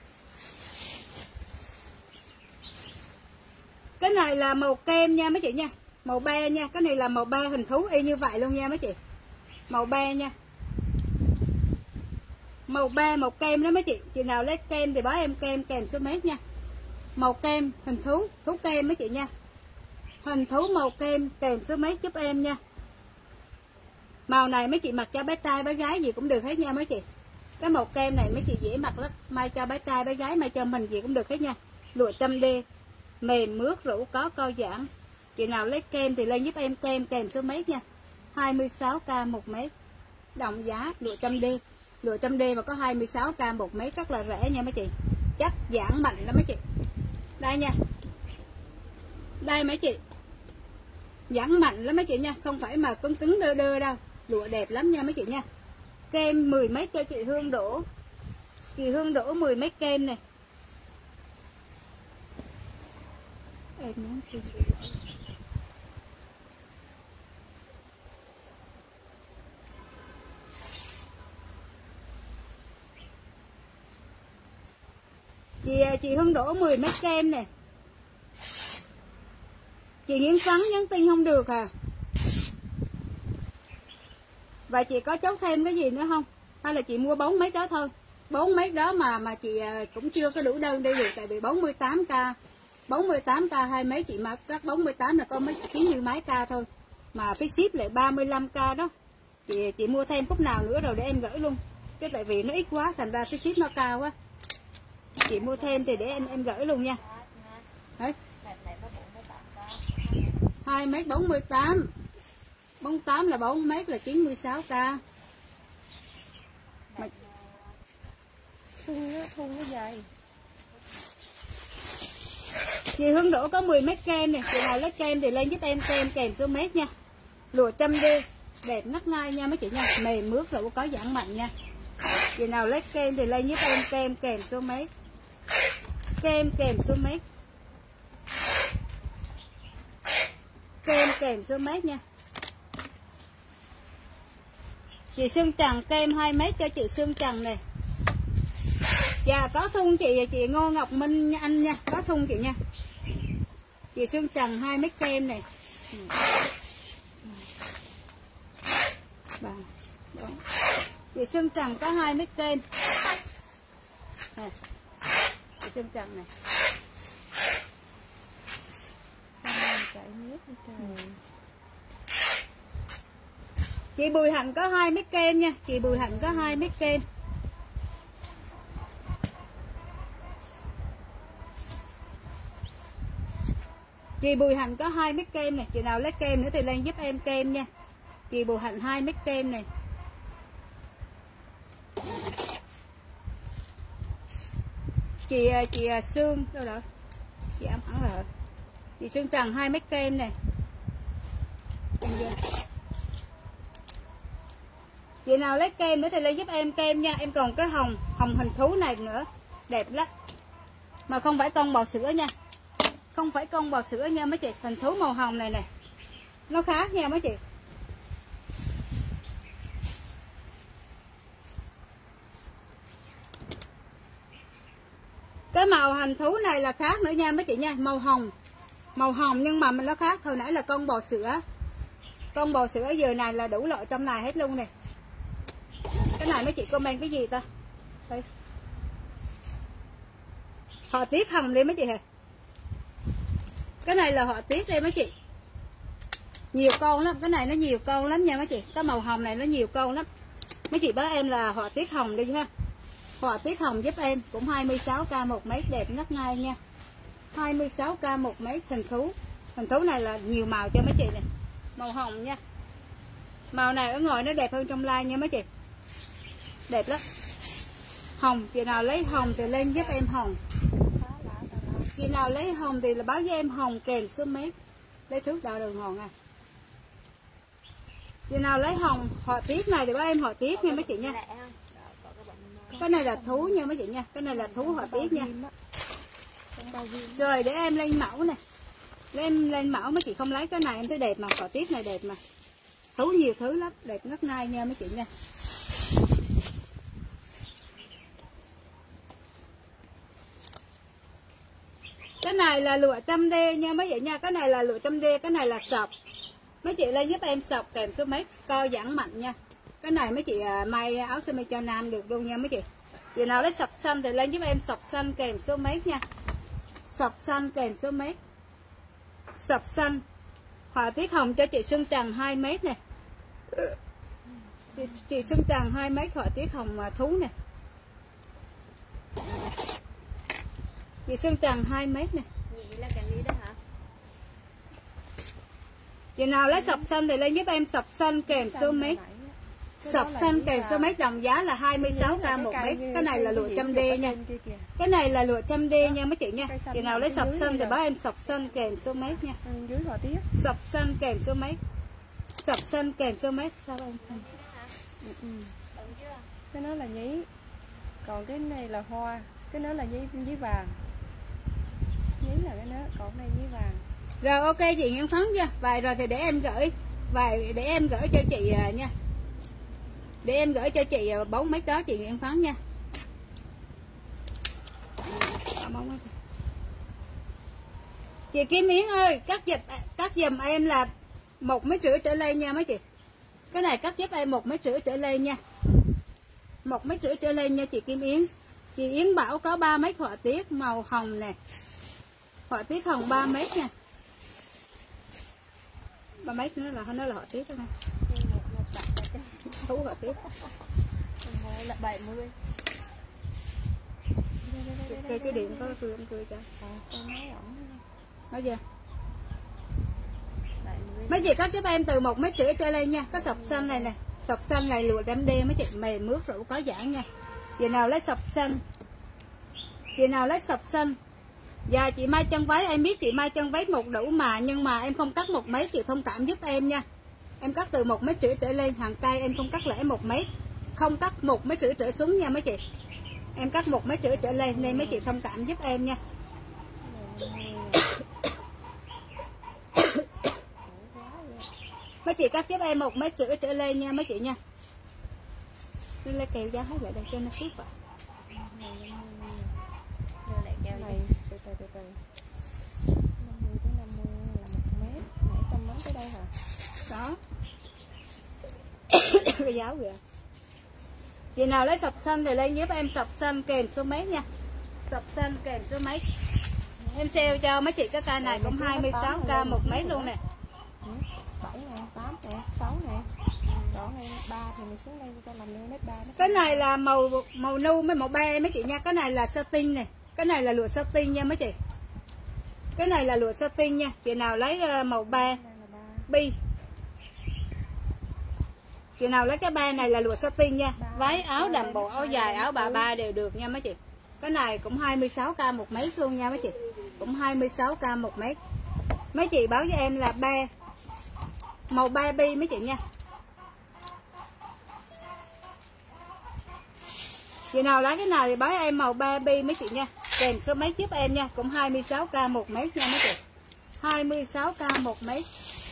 Cái này là màu kem nha mấy chị nha, màu be nha. Cái này là màu be hình thú y như vậy luôn nha mấy chị, màu be nha, màu be màu kem đó mấy chị. Chị nào lấy kem thì báo em kem kèm số mét nha. Màu kem hình thú, thú kem mấy chị nha, hình thú màu kem kèm số mét giúp em nha. Màu này mấy chị mặc cho bé trai bé gái gì cũng được hết nha mấy chị. Cái màu kem này mấy chị dễ mặc lắm, may cho bé trai bé gái, may cho mình gì cũng được hết nha. Lụa tâm đê mềm mướt rũ có co giãn. Chị nào lấy kem thì lên giúp em kem kèm số mét nha. 26k một mét. Đồng giá lụa tâm đê. Lụa tâm đê mà có 26k một mét rất là rẻ nha mấy chị. Chắc giãn mạnh lắm mấy chị. Đây nha. Đây mấy chị. Giãn mạnh lắm mấy chị nha, không phải mà cứng cứng đơ đơ đâu. Lụa đẹp lắm nha mấy chị nha. Kem 10 mét cho chị Hương đổ. Chị Hương đổ 10 mét kem này. Em muốn chị Hương đổ 10 mét kem nè. Chị Nguyễn Phấn nhắn tin không được à. Và chị có chốt thêm cái gì nữa không? Hay là chị mua 4 mét đó thôi? 4 mét đó mà chị cũng chưa có đủ đơn đi được. Tại vì 48k 48k 2 mét chị mà các 48 là có mấy chín như mấy k thôi. Mà phí ship lại 35k đó. Chị mua thêm phút nào nữa rồi để em gửi luôn. Chứ tại vì nó ít quá thành ra phí ship nó cao quá. Chị mua thêm thì để em gửi luôn nha. Đấy. 2 mét 48. 48 là 4 mét là 96k.
Thun nó dài.
Chị Hương đổ có 10 mét kem này. Chị nào lấy kem thì lên giúp em kem kèm số mét nha. Lụa trăm đê đẹp ngắt ngay nha mấy chị nha, mềm mướt rồi có giãn mạnh nha. Chị nào lấy kem thì lên giúp em kem kèm số mét, kem kèm số mét, kem kèm số mét nha. Chị Xuân Trần kem 2 mét cho chị Xuân Trần này. Dạ có thun chị Ngô Ngọc Minh Anh nha, có thun chị nha. Chị Xuân Trần 2 mét kem này. Chị Xuân Trần có 2 mét kem. Chị Xuân Trần này. Chị Bùi Hạnh có 2 mét kem nha, chị Bùi Hạnh có 2 mét kem. Chị Bùi Hạnh có 2 mét kem này, chị nào lấy kem nữa thì lên giúp em kem nha. Chị Bùi Hạnh 2 mét kem này. Chị Sương đâu rồi? Chị ấm hẳn rồi. Chị Sương Trần 2 mét kem này. Chị nào lấy kem nữa thì lên giúp em kem nha. Em còn cái hồng hình thú này nữa, đẹp lắm. Mà không phải con bò sữa nha. Không phải con bò sữa nha mấy chị. Hình thú màu hồng này nè, nó khác nha mấy chị. Cái màu hành thú này là khác nữa nha mấy chị nha. Màu hồng. Màu hồng nhưng mà nó khác. Hồi nãy là con bò sữa. Con bò sữa giờ này là đủ loại trong này hết luôn nè. Cái này mấy chị comment cái gì ta? Đây. Họa tiết hồng đi mấy chị hả? Cái này là họa tiết đây mấy chị. Nhiều con lắm. Cái này nó nhiều con lắm nha mấy chị. Cái màu hồng này nó nhiều con lắm. Mấy chị bác em là họa tiết hồng đi ha. Họa tiết hồng giúp em. Cũng 26k một mét, đẹp ngất ngay nha. 26k một mét hình thú. Hình thú này là nhiều màu cho mấy chị nè. Màu hồng nha. Màu này ở ngoài nó đẹp hơn trong live nha mấy chị. Đẹp lắm. Hồng, chị nào lấy hồng thì lên giúp em hồng. Chị nào lấy hồng thì là báo với em hồng kèm số mét. Lấy thước đo đường hồng à. Chị nào lấy hồng họa tiết này thì báo em họa tiết nha mấy chị nha. Cái này là thú nha mấy chị nha. Cái này là thú họa tiết nha. Rồi để em lên mẫu nè. Để em lên mẫu mấy chị không lấy cái này em thấy đẹp mà. Họa tiết này đẹp mà. Thú nhiều thứ lắm. Đẹp ngất ngay nha mấy chị nha. Cái này là lụa trăm đê nha mấy chị nha. Cái này là lụa trăm đê. Cái này là sọc. Mấy chị lên giúp em sọc kèm số mấy. Co giãn mạnh nha. Cái này mấy chị may áo sơ mi cho nam được luôn nha mấy chị. Chị nào lấy sọc xanh thì lên giúp em sọc xanh kèm số mấy nha. Sọc xanh kèm số mấy. Sọc xanh. Họa tiết hồng cho chị Xuân Trần 2 mét nè. Chị Xuân Trần 2 mét họa tiết hồng thú nè. Chị Xuân Trần 2 mét nè. Chị nào lấy sọc xanh thì lên giúp em sọc xanh kèm số mét. Sọc xanh kèm số mét đồng giá là 26k một mét. Cái này là lụa trăm đê nha. Cái này là lụa trăm đê nha mấy chị nha. Chị nào lấy sọc xanh thì báo em sọc xanh kèm số mét nha. Sọc xanh kèm số mét. Sọc xanh kèm số mét. Sao em không?
Cái nó là nhí. Còn cái này là hoa. Cái nó là nhí vàng. Nhí là cái nó, còn này nhí vàng.
Rồi ok chị Nguyễn Phấn nha. Vậy rồi thì để em gửi. Vậy để em gửi cho chị nha. Để em gửi cho chị 4 mét đó chị Nguyễn Phấn nha. Chị Kim Yến ơi, cắt giùm em là 1,5 mét trở lên nha mấy chị. Cái này cắt giúp em 1,5 mét trở lên nha. 1,5 mét trở lên nha chị Kim Yến. Chị Yến bảo có 3 mét họa tiết màu hồng nè. Họa tiết hồng 3 mét nha. 3 mét nữa là nó là họa tiết đó nè. Thú họa tiết.
Là 70.
Cái điện có cười em cười cho. Nói chưa? Mấy chị cắt giúp em từ 1,5 mét trở lên nha. Có sọc xanh này nè. Sọc xanh này lụa đám đê mấy chị mềm mướt rượu có giãn nha. Chị nào lấy sọc xanh. Chị nào lấy sọc xanh. Dạ chị may chân váy em biết chị may chân váy một đủ mà. Nhưng mà em không cắt 1 mét chị thông cảm giúp em nha. Em cắt từ 1,5 mét trở lên. Hàng cây em không cắt lẻ 1 mét. Không cắt 1,5 mét trở xuống nha mấy chị. Em cắt 1,5 mét trở lên nên mấy chị thông cảm giúp em nha. Mấy chị cắt giúp em 1,5 mét trở lên nha mấy chị nha. Nó lấy kèo giá hết lại đây cho nó xíu vậy.
Này từ từ 50 tới 50 là 1 mét. Nãy trăm mắm tới đây hả?
Đó. Cái giáo kìa. Chị nào lấy sọc xanh thì lên giúp em sọc xanh kèm số mét nha. Sọc xanh kèm số mét. Em sale cho mấy chị cái cây này cũng 26k một mét luôn nè.
7 nè, 8 nè, 6 nè. Đó này 3 thì mình xuống đây cho làm lên mét 3.
Cái này là màu nu với màu be mấy chị nha. Cái này là satin này. Cái này là lụa satin nha mấy chị. Cái này là lụa satin nha. Chị nào lấy màu be bi. Chị nào lấy cái be này là lụa satin nha. Váy áo đầm bộ áo dài áo bà ba đều được nha mấy chị. Cái này cũng 26k một mét luôn nha mấy chị. Cũng 26k một mét. Mấy chị báo với em là be. Màu be bi mấy chị nha. Chị nào lấy cái nào thì báo em màu be bi mấy chị nha. kèm số mấy giúp em nha, cũng 26k một mét nha mấy chị. 26k một mét.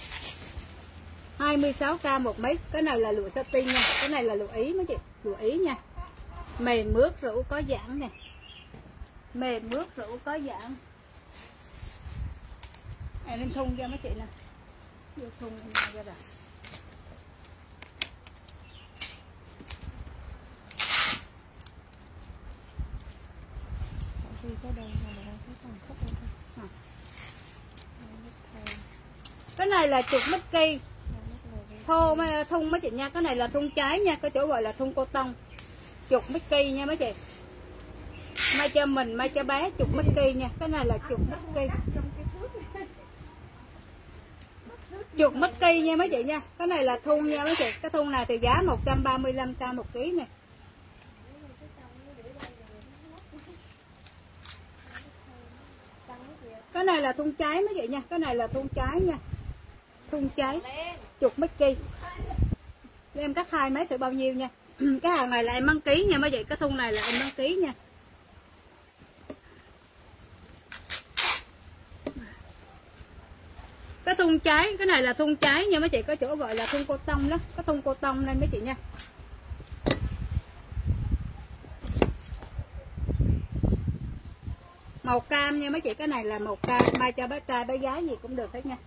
26k một mét. Cái này là lụa satin nha, cái này là lụa Ý mấy chị, lụa Ý nha. Mềm mướt rũ có giãn nè. Mềm mướt rũ có giãn. Em lên thun cho mấy chị nè. Vô thun em ra rồi. Cái này là chục Mickey thô thun mấy chị nha, cái này là thun trái nha, cái chỗ gọi là thun cô tông, chục Mickey nha mấy chị. May cho mình, may cho bé, chục Mickey nha, cái này là chục Mickey. Chục Mickey nha mấy chị nha, cái này là thun nha mấy chị, cái thun này thì giá 135k một ký nè. Cái này là thun trái mấy chị nha, cái này là thun trái nha. Thun trái chục Mickey. Em cắt 2 mét sẽ bao nhiêu nha. Cái hàng này là em đăng ký nha mấy chị, cái thun này là em đăng ký nha. Cái thun trái, cái này là thun trái nha mấy chị, có chỗ gọi là thun cô tông đó, cái thun cô tông đây mấy chị nha. Màu cam nha mấy chị, cái này là màu cam, mai cho bé trai bé gái gì cũng được hết nha.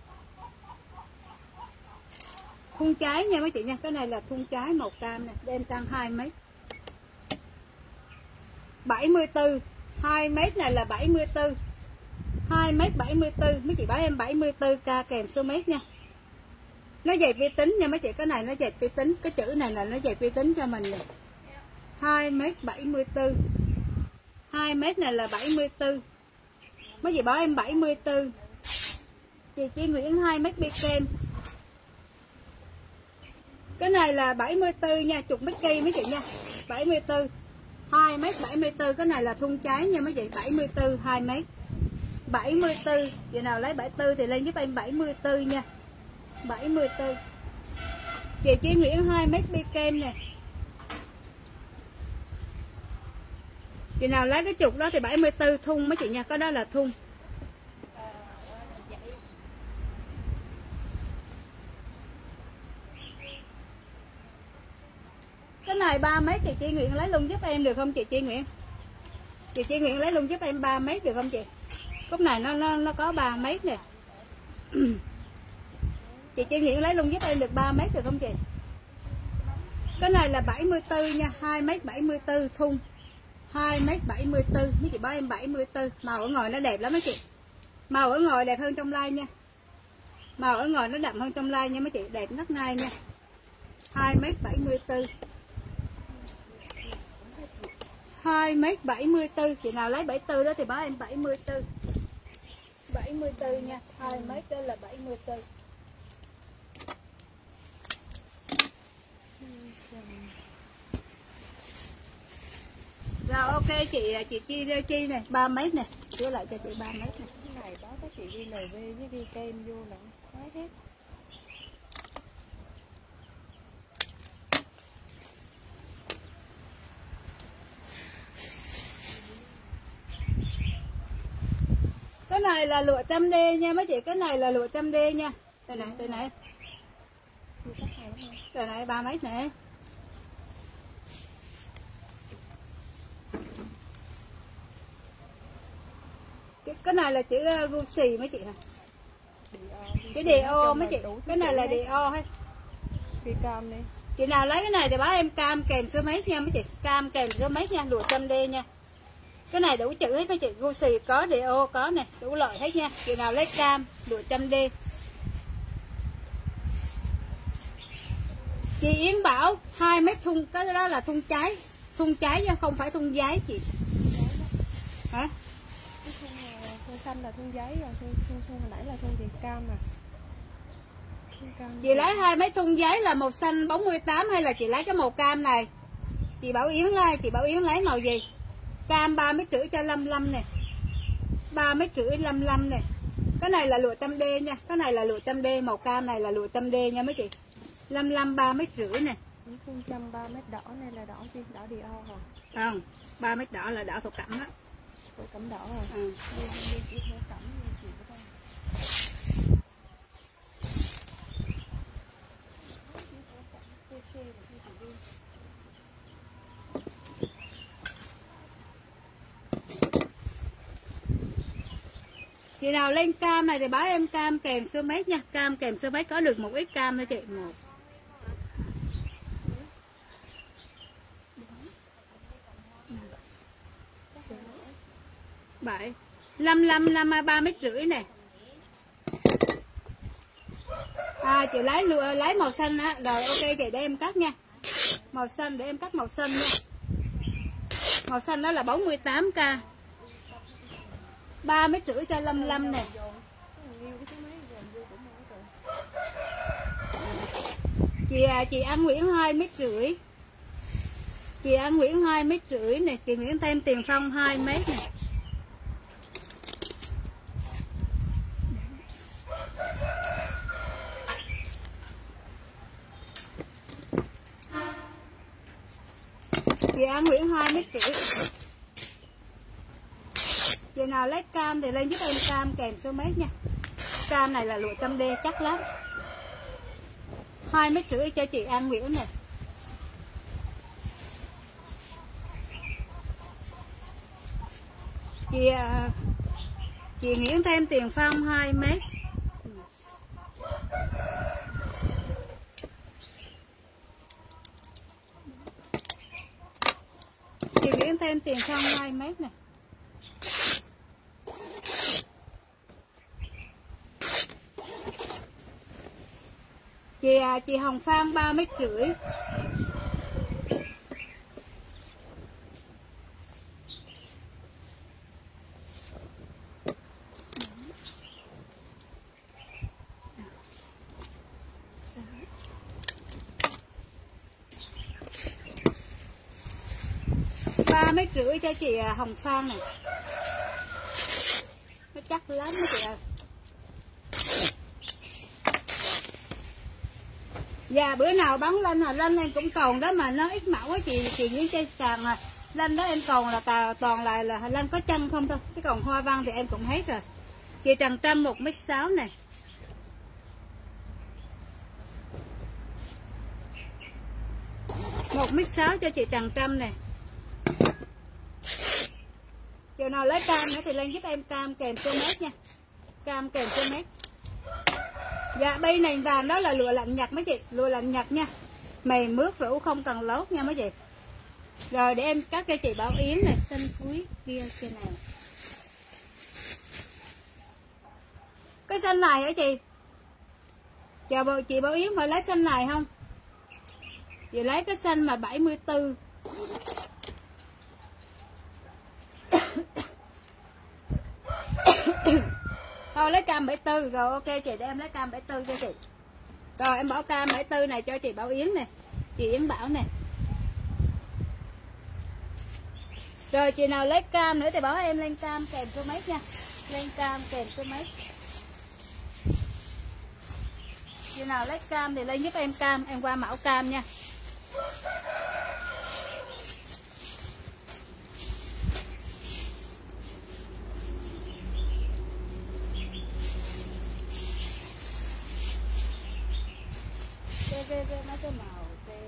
Thun trái nha mấy chị nha, cái này là thun trái màu cam nè, đem căng 2 mét. 74, 2 mét này là 74. 2 mét 74, mấy chị báo em 74k kèm số mét nha. Nó dày vi tính nha mấy chị, cái này nó dày vi tính, cái chữ này là nó dày vi tính cho mình nè. 2 mét 74. 2 mét này là 74. Mấy chị báo em 74. Chị Chi Nguyễn 2 mét bi kem. Cái này là 74 nha, chục Mickey mấy chị nha. 74. 2 mét 74, cái này là thun trái nha mấy chị, 74 2 mét. 74, chị nào lấy 74 thì lên giúp em 74 nha. 74. Chị Chi Nguyễn 2 mét bi kem nè. Chị nào lấy cái chục đó thì 74 thun mấy chị nha, cái đó là thun. Cái này 3 mét chị Chi Nguyễn lấy luôn giúp em được không chị Chi Nguyễn? Chị Chi Nguyễn lấy luôn giúp em 3 mét được không chị? Cúc này nó có 3 mét nè. Chị Chi Nguyễn lấy luôn giúp em được 3 mét được không chị? Cái này là 74 nha, 2 mét 74 thun. 2 mét 74, mấy chị báo em 74. Màu ở ngoài nó đẹp lắm mấy chị. Màu ở ngoài đẹp hơn trong like nha. Màu ở ngoài nó đậm hơn trong like nha mấy chị, đẹp nấc nai nha. 2 mét 74. 2 mét 74, chị nào lấy 74 đó thì báo em 74. 74 nha, 2 mét đó là 74. Rồi ok chị Chi này 3 mét nè, đưa lại cho chị 3 mét này.
Cái này báo các chị đi LV với đi kem vô là nói hết.
Cái này là lụa 100D nha mấy chị, cái này là lụa 100D nha. Đây này, đây này. Đây này 3 mét nè. Cái này là chữ Gucci mấy chị hả? Cái DO mấy chị, cái này là DO hay?
Đi cam đi.
Chị nào lấy cái này thì báo em cam kèm số mét nha mấy chị, cam kèm số mét nha, lụa 100D nha. Cái này đủ chữ hết mấy chị, Gucci có, DO có nè, đủ loại hết nha. Chị nào lấy cam, lụa 100D. Chị Yến Bảo 2 mét thun, cái đó là thun trái chứ không phải thun giấy chị. Hả?
Thun xanh là thun giấy, rồi thun hồi nãy là thun gì cam à.
Chị lấy 2 mét thun giấy là màu xanh bóng 18 hay là chị lấy cái màu cam này? Chị Bảo Yến lấy, chị Bảo Yến lấy màu gì? Cam 3,5 mét cho 55 nè. 3,5 mét 55 nè. Cái này là lụa 100D nha, cái này là lụa 100D, màu cam này là lụa 100D nha mấy chị. 55 3,5 mét nè.
Phương châm 3 mét đỏ này là đỏ gì? Đỏ Dior hả?
Không, 3 mét đỏ là đỏ thổ cẩm đó.
Thổ cẩm đỏ rồi.
Ừ.
Đi chỉ thổ cẩm như chị của ta.
Chị nào lên cam này thì báo em cam kèm số mấy nha. Cam kèm số mấy, có được một ít cam thôi chị. 1 7 55 3 mét rưỡi nè. Chị lấy màu xanh á. Rồi ok chị, để em cắt nha. Màu xanh, để em cắt màu xanh nha. Màu xanh đó là 48k. 3 mét rưỡi cho 55 nè. Chị An Nguyễn 2 mét rưỡi. Chị An Nguyễn 2 mét rưỡi nè. Chị Nguyễn thêm Tiền Phong 2 mét nè. Chị An Nguyễn 2 mét rưỡi. Chị nào lấy cam thì lên giúp em cam kèm số mét nha. Cam này là lụa chăm đê chắc lắm. 2 mét rưỡi cho chị An Nguyễn nè. Chị Nguyễn thêm Tiền Phong 2 mét. Chị Nguyễn thêm Tiền Phong 2 mét nè. Chị Hồng Phan 3 mét rưỡi. Mét rưỡi cho chị Hồng Phan này. Nó chắc lắm đó chị ơi. Dạ bữa nào bán lanh lanh em cũng còn đó mà nó ít mẫu á chị Nguyễn Trai Sàn à. Lanh đó em còn là toàn là lanh có chân không thôi. Chứ còn hoa văn thì em cũng hết rồi. Chị Trần Trâm 1m6 nè. Một mét 6 cho chị Trần Trâm nè. Chiều nào lấy cam nữa thì lên giúp em cam kèm số mét nha. Cam kèm số mét. Dạ bay nền vàng đó là lụa lạnh Nhật mấy chị. Lụa lạnh Nhật nha. Mềm mướt rũ không cần lót nha mấy chị. Rồi để em cắt cho chị Bảo Yến này. Xanh cuối kia trên này. Cái xanh này hả chị? Chào chị Bảo Yến phải lấy xanh này không? Chị lấy cái xanh mà 74. Thôi lấy cam 74. Rồi ok chị, để em lấy cam 74 cho chị. Rồi em bỏ cam 74 này cho chị Bảo Yến nè. Chị Yến Bảo nè. Rồi chị nào lấy cam nữa thì bảo em lên cam kèm số mấy nha. Lên cam kèm số mấy. Chị nào lấy cam thì lên giúp em cam. Em qua mẫu cam nha. Nó cái màu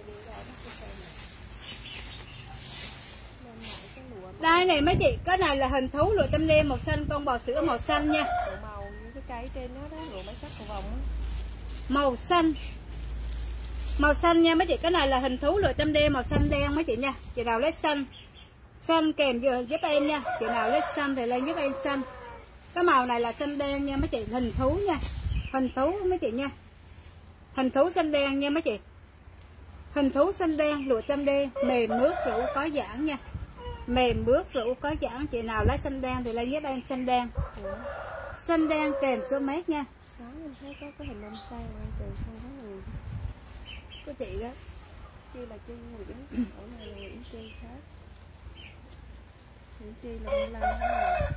đây này mấy chị, cái này là hình thú lụa tâm đen màu xanh, con bò sữa màu xanh nha.
Màu như cái cây trên nó đó, lụa mấy sắc cầu vồng á.
Màu xanh. Màu xanh nha mấy chị, cái này là hình thú lụa tâm đen màu xanh đen mấy chị nha. Chị nào lấy xanh. Xanh kèm giúp em nha. Chị nào lấy xanh thì lên giúp em xanh. Cái màu này là xanh đen nha mấy chị, hình thú nha. Hình thú mấy chị nha. Hình thú xanh đen nha mấy chị. Hình thú xanh đen lụa chăm đen, mềm mướt rũ có giãn nha. Mềm mướt rũ có giãn. Chị nào lấy xanh đen thì lấy giúp em xanh đen. Xanh đen kèm số mét nha.
Sáng em thấy có cái hình ông sao từ sau đó người
của chị đó.
Kia là Chi Nguyễn, ở này là Nguyễn Chi khác. Nguyễn Chi là 15 tháng rồi.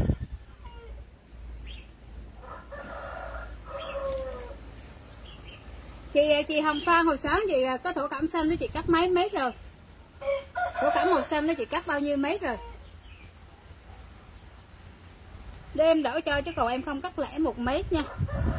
Chị Hồng Phan hồi sáng chị có thổ cẩm xanh đó chị cắt mấy mét rồi. Thổ cẩm màu xanh đó chị cắt bao nhiêu mét rồi? Để em đỡ cho chứ còn em không cắt lẻ 1 mét nha.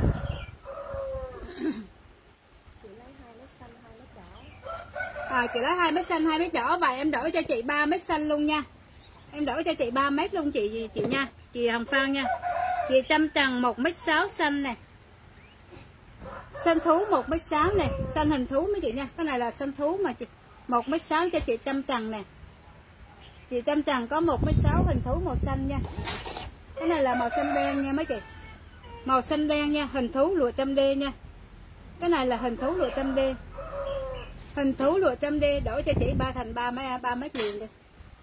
Chị lấy 2 mét xanh 2 mét đỏ.
Chị lấy 2 mét xanh 2 mét đỏ. Vậy em đỡ cho chị 3 mét xanh luôn nha. Em đỡ cho chị 3 mét luôn chị nha. Chị Hồng Phan nha. Chị Trâm Trần 1m6 xanh nè. Xanh thú 1m6 nè. Xanh hình thú mấy chị nha. Cái này là xanh thú mà chị. 1m6 cho chị Trâm Trần nè. Chị Trâm Trần có 1m6 hình thú màu xanh nha. Cái này là màu xanh đen nha mấy chị. Màu xanh đen nha. Hình thú lụa chăm đê nha. Cái này là hình thú lụa chăm đê. Hình thú lụa chăm đê. Đổi cho chị 3 thành 3 mét liền đi.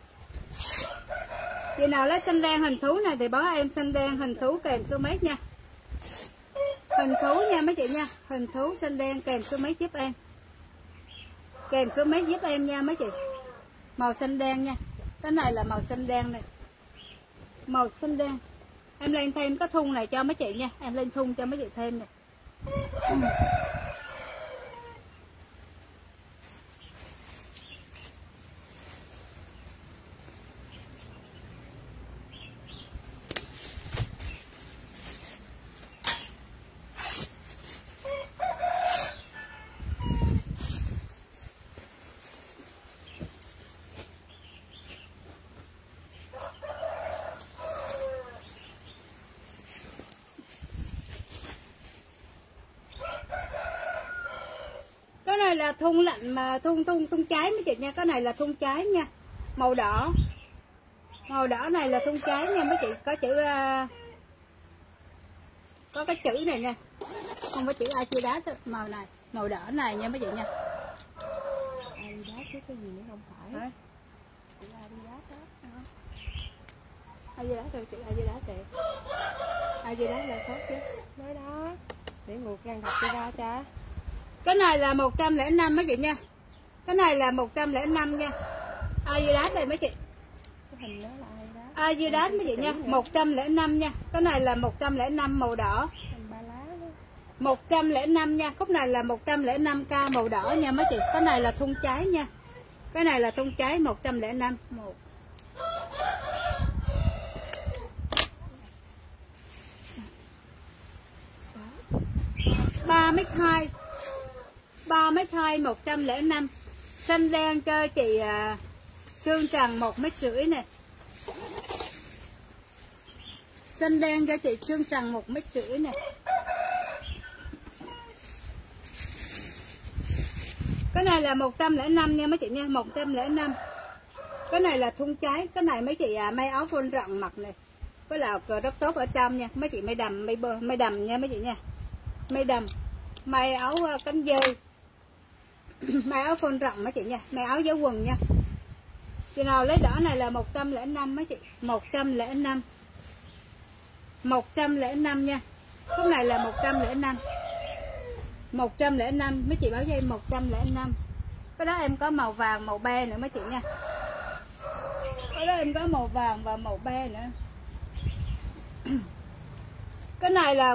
Chị nào lấy xanh đen hình thú này thì báo em xanh đen hình thú kèm số mét nha. Hình thú nha mấy chị nha. Hình thú xanh đen kèm số mét giúp em. Kèm số mét giúp em nha mấy chị. Màu xanh đen nha. Cái này là màu xanh đen này. Màu xanh đen. Em lên thêm cái thun này cho mấy chị nha. Em lên thun cho mấy chị thêm nè. Cái này là thun lạnh mà thun trái mấy chị nha. Cái này là thun trái nha. Màu đỏ. Màu đỏ này là thun trái nha mấy chị. Có chữ có cái chữ này nè. Không có chữ Adidas màu này. Màu đỏ này nha mấy chị nha.
Adidas chứ cái gì nữa không phải. Chữ Adidas đó.
Adidas rồi chữ Adidas kìa. Adidas là tốt chứ.
Nói đó. Để ngược ngang thật cho ra cha.
Cái này là 105 mấy chị nha. Cái này là 105 nha. Adidas đây mấy chị.
Cái hình đó là
Adidas mấy chị nha. 105 nha. Cái này là 105 màu đỏ.
Hình ba lá đó.
105 nha. Khúc này là 105k màu đỏ nha mấy chị. Cái này là thun trái nha. Cái này là thun trái 105. 1 3m2. 3m2 105. Xanh đen cho chị Sương Trần 1m5 nè. Xanh đen cho chị Sương Trần 1m5 nè. Cái này là 105 nha mấy chị nha. 105. Cái này là thun trái. Cái này mấy chị may áo phôn rộng mặc này. Cái là rất tốt ở trong nha. Mấy chị may đầm may đầm nha mấy chị nha. May đầm. May áo cánh dơi. May áo phôn rộng mấy chị nha. May áo giáo quần nha. Chị nào lấy đỏ này là 105 mấy chị. 105. 105 nha. Khúc này là 105. 105. Mấy chị báo dây 105. Cái đó em có màu vàng màu be nữa mấy chị nha. Cái đó em có màu vàng và màu be nữa. Cái này là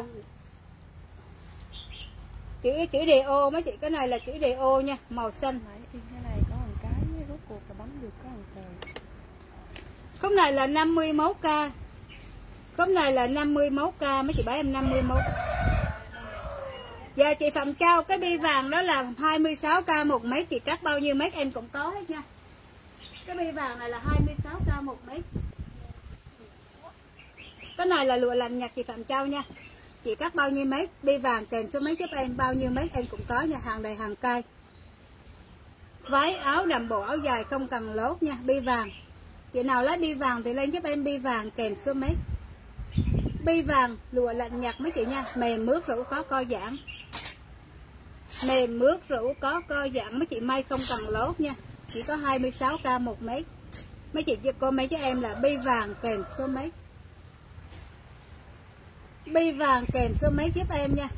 chữ đề ô mấy chị. Cái này là chữ đề ô nha. Màu xanh.
Cái này có một cái rốt cuộc là bấm được có một tờ.
Khúc này là 51k. Khúc này là 51k mấy chị báo em 51. Giờ chị Phạm Cao cái bi vàng đó là 26k 1 mét. Chị cắt bao nhiêu mét em cũng có hết nha. Cái bi vàng này là 26k 1 mét. Cái này là lụa lành Nhật chị Phạm Cao nha. Chị cắt bao nhiêu mét, bi vàng kèm số mấy giúp em, bao nhiêu mét em cũng có nha, hàng đầy hàng cay. Váy áo đầm bộ áo dài không cần lốt nha, bi vàng. Chị nào lấy bi vàng thì lên giúp em bi vàng kèm số mét. Bi vàng lụa lạnh Nhật mấy chị nha, mềm mướt rũ có co giãn. Mềm mướt rũ có co giãn mấy chị may không cần lốt nha. Chỉ có 26k 1 mét. Mấy chị cô mấy cho em là bi vàng kèm số mét. Bi vàng kèm số mấy giúp em nha.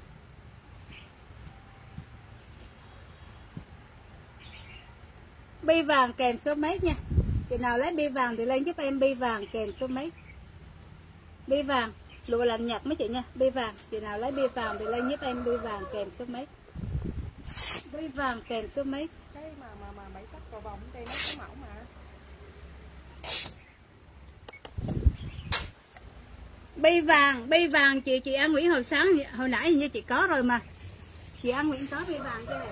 Bi vàng kèm số mấy nha. Chị nào lấy bi vàng thì lên giúp em bi vàng kèm số mấy. Bi vàng lụa lành Nhật mấy chị nha. Bi vàng, chị nào lấy bi vàng thì lên giúp em bi vàng kèm số mấy. Bi vàng kèm số mấy.
Cái mà bảy sắc cầu vòng đây nó có mẫu mà.
Bi vàng chị An Nguyễn hồi sáng hồi nãy hình như chị có rồi mà. Chị An Nguyễn có bi vàng chưa?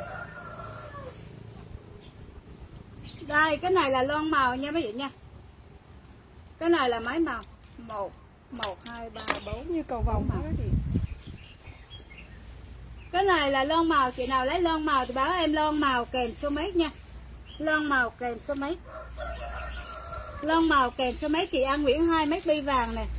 Đây, cái này là lon màu nha mấy chị nha. Cái này là mấy màu? 1 2 3 4
như cầu vồng màu.
Cái này là lon màu, chị nào lấy lon màu thì báo em lon màu kèm số mấy nha. Lon màu kèm số mấy. Lon màu kèm số mấy chị An Nguyễn 2 mét bi vàng nè.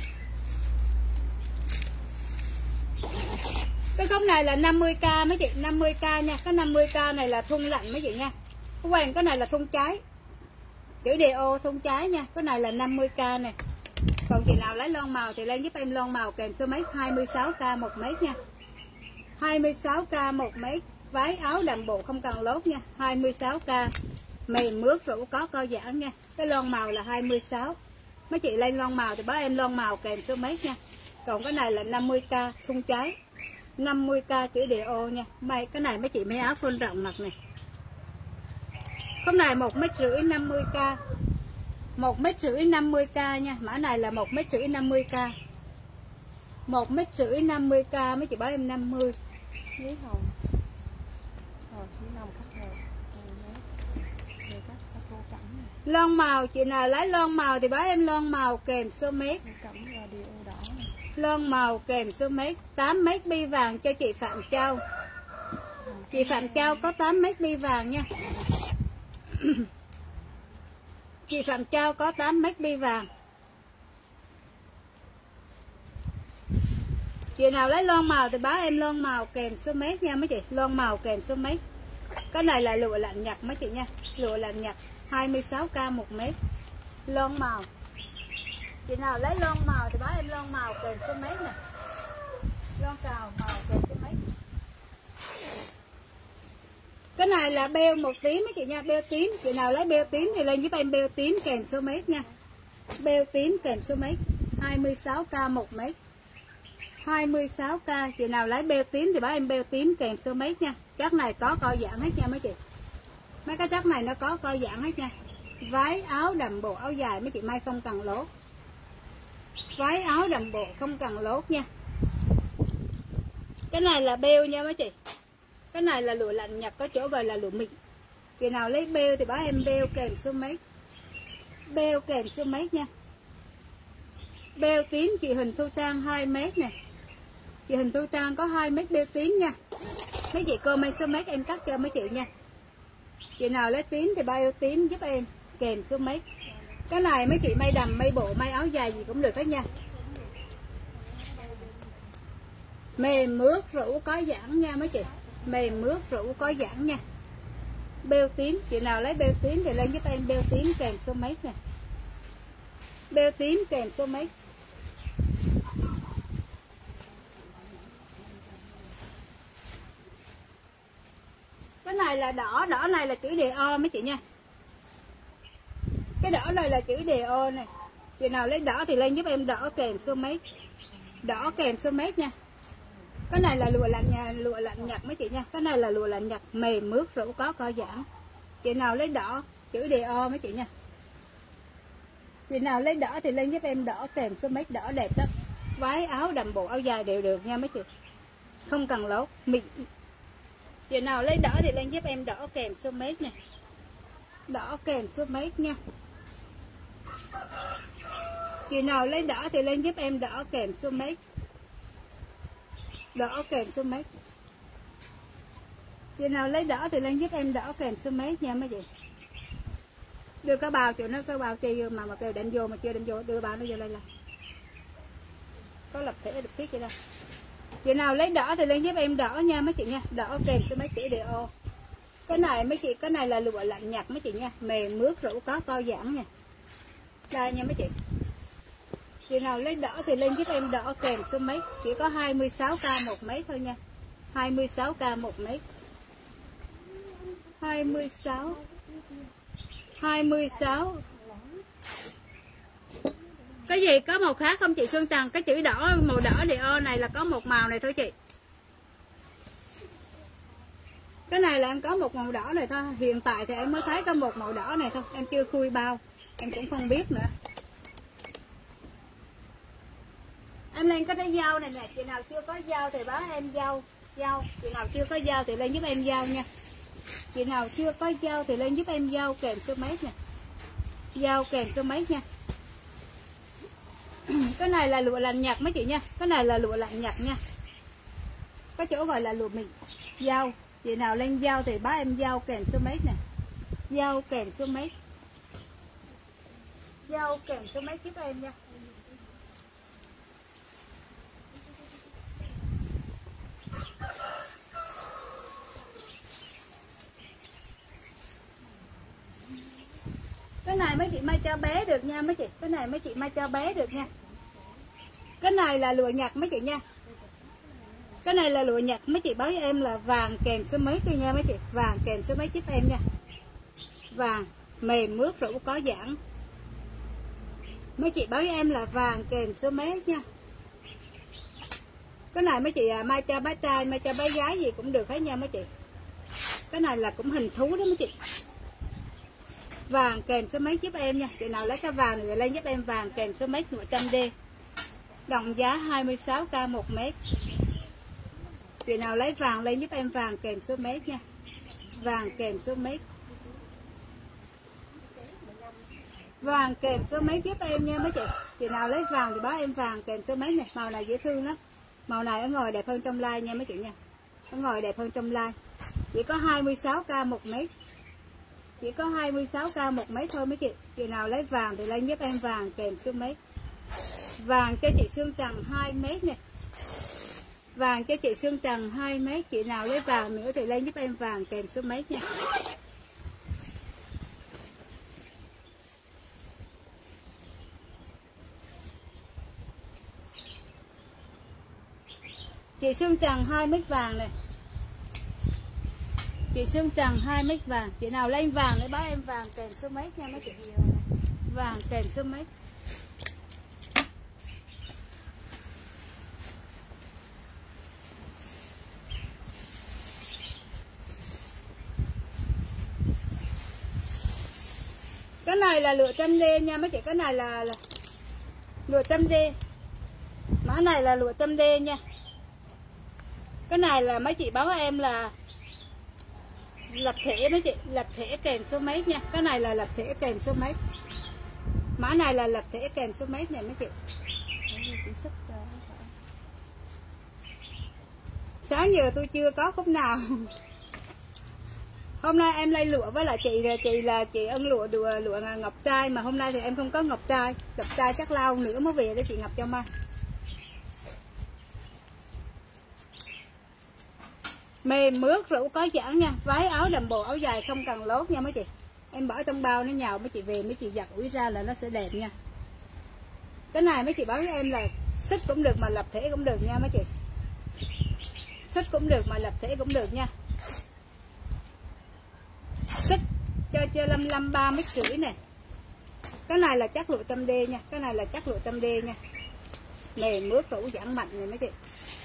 Cái gốc này là 50k mấy chị, 50k nha. Cái 50k này là thun lạnh mấy chị nha. Cái này là thun trái. Chữ DO thun trái nha. Cái này là 50k nè. Còn chị nào lấy lon màu thì lên giúp em lon màu kèm số mấy, 26k 1 mét nha. 26k 1 mét. Váy áo đầm bộ không cần lốt nha. 26k. Mềm mướt rũ có co giãn nha. Cái lon màu là 26. Mấy chị lên lon màu thì báo em lon màu kèm số mấy nha. Còn cái này là 50k thun trái. 50k chữ DO nha. Cái này mấy chị mấy áo phôn rộng mặt này. Cái này 1,5 m 50k. 1,5 m 50k nha. Mã này là 1,5 m 50k. 1,5 m 50k mấy chị báo em 50.
Lý hồng. Rồi, Lý Hồng cắt rồi. Rồi cắt cô cẩm này.
Lon màu, chị nào lấy lon màu thì báo em lon màu kèm số mét.
Cẩm và điều đỏ này.
Lon màu kèm số mét. 8 mét bi vàng cho chị Phạm Châu. Chị Phạm Châu có 8 mét bi vàng nha. Chị Phạm Châu có 8 mét bi vàng. Chị nào lấy lon màu thì báo em lon màu kèm số mét nha mấy chị. Lon màu kèm số mét. Cái này là lụa lạnh Nhật mấy chị nha. Lụa lạnh Nhật 26k 1 mét. Lon màu. Chị nào lấy lon màu thì báo em lon màu kèm số mét nè. Lon cào màu kèm số mét. Cái này là beo một tím mấy chị nha, beo tím. Chị nào lấy beo tím thì lên giúp em beo tím kèm số mét nha. Beo tím kèm số mét 26k 1 mét. 26k. Chị nào lấy beo tím thì báo em beo tím kèm số mét nha. Chất này có co giãn hết nha mấy chị. Mấy cái chất này nó có co giãn hết nha. Váy áo đầm bộ áo dài mấy chị may không cần lốt. Váy áo đầm bộ không cần lốt nha. Cái này là beo nha mấy chị. Cái này là lụa lạnh Nhật, có chỗ gọi là lụa mịn. Chị nào lấy beo thì báo em beo kèm số mét. Beo kèm số mét nha. Beo tím chị Huỳnh Thu Trang 2 mét nè. Chị Huỳnh Thu Trang có 2 mét beo tím nha. Mấy chị comment số mét em cắt cho mấy chị nha. Chị nào lấy tím thì bao tím giúp em kèm số mét. Cái này mấy chị may đầm, may bộ, may áo dài gì cũng được hết nha. Mềm mướt rũ có giãn nha mấy chị. Mềm mướt rũ có giãn nha. Beo tím, chị nào lấy beo tím thì lên giúp em beo tím kèm số mét nè. Beo tím kèm số mét. Cái này là đỏ, đỏ này là chữ DO mấy chị nha. Cái đỏ này là chữ DO này. Chị nào lấy đỏ thì lên giúp em đỏ kèm số mét. Đỏ kèm số mét nha. Cái này là lụa lạnh Nhật mấy chị nha. Cái này là lụa lạnh Nhật mềm mướt rũ có co giãn. Chị nào lấy đỏ chữ DO mấy chị nha. Chị nào lấy đỏ thì lên giúp em đỏ kèm số mét, đỏ đẹp đó. Váy áo đầm bộ áo dài đều được nha mấy chị. Không cần lốt, mịn. Chị nào lấy đỏ thì lên giúp em đỏ kèm số mét nè. Đỏ kèm số mét nha. Chị nào lấy đỏ thì lên giúp em đỏ kèm số mét. Đỏ kèm số mét. Chị nào lấy đỏ thì lên giúp em đỏ kèm số mét nha mấy chị. Đưa cái bao chỗ nó cái bao chi mà kêu đem vô mà chưa đem vô, đưa bao nó vô đây là có lập thể được tiết vậy đâu. Chị nào lấy đỏ thì lên giúp em đỏ nha mấy chị nha. Đỏ kèm số mấy chữ DO. Cái này mấy chị, cái này là lụa lạnh Nhật mấy chị nha. Mềm mướt rũ có co giãn nha. Đây nha mấy chị. Chị nào lấy đỏ thì lên giúp em đỏ kèm số mấy. Chỉ có 26k 1 mét thôi nha. 26k 1 mét. 26. Cái gì có màu khác không chị Phương Trần? Cái chữ đỏ, màu đỏ DO này là có một màu này thôi chị. Cái này là em có một màu đỏ này thôi. Hiện tại thì em mới thấy có một màu đỏ này thôi. Em chưa khui bao, em cũng không biết nữa. Em lên có cái dao này nè, chị nào chưa có dao thì báo em dao. Chị nào chưa có dao thì lên giúp em dao nha. Chị nào chưa có dao thì lên giúp em dao kèm số mấy nè. Dao kèm số mấy nha. Cái này là lụa lành nhặt mấy chị nha. Cái này là lụa lành nhặt nha. Có chỗ gọi là lụa mịn. Dao, chị nào lên dao thì báo em dao kèm số mấy nè. Dao kèm số mấy. Dao kèm số mấy giúp em nha. Cái này mấy chị may cho bé được nha mấy chị. Cái này mấy chị may cho bé được nha. Cái này là lụa nhặt mấy chị nha. Cái này là lụa nhặt, mấy chị báo với em là vàng kèm số mấy cho nha mấy chị. Vàng kèm số mấy giúp em nha. Vàng, mềm mướt rũ có giãn. Mấy chị báo với em là vàng kèm số mấy nha. Cái này mấy chị mai cho bé trai, mai cho bé gái gì cũng được hết nha mấy chị. Cái này là cũng hình thú đó mấy chị. Vàng kèm số mấy giúp em nha. Chị nào lấy cái vàng này lên giúp em vàng kèm số mấy 100D. Đồng giá 26k 1 mét. Chị nào lấy vàng lên giúp em vàng kèm số mét nha. Vàng kèm số mét. Vàng kèm số mấy giúp em nha mấy chị. Chị nào lấy vàng thì báo em vàng kèm số mấy này. Màu này dễ thương lắm. Màu này ở ngoài đẹp hơn trong like nha mấy chị nha. Ở ngoài đẹp hơn trong like. Chỉ có 26k 1 mét. Chỉ có 26k 1 mét thôi mấy chị. Chị nào lấy vàng thì lên giúp em vàng kèm số mấy. Vàng cho chị Sương Trần 2 mét nè. Vàng cho chị Sương Trần 2 mét. Chị nào lấy vàng nữa thì lên giúp em vàng kèm số mấy nha. Chị Sương Trần 2 mét vàng này. Chị Sương Trần 2 mét vàng. Chị nào lên vàng để báo em vàng kèm số mấy nha mấy chị. Vàng kèm số mấy. Cái này là lụa 100D nha mấy chị. Cái này là lụa 100D. Mã này là lụa 100D nha. Cái này là mấy chị báo em là lập thể mấy chị. Lập thể kèm số mấy nha. Cái này là lập thể kèm số mấy. Mã này là lập thể kèm số mấy này mấy chị. Sáng giờ tôi chưa có khúc nào. Hôm nay em lấy lụa với lại chị là chị ân lụa lụa ngọc trai. Mà hôm nay thì em không có ngọc trai. Ngọc trai chắc lao nữa mới về để chị ngọc cho mai. Mềm mướt rũ có giãn nha. Váy áo đầm bồ áo dài không cần lốt nha mấy chị. Em bỏ trong bao nó nhào mấy chị về mấy chị giặt ủi ra là nó sẽ đẹp nha. Cái này mấy chị báo với em là xích cũng được mà lập thể cũng được nha mấy chị. Xích cũng được mà lập thể cũng được nha. Xích cho 55 3,5 mét nè. Cái này là chắc lụa 100D nha. Cái này là chắc lụa 100D nha. Mềm mướt rũ giãn mạnh này mấy chị.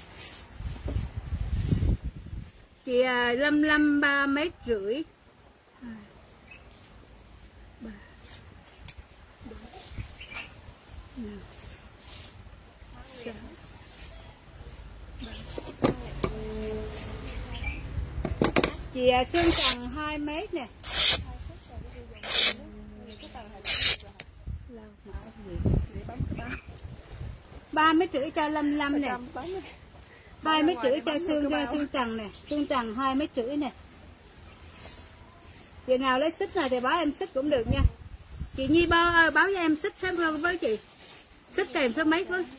Chị 55 3,5 mét. Chị Sương Trần 2 mét nè. 3,5 mét cho 55 nè. 2,5 mét cho Sương Trần nè. Sương Trần 2,5 mét nè. Chị nào lấy xích này thì báo em xích cũng được nha. Chị Nhi báo với em xích sớm hơn với chị. Xích kèm số mấy với.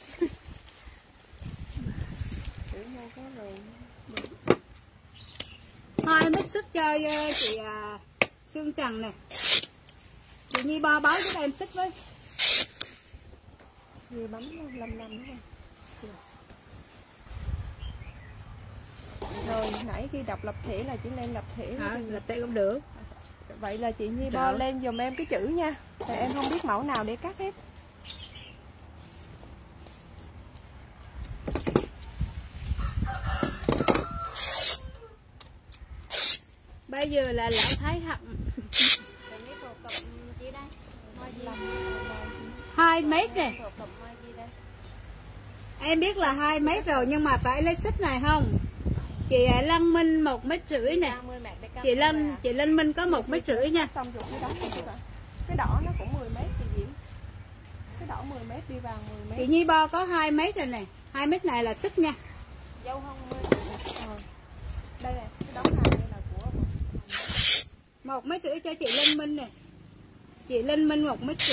2 mét xích cho chị Sương Trần nè. Chị Nhi báo cho em xích với.
Gì bấm 55 đúng không? Rồi nãy khi đọc lập thể là chỉ lên lập thể.
Lập thể cũng được.
Vậy là chị Nhi bo lên dùm em cái chữ nha. Tại em không biết mẫu nào để cắt hết.
Bây giờ là lão Thái Hận. 2 mét nè. Em biết là 2 mét rồi nhưng mà phải lấy xích này không? Chị Lân Minh 1,5 mét nè. Chị Lân Minh có 1,5 mét nha.
Xong rồi cái đỏ nó cũng 10 mét chị Diễm. Cái đỏ 10 mét đi vào 10 mét.
Chị Nhi Bo có 2 mét rồi nè. 2 mét này là xích nha.
Dâu không đây này, cái đống này đây là của
1,5 mét cho chị Linh Minh nè. Chị Linh Minh 1,5 mét.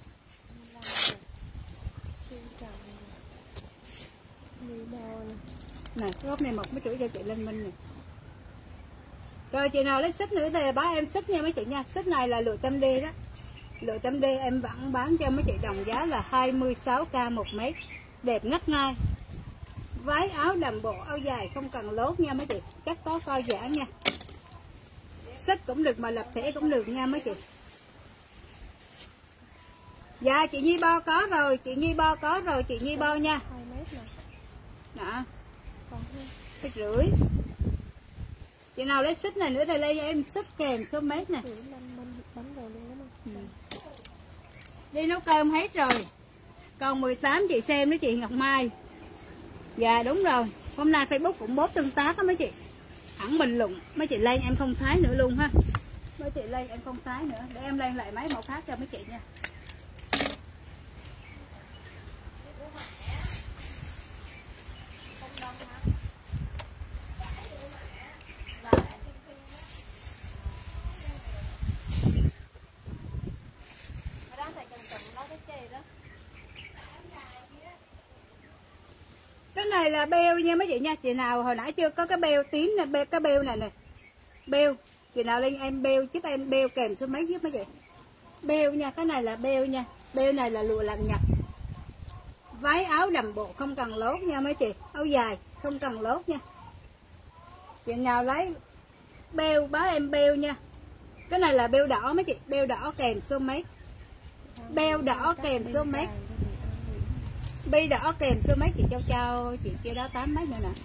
Nè, góc này 1,5 mét cho chị Linh Minh nè. Rồi chị nào lấy xích nữa thì báo em xích nha mấy chị nha. Xích này là lụa tâm D đó. Lụa tâm D em vẫn bán cho mấy chị đồng giá là 26k 1 mét. Đẹp ngất ngây. Váy áo đầm bộ, áo dài không cần lốt nha mấy chị. Chắc có co giãn nha. Xích cũng được mà lập thể cũng được nha mấy chị. Dạ chị Nhi Bo có rồi, chị Nhi Bo có rồi, chị Nhi Bo nha.
2 mét nè.
Đó.
Còn
2,5 mét. Chị nào lấy xích này nữa thì lấy cho em xích kèm số mét nè. Đi nấu cơm hết rồi. Còn 18 chị xem đó chị Ngọc Mai. Dạ đúng rồi. Hôm nay Facebook cũng bốt tương tác á mấy chị. Hẳn bình luận. Mấy chị lên em không thái nữa luôn ha. Mấy chị lên em không thái nữa. Để em lên lại mấy mẫu khác cho mấy chị nha. Cái này là beo nha mấy chị nha. Chị nào hồi nãy chưa có cái beo tím nè, cái beo này nè. Beo. Chị nào lên em beo giúp em beo kèm số mấy giúp mấy chị. Beo nha, cái này là beo nha. Beo này là lụa lạnh Nhật. Váy áo đầm bộ không cần lốt nha mấy chị. Áo dài không cần lốt nha. Chị nào lấy beo báo em beo nha. Cái này là beo đỏ mấy chị. Beo đỏ kèm số mấy. Beo đỏ kèm số mấy. Bi đỏ kèm số mấy chị cho chị kia đó 8 mấy nữa nè.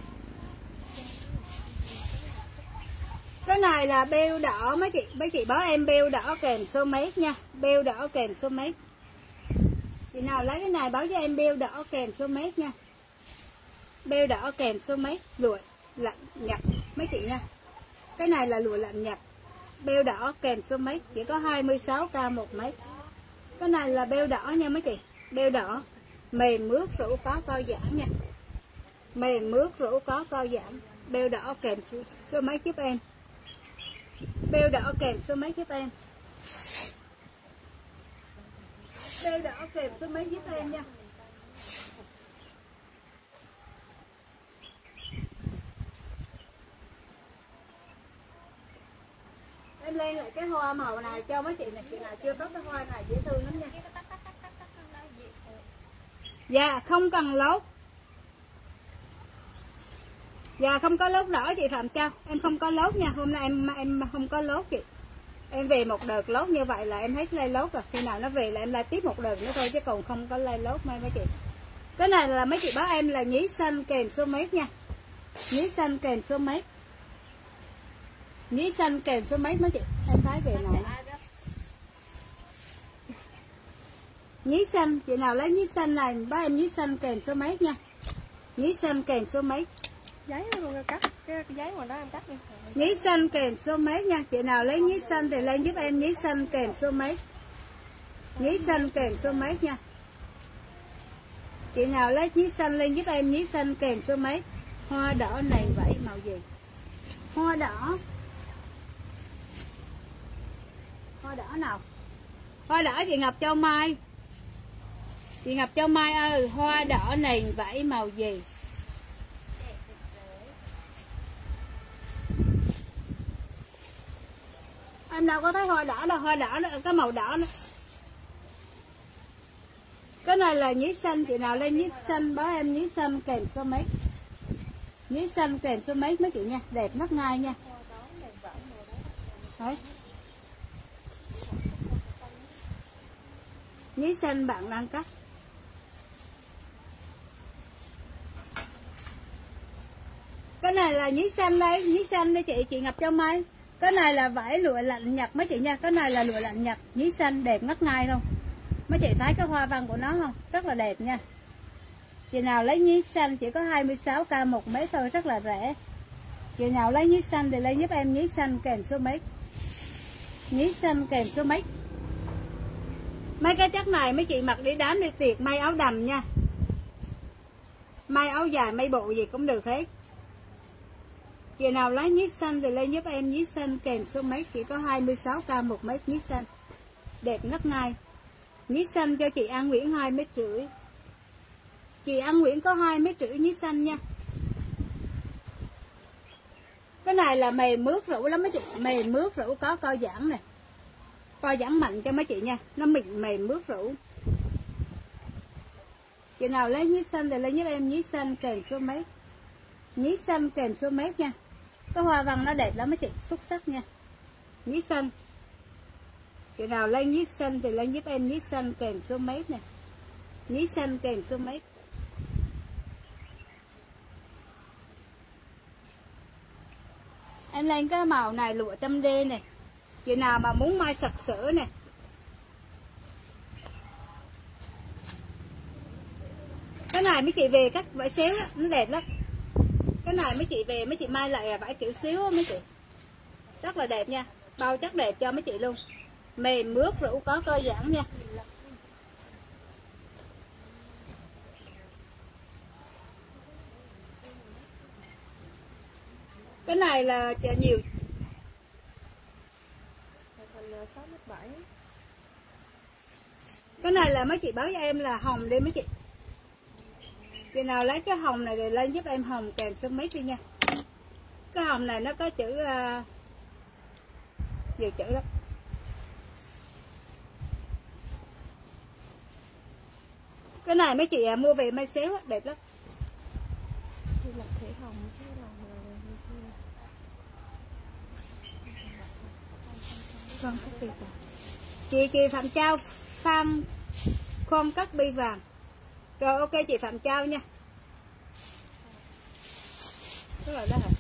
Cái này là beo đỏ mấy chị báo em beo đỏ kèm số mấy nha. Beo đỏ kèm số mấy. Chị nào lấy cái này báo cho em beo đỏ kèm số mấy nha. Beo đỏ kèm số mấy. Lụa lạnh Nhật mấy chị nha. Cái này là lụa lạnh Nhật. Beo đỏ kèm số mấy. Chỉ có 26k 1 mét. Cái này là beo đỏ nha mấy chị. Beo đỏ. Mềm mướt rũ có co giãn nha. Mềm mướt rũ có co giãn. Beo đỏ kèm số mấy giúp em. Beo đỏ kèm số mấy giúp em. Beo đỏ kèm số mấy giúp em nha. Em lên lại cái hoa màu này cho mấy chị này. Chị nào chưa có cái hoa này dễ thương lắm nha. Dạ không cần lốt. Dạ không có lốt đỏ chị Phạm Châu. Em không có lốt nha. Hôm nay em không có lốt chị. Em về một đợt lốt như vậy là em hết lay lốt rồi. Khi nào nó về là em lại tiếp một đợt nữa thôi. Chứ còn không có lay lốt mấy chị. Cái này là mấy chị báo em là nhí xanh kèm số mét nha. Nhí xanh kèm số mét. Nhí xanh kèm số mét mấy chị. Em thấy về nào. Nhí xanh, chị nào lấy nhí xanh này báo em nhí xanh kèm số mấy nha. Nhí xanh kèm số mấy.
Giấy nó luôn cắt, cái giấy ngoài đó em cắt đi.
Nhí xanh kèm số mấy nha. Chị nào lấy nhí xanh thì lên giúp em nhí xanh kèm số mấy. Nhí xanh kèm số mấy nha. Chị nào lấy nhí xanh lên giúp em nhí xanh kèm số mấy. Hoa đỏ này vậy màu gì? Hoa đỏ. Hoa đỏ nào? Hoa đỏ chị Ngọc Châu Mai. Chị Ngọc Châu Mai ơi, hoa đỏ này vảy màu gì? Em đâu có thấy hoa đỏ đâu, hoa đỏ đó, cái màu đỏ đó. Cái này là nhí xanh, chị nào lên nhí xanh báo em nhí xanh kèm số mấy. Nhí xanh kèm số mấy mấy chị nha, đẹp ngất ngây nha. Đấy. Nhí xanh bạn đang cắt. Cái này là nhí xanh đây, nhí xanh đây chị Ngọc Châu Mai. Cái này là vải lụa lạnh Nhật mấy chị nha. Cái này là lụa lạnh Nhật, nhí xanh đẹp ngất ngây không? Mấy chị thấy cái hoa văn của nó không? Rất là đẹp nha. Chị nào lấy nhí xanh chỉ có 26k một mét thôi, rất là rẻ. Chị nào lấy nhí xanh thì lấy giúp em nhí xanh kèm số mấy. Nhí xanh kèm số mấy. Mấy cái chất này mấy chị mặc đi đám đi tiệc, may áo đầm nha, may áo dài may bộ gì cũng được hết. Chị nào lấy nhí xanh thì lấy giúp em nhí xanh kèm số mấy, chỉ có 26k một mét nhí xanh. Đẹp ngất ngây. Nhí xanh cho chị An Nguyễn 2,5 mét. Chị An Nguyễn có 2,5 mét nhí xanh nha. Cái này là mềm mướt rũ lắm mấy chị, mềm mướt rũ, có co giãn này, co giãn mạnh cho mấy chị nha, nó mềm mướt rũ. Chị nào lấy nhí xanh thì lấy giúp em nhí xanh kèm số mấy. Nhí xanh kèm số mét nha. Cái hoa văn nó đẹp lắm mấy chị, xuất sắc nha. Nhí xanh. Chị nào lấy nhí xanh thì lấy giúp em nhí xanh kèm số mét nè. Nhí xanh kèm số mét. Em lên cái màu này lụa tâm đê này. Chị nào mà muốn may sặc sỡ nè, cái này mấy chị về cắt vải xéo á, nó đẹp lắm. Cái này mấy chị về mấy chị may lại vải kiểu xíu á mấy chị, rất là đẹp nha, bao chất đẹp cho mấy chị luôn, mềm mướt rũ, có co giãn nha. Cái này là nhiều. Cái này là mấy chị báo cho em là hồng đi mấy chị. Chị nào lấy cái hồng này thì lên giúp em hồng kèm số mấy đi nha. Cái hồng này nó có chữ nhiều chữ lắm. Cái này mấy chị mua về may xéo á, đẹp lắm. Chị Phạm Trao Phan Khôn cắt bi vàng. Rồi ok chị Phạm Trao nha. Cái rồi đó hả?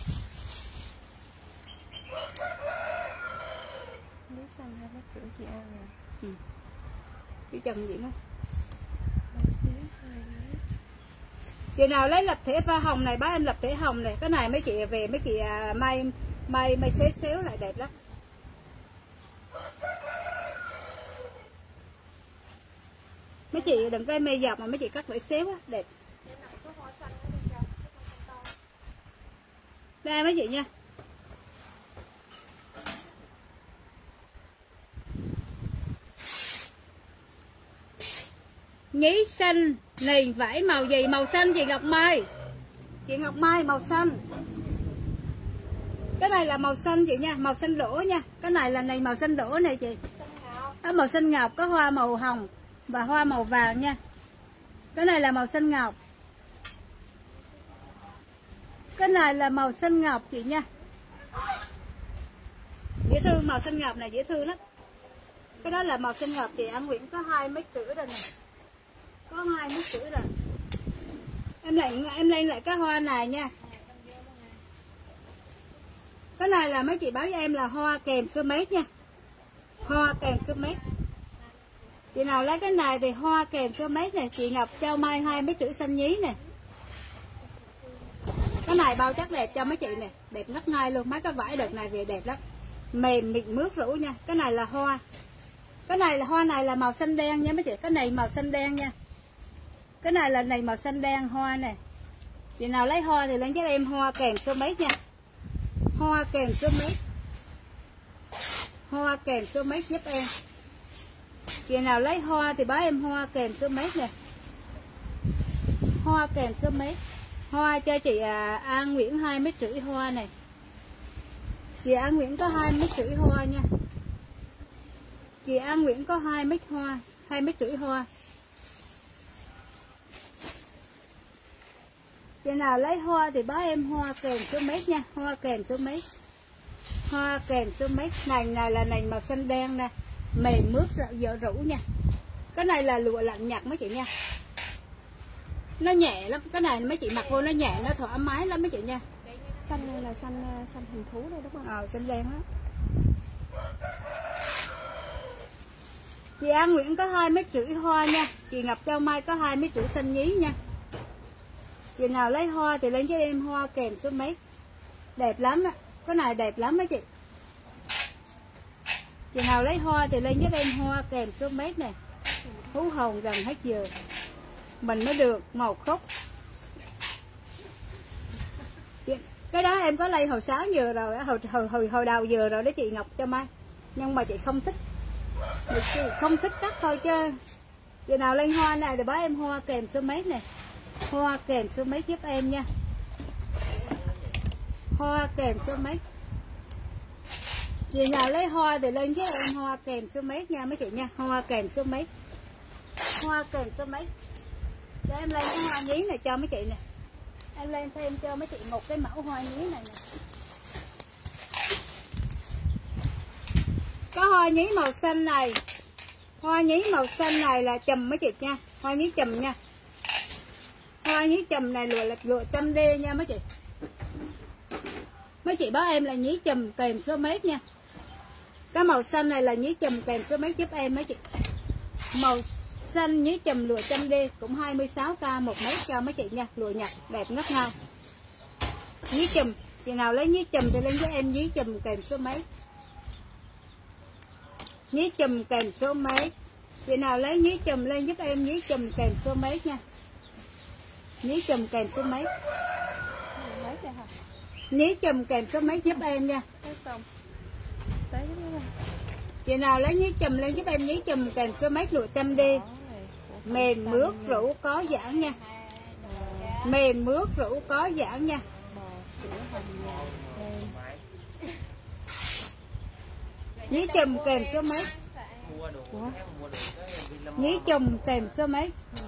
Nước xanh 2 mét rưỡi chị An nè.
Chị Trần gì nữa? Chị nào lấy lập thể pha hồng này, bác em lập thể hồng này. Cái này mấy chị về mấy chị may xéo lại đẹp lắm. Mấy chị đừng có mê dọc mà mấy chị cắt vải xéo á, đẹp. Đây mấy chị nha. Nhí xanh nền vải màu gì? Màu xanh chị Ngọc Mai. Chị Ngọc Mai màu xanh. Cái này là màu xanh chị nha, màu xanh đỗ nha. Cái này là này màu xanh đỗ này chị. Màu xanh ngọc có hoa màu hồng và hoa màu vàng nha. Cái này là màu xanh ngọc. Cái này là màu xanh ngọc chị nha. Dễ thương, màu xanh ngọc này dễ thương lắm. Cái đó là màu xanh ngọc chị An Nguyễn có 2,5 mét rồi nè. Có 2,5 mét rồi. Em lên lại cái hoa này nha. Cái này là mấy chị báo cho em là hoa kèm số mét nha. Hoa kèm số mét. Chị nào lấy cái này thì hoa kèm số mét này. Chị Ngọc Châu Mai 2,5 mét xanh nhí nè. Cái này bao chất đẹp cho mấy chị nè, đẹp ngất ngây luôn. Mấy cái vải đợt này về đẹp lắm, mềm mịn mướt rũ nha. Cái này là hoa. Cái này là hoa này là màu xanh đen nha mấy chị. Cái này màu xanh đen nha. Cái này là này màu xanh đen hoa nè. Chị nào lấy hoa thì lên cho em hoa kèm số mét nha. Hoa kèm số mét. Hoa kèm số mét giúp em. Chị nào lấy hoa thì báo em hoa kèm số mét nè. Hoa kèm số mét. Hoa cho chị An Nguyễn 2,5 mét hoa này. Chị An Nguyễn có 2,5 mét hoa nha. Chị An Nguyễn có 2 mét hoa, 2,5 mét hoa. Chị nào lấy hoa thì báo em hoa kèm số mét nha, hoa kèm số mét. Hoa kèm số mét. Này là này màu xanh đen nè, mềm mướt dở rũ nha. Cái này là lụa lạnh nhặt mấy chị nha. Nó nhẹ lắm, cái này mấy chị mặc vô nó nhẹ, nó thoải mái lắm mấy chị nha.
Xanh này là xanh hình thú đây đúng không?
Xanh đen đó. Chị An Nguyễn có 2,5 mét hoa nha. Chị Ngọc Châu Mai có 2,5 mét xanh nhí nha. Chị nào lấy hoa thì lên cho em hoa kèm số mấy. Đẹp lắm á. Cái này đẹp lắm á chị. Chị nào lấy hoa thì lên giúp em hoa kèm số mấy nè. Hú hồn gần hết giờ. Mình mới được một khúc. Cái đó em có lấy hồi 6 giờ rồi, hồi đầu giờ rồi đó chị Ngọc cho Mai. Nhưng mà chị không thích. Chị không thích cắt thôi chứ. Chị nào lên hoa này thì báo em hoa kèm số mấy nè. Hoa kèm số mấy giúp em nha. Hoa kèm số mấy. Chị nào lấy hoa thì lên giúp em hoa kèm số mấy nha mấy chị nha. Hoa kèm số mấy. Hoa kèm số mấy. Để em lên cái hoa nhí này cho mấy chị nè. Em lên thêm cho mấy chị một cái mẫu hoa nhí này nè. Có hoa nhí màu xanh này. Hoa nhí màu xanh này là chùm mấy chị nha. Hoa nhí chùm nha. Hoa nhí chùm này lụa trăm đê nha mấy chị. Mấy chị báo em là nhí chùm kèm số mấy nha. Cái màu xanh này là nhí chùm kèm số mấy giúp em mấy chị. Màu xanh nhí chùm lụa trăm đê cũng 26k một mét cho mấy chị nha. Lụa nhặt đẹp ngất ngao. Nhí chùm. Chị nào lấy nhí chùm thì lên với em nhí chùm kèm số mấy. Nhí chùm kèm số mấy. Chị nào lấy nhí chùm lên giúp em nhí chùm kèm số mấy nha. Nhí chùm kèm số mấy. Nhí chùm kèm số mấy giúp em nha. Chị nào lấy nhí chùm lên giúp em nhí chùm kèm số mấy lụa trăm đi. Mềm mướt rũ có giãn nha. Mềm mướt rũ có giãn nha. Nhí chùm kèm số mấy. Nhí chùm kèm số mấy.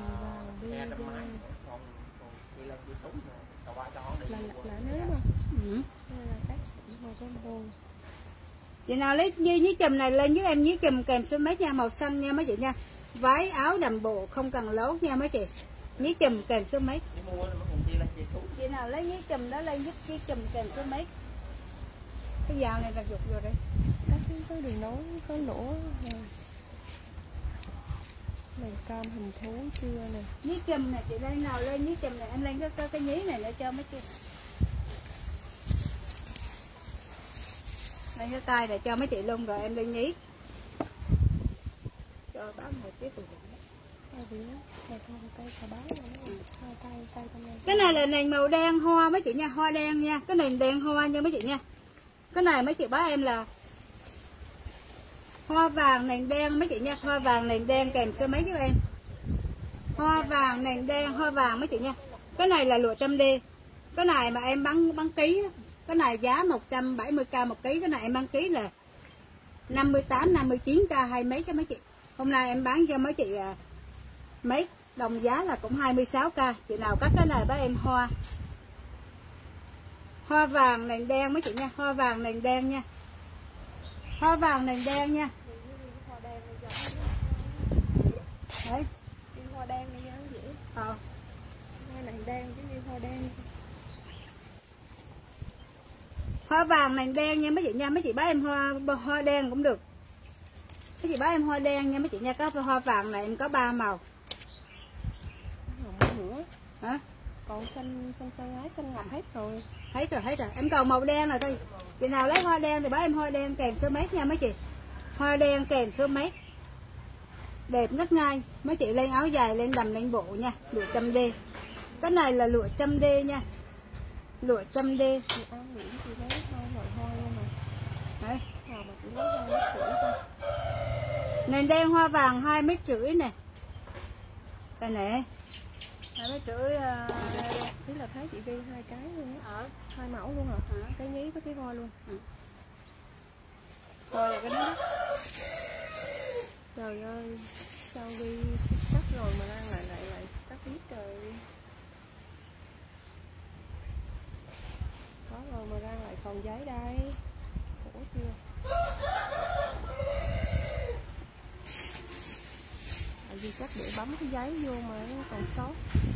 Chị nào lấy nhí chùm này lên với em nhí chùm kèm số mấy nha. Màu xanh nha mấy chị nha. Váy áo đầm bộ không cần lố nha mấy chị. Nhí chùm kèm số mấy. Chị nào lấy nhí chùm đó lên giúp nhí chùm kèm số mấy. Cái dao này là rụt rồi đấy.
Có đường nối có lỗ này, cam hình thú chưa nè.
Nhí chùm này chị lên nào lên nhí chùm này em lên cái nhí này để cho mấy chị. Lên cái tay để cho mấy chị luôn rồi em lên nhí. Cho báo một tiếp tục. Cái này là nền màu đen hoa mấy chị nha, hoa đen nha, cái nền đen hoa nha mấy chị nha. Cái này mấy chị báo em là hoa vàng nền đen mấy chị nha, hoa vàng nền đen kèm số mấy cho em. Hoa vàng nền đen, hoa vàng mấy chị nha. Cái này là lụa trăm đê. Cái này mà em bán ký, cái này giá 170k một ký, cái này em bán ký là 58, 59k hai mấy cho mấy chị. Hôm nay em bán cho mấy chị mấy đồng giá là cũng 26k. Chị nào cắt cái này báo em hoa. Hoa vàng nền đen mấy chị nha, hoa vàng nền đen nha. Hoa vàng nền đen nha. Đấy.
Hoa đen này giống vậy. Hoa nền đen chứ như hoa đen.
Hoa vàng nền đen nha mấy chị nha, mấy chị báo em hoa đen cũng được. Mấy chị báo em hoa đen nha mấy chị nha, có hoa vàng này em có 3 màu.
Nữa.
Hả?
Còn xanh ái xanh ngọc hết rồi.
Hết rồi. Em còn màu đen rồi thôi. Chị nào lấy hoa đen thì báo em hoa đen kèm số mấy nha mấy chị. Hoa đen kèm số mấy. Đẹp ngất ngay. Mấy chị lên áo dài lên đầm lên bộ nha. Lụa trăm đê. Cái này là lụa trăm đê nha. Lụa trăm đê. Đấy. Nền đen hoa vàng 2,5 mét nè. Đây nè. 2,5 mét.
Thế là thấy chị Vi 2 cái luôn á. 2 mẫu luôn hả? Cái nhí với cái hoa luôn.
Hoa là cái đó.
Trời ơi, sao Vi cắt rồi mà đang lại cắt tiếp trời. Có rồi mà đang lại còn giấy đây. Khổ chưa? Tại vì chắc để bấm cái giấy vô mà nó còn sót.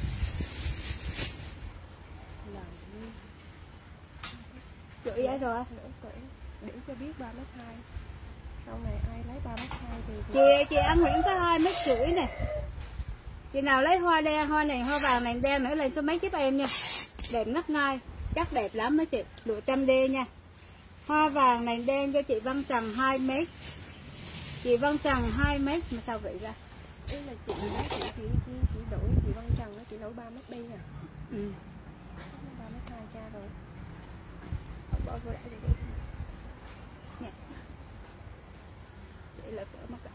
Chửi vậy rồi.
Để cho biết 3,2 mét. Sau này ai lấy 3,2 mét thì
chị Anh Nguyễn có 2,5 mét nè. Chị nào lấy hoa đen, hoa này, hoa vàng này đen nữa lên số mấy giúp em nha. Đẹp ngất ngây, chắc đẹp lắm mấy chị. Lụa 100D nha. Hoa vàng này đen cho chị Văn Trần 2m. Chị Văn Trần 2m mà sao vậy ra?
Ý là chị đổi chị Văn Trần đó, chị đổi 3m đi à. 3m2 cha rồi. Bỏ vô đã đi.
Nè. Vậy là cỡ mất cả.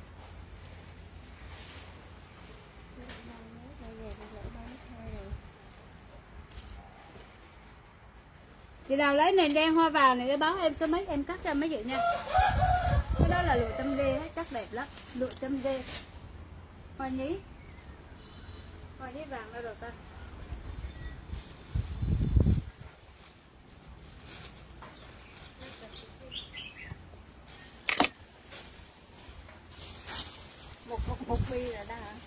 Chị nào lấy nền đen hoa vàng này để báo em số mấy em cắt cho mấy chị nha. Cái đó là lụa 100D chắc đẹp lắm. Lụa 100D. Hoa nhí. Hoa nhí vàng đâu rồi ta. Một bi là đã hả?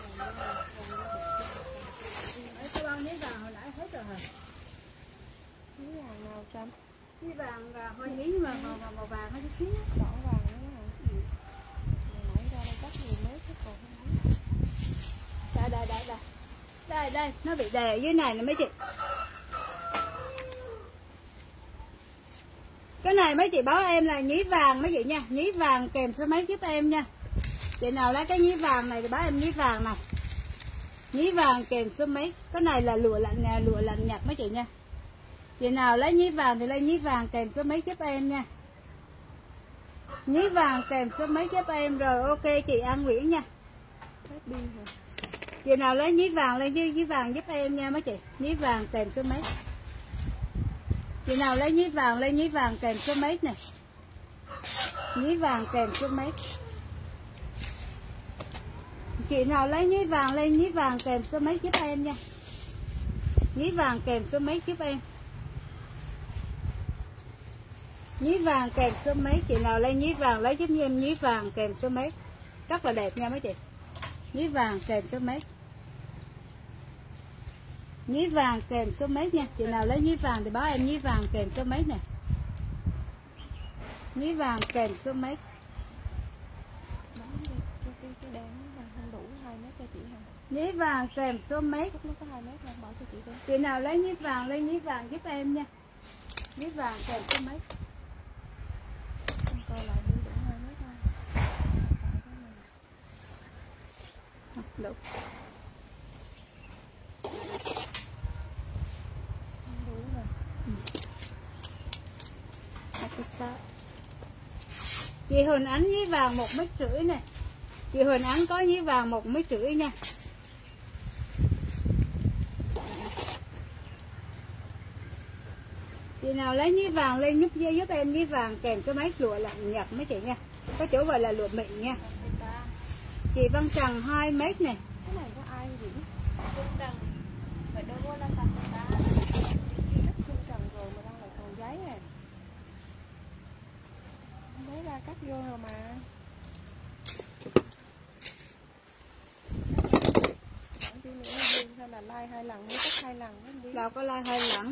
Cái bao nhí vàng hồi nãy hết rồi hả?
Nhí vàng nào trăm?
Nhí vàng là hoa nhí nhưng mà màu vàng nó chút xíu.
Đỏ vàng nữa hả? Nãy ra đây cắt nhiều mới chứ còn không lấy.
Đây, nó bị đè ở dưới này nè mấy chị. Cái này mấy chị báo em là nhí vàng mấy chị nha. Nhí vàng kèm số mấy giúp em nha. Chị nào lấy cái nhí vàng này thì báo em nhí vàng này. Nhí vàng kèm số mấy. Cái này là lụa lạnh nhặt mấy chị nha. Chị nào lấy nhí vàng thì lấy nhí vàng kèm số mấy giúp em nha. Nhí vàng kèm số mấy giúp em rồi. Ok chị An Nguyễn nha.
Hết pin rồi.
Chị nào lấy nhí vàng lên nhí vàng giúp em nha mấy chị. Nhí vàng kèm số mấy. Chị nào lấy nhí vàng lên nhí vàng kèm số mấy nè. Nhí vàng kèm số mấy. Chị nào lấy nhí vàng lên nhí vàng kèm số mấy giúp em nha. Nhí vàng kèm số mấy giúp em. Nhí vàng kèm số mấy. Chị nào lấy nhí vàng lấy giúp em nhí vàng kèm số mấy. Rất là đẹp nha mấy chị. Nhí vàng kèm số mấy. Nhí vàng kèm số mấy nha. Chị nào lấy nhí vàng thì báo em nhí vàng kèm số mấy nè. Nhí vàng kèm số mấy.
Cái đèn nó không đủ 2m cho chị hả?
Nhí vàng kèm số mấy.
Nó có 2m không bỏ cho chị đi.
Chị nào lấy nhí vàng lên nhí vàng giúp em nha. Nhí vàng kèm số mấy.
Em coi lại đi đủ 2m không?
Đủ.
Không đủ rồi.
Chị Huỳnh Ánh nhí vàng 1,5 m nè. Chị Huỳnh Ánh có nhí vàng 1,5 m nha. Chị nào lấy nhí vàng lên giúp em nhí vàng kèm số mấy lụa lạnh nhặt mấy chị nha. Có chỗ gọi là lụa mịn nha. Chị Văn Trần 2m nè.
Cái này có ai gì? Xuân Trần. Phải đưa vô lên tầng người ta. Cắt Xuân Trần rồi mà đang lại còn giấy à. Mới ra cắt vô rồi mà. Khoảng tí nữa hay là like 2 lần mới cắt 2 lần đó đi.
Đâu có like 2 lần.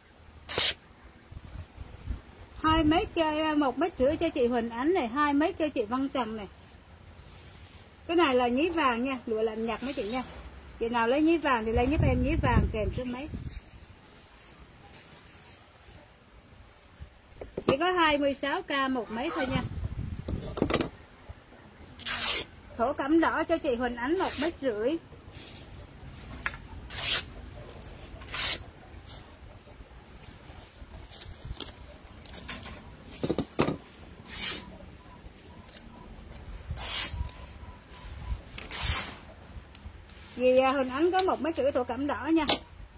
2m cho 1,5 m cho chị Huỳnh Ánh này, 2m cho chị Văn Trần này. Cái này là nhí vàng nha, lụa lạnh nhặt mấy chị nha. Chị nào lấy nhí vàng thì lấy giúp em nhí vàng kèm số mấy. Chỉ có 26k 1m thôi nha. Thổ cẩm đỏ cho chị Huỳnh Ánh 1,5 m. Vì Huỳnh Ánh có 1,5 m thổ cẩm đỏ nha.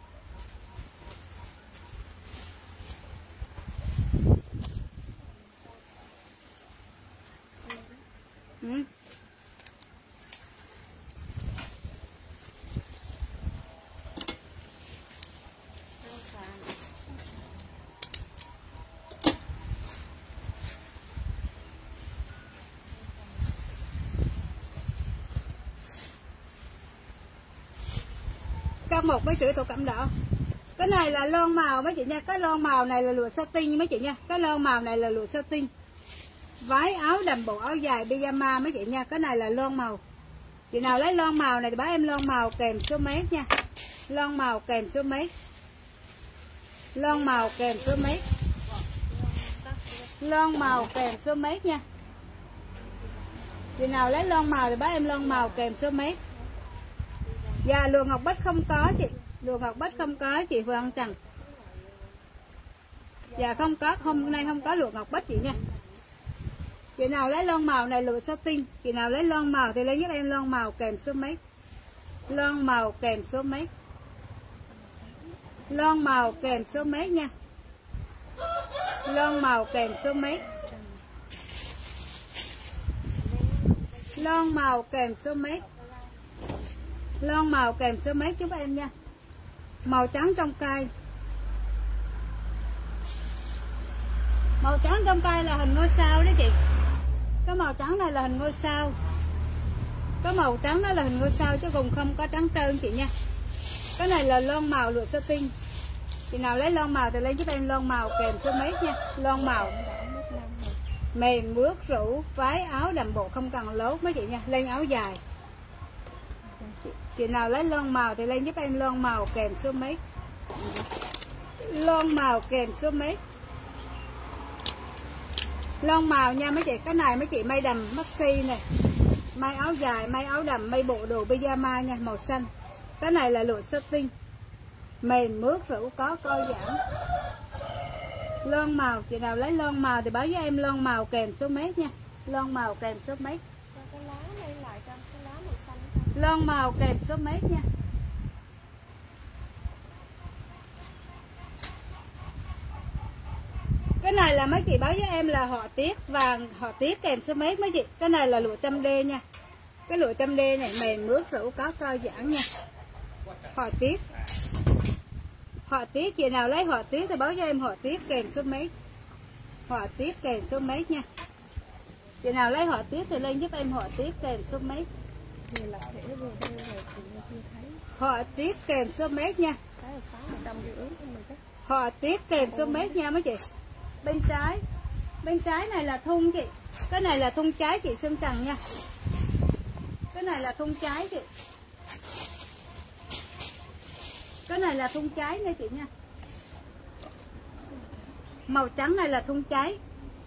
Cân 1,5 m thổ cẩm đỏ. Cái này là lon màu mấy chị nha. Cái lon màu này là lụa satin mấy chị nha. Cái lon màu này là lụa satin. Váy áo đầm bộ áo dài pyjama mấy chị nha. Cái này là lon màu. Chị nào lấy lon màu này thì báo em lon màu kèm số mấy nha. Lon màu kèm số mấy. Lon màu kèm số mấy. Lon màu kèm số mấy nha. Chị nào lấy lon màu thì báo em lon màu kèm số mấy. Dạ lụa ngọc bích không có chị. Lụa ngọc bích không có chị Hoàng Trần. Dạ không có, hôm nay không có lụa ngọc bích chị nha. Chị nào lấy lon màu này lụa satin. Chị nào lấy lon màu thì lấy giúp em lon màu kèm số mấy. Lon màu kèm số mấy. Lon màu kèm số mấy nha. Lon màu kèm số mấy. Lon màu kèm số mấy. Lon màu kèm số mấy giúp em nha. Màu trắng trong cây. Màu trắng trong cây là hình ngôi sao đó chị. Cái màu trắng này là hình ngôi sao. Cái màu trắng đó là hình ngôi sao chứ cùng không có trắng trơn chị nha. Cái này là lon màu lụa satin. Chị nào lấy lon màu thì lấy giúp em lon màu kèm số mấy nha. Lon màu mềm mướt rủ, váy áo đầm bộ không cần lốt mấy chị nha. Lên áo dài. Chị nào lấy lon màu thì lên giúp em lon màu kèm số mấy. Lon màu kèm số mấy. Lon màu nha mấy chị. Cái này mấy chị may đầm maxi này, may áo dài, may áo đầm, may bộ đồ pyjama nha, màu xanh. Cái này là lụa satin, mềm mướt rủ, có co giãn. Lon màu, chị nào lấy lon màu thì báo với em lon màu kèm số mấy nha. Lon màu kèm số mấy. Lon màu kèm số mấy nha. Cái này là mấy chị báo với em là họa tiết vàng, họa tiết kèm số mấy mấy chị. Cái này là lụa chăm đê nha. Cái lụa chăm đê này mềm mướt rủ, có co giãn nha. Họa tiết. Họa tiết, chị nào lấy họa tiết thì báo cho em họa tiết kèm số mấy. Họa tiết kèm số mấy nha. Chị nào lấy họa tiết thì lên giúp em họa tiết kèm số mấy. Họa tiết kèm số mấy nha. Họa tiết kèm số mấy nha mấy chị. Bên trái. Bên trái này là thun chị. Cái này là thun trái chị Sơn Trần nha. Cái này là thun trái chị. Cái này là thun trái nha chị nha. Màu trắng này là thun trái.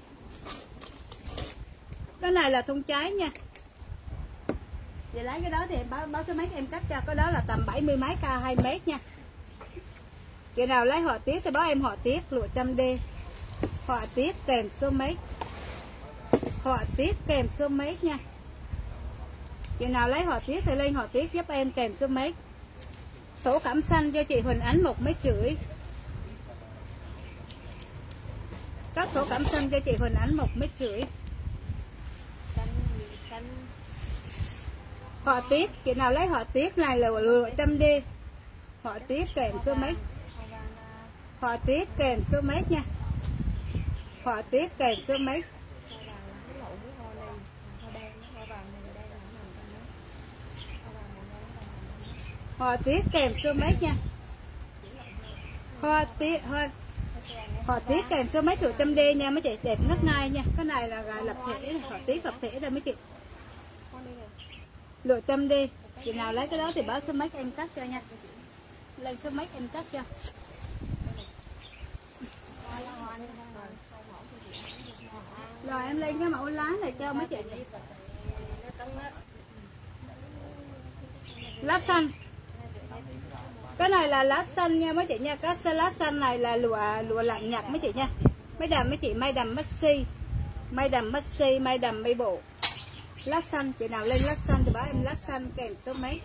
Cái này là thun trái nha. Chị lấy cái đó thì em báo số mấy em cắt cho. Cái đó là tầm 70 mấy ca 2 mét nha. Chị nào lấy họa tiết thì báo em họa tiết lụa chăm đê. Họa tiết kèm số mấy. Họa tiết kèm số mấy nha. Chị nào lấy họa tiết thì lên họa tiết giúp em kèm số mấy. Thổ cẩm xanh cho chị Huỳnh Ánh 1,5 mét. Các thổ cẩm xanh cho chị Huỳnh Ánh 1,5 mét. Họa tiết, chị nào lấy họa tiết này là lụa chăm đê. Họa tiết kèm số mấy. Họa tiết kèm số mấy nha. Họa tiết kèm số mấy. Họa tiết kèm số mấy nha. Họa tiết kèm số mấy lụa chăm đê nha mấy chị, đẹp ngất ngây nha. Cái này là lập thể, họa tiết lập thể đây mấy chị. Lụa chăm đê. Chị nào lấy cái đó thì báo số mấy em cắt cho nha. Lên số mấy em cắt cho. Rồi em lên cái mẫu lá này cho mấy chị. Lá xanh. Cái này là lá xanh nha mấy chị nha. Cái lá xanh này là lụa lạnh nhật mấy chị nha. Mấy đầm mấy chị may đầm maxi. May đầm maxi, may đầm may bộ. Lá xanh, chị nào lên lá xanh thì báo em lá xanh kèm số mấy.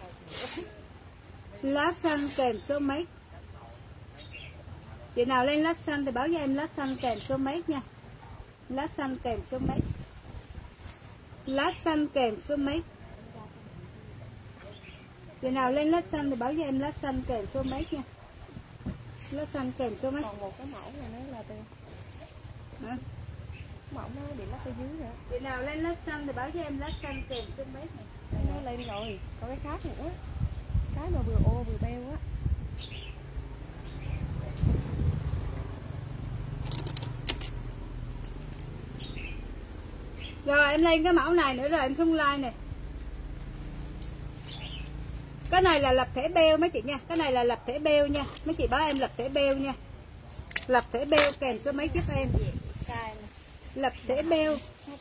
Lá xanh kèm số mấy. Chị nào lên lá xanh thì báo cho em lá xanh kèm số mấy nha. Lá xanh kèm số mấy. Lá xanh kèm số mấy. Chị nào lên lá xanh thì báo cho em lá xanh kèm số mấy nha. Lá xanh kèm số mấy.
Còn một cái mẫu này nó là từ mẫu nó bị lắp ở dưới rồi.
Chị nào lên lá xanh thì báo cho em lá xanh kèm số mấy này.
Nó lên rồi, có cái khác nữa. Cái mà vừa ô vừa beo á.
Rồi em lên cái mẫu này nữa rồi em xuống like này. Cái này là lập thể beo mấy chị nha. Cái này là lập thể beo nha. Mấy chị báo em lập thể beo nha. Lập thể beo kèm số mấy giúp em. Lập thể beo.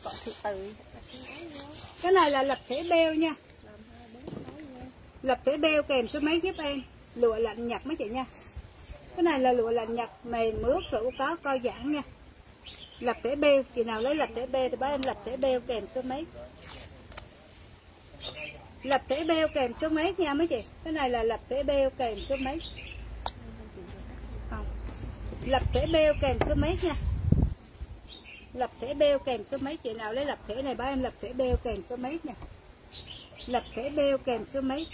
Cái này là lập thể beo nha. Lập thể beo kèm số mấy giúp em. Lụa lạnh Nhật mấy chị nha. Cái này là lụa lạnh Nhật mềm mướt rủ có co giãn nha. Lập thể beo, chị nào lấy lập thể beo thì báo em lập thể beo kèm số mấy. Lập thể beo kèm số mấy nha mấy chị. Cái này là lập thể beo kèm số mấy. Không. Lập thể beo kèm số mấy nha. Lập thể beo kèm số mấy, chị nào lấy lập thể này báo em lập thể beo kèm số mấy nha. Lập thể beo kèm số mấy.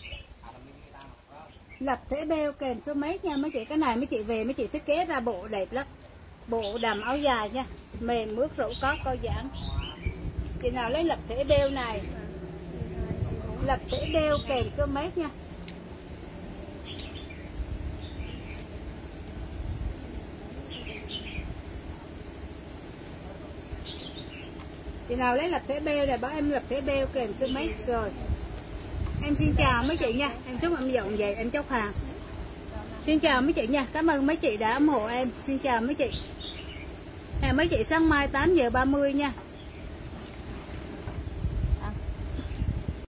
Lập thể beo kèm số mấy nha mấy chị. Cái này mấy chị về mấy chị thiết kế ra bộ đẹp lắm. Bộ đầm áo dài nha. Mềm mướt rủ có co giãn. Chị nào lấy lập thể beo này. Lập thể beo kèm số mấy nha. Chị nào lấy lập thể beo này báo em lập thể beo kèm số mấy. Rồi em xin chào mấy chị nha. Em xuống em dọn về em chốt hàng. Xin chào mấy chị nha. Cảm ơn mấy chị đã ủng hộ em. Xin chào mấy chị. Hẹn mấy chị sáng mai 8 giờ 30 nha.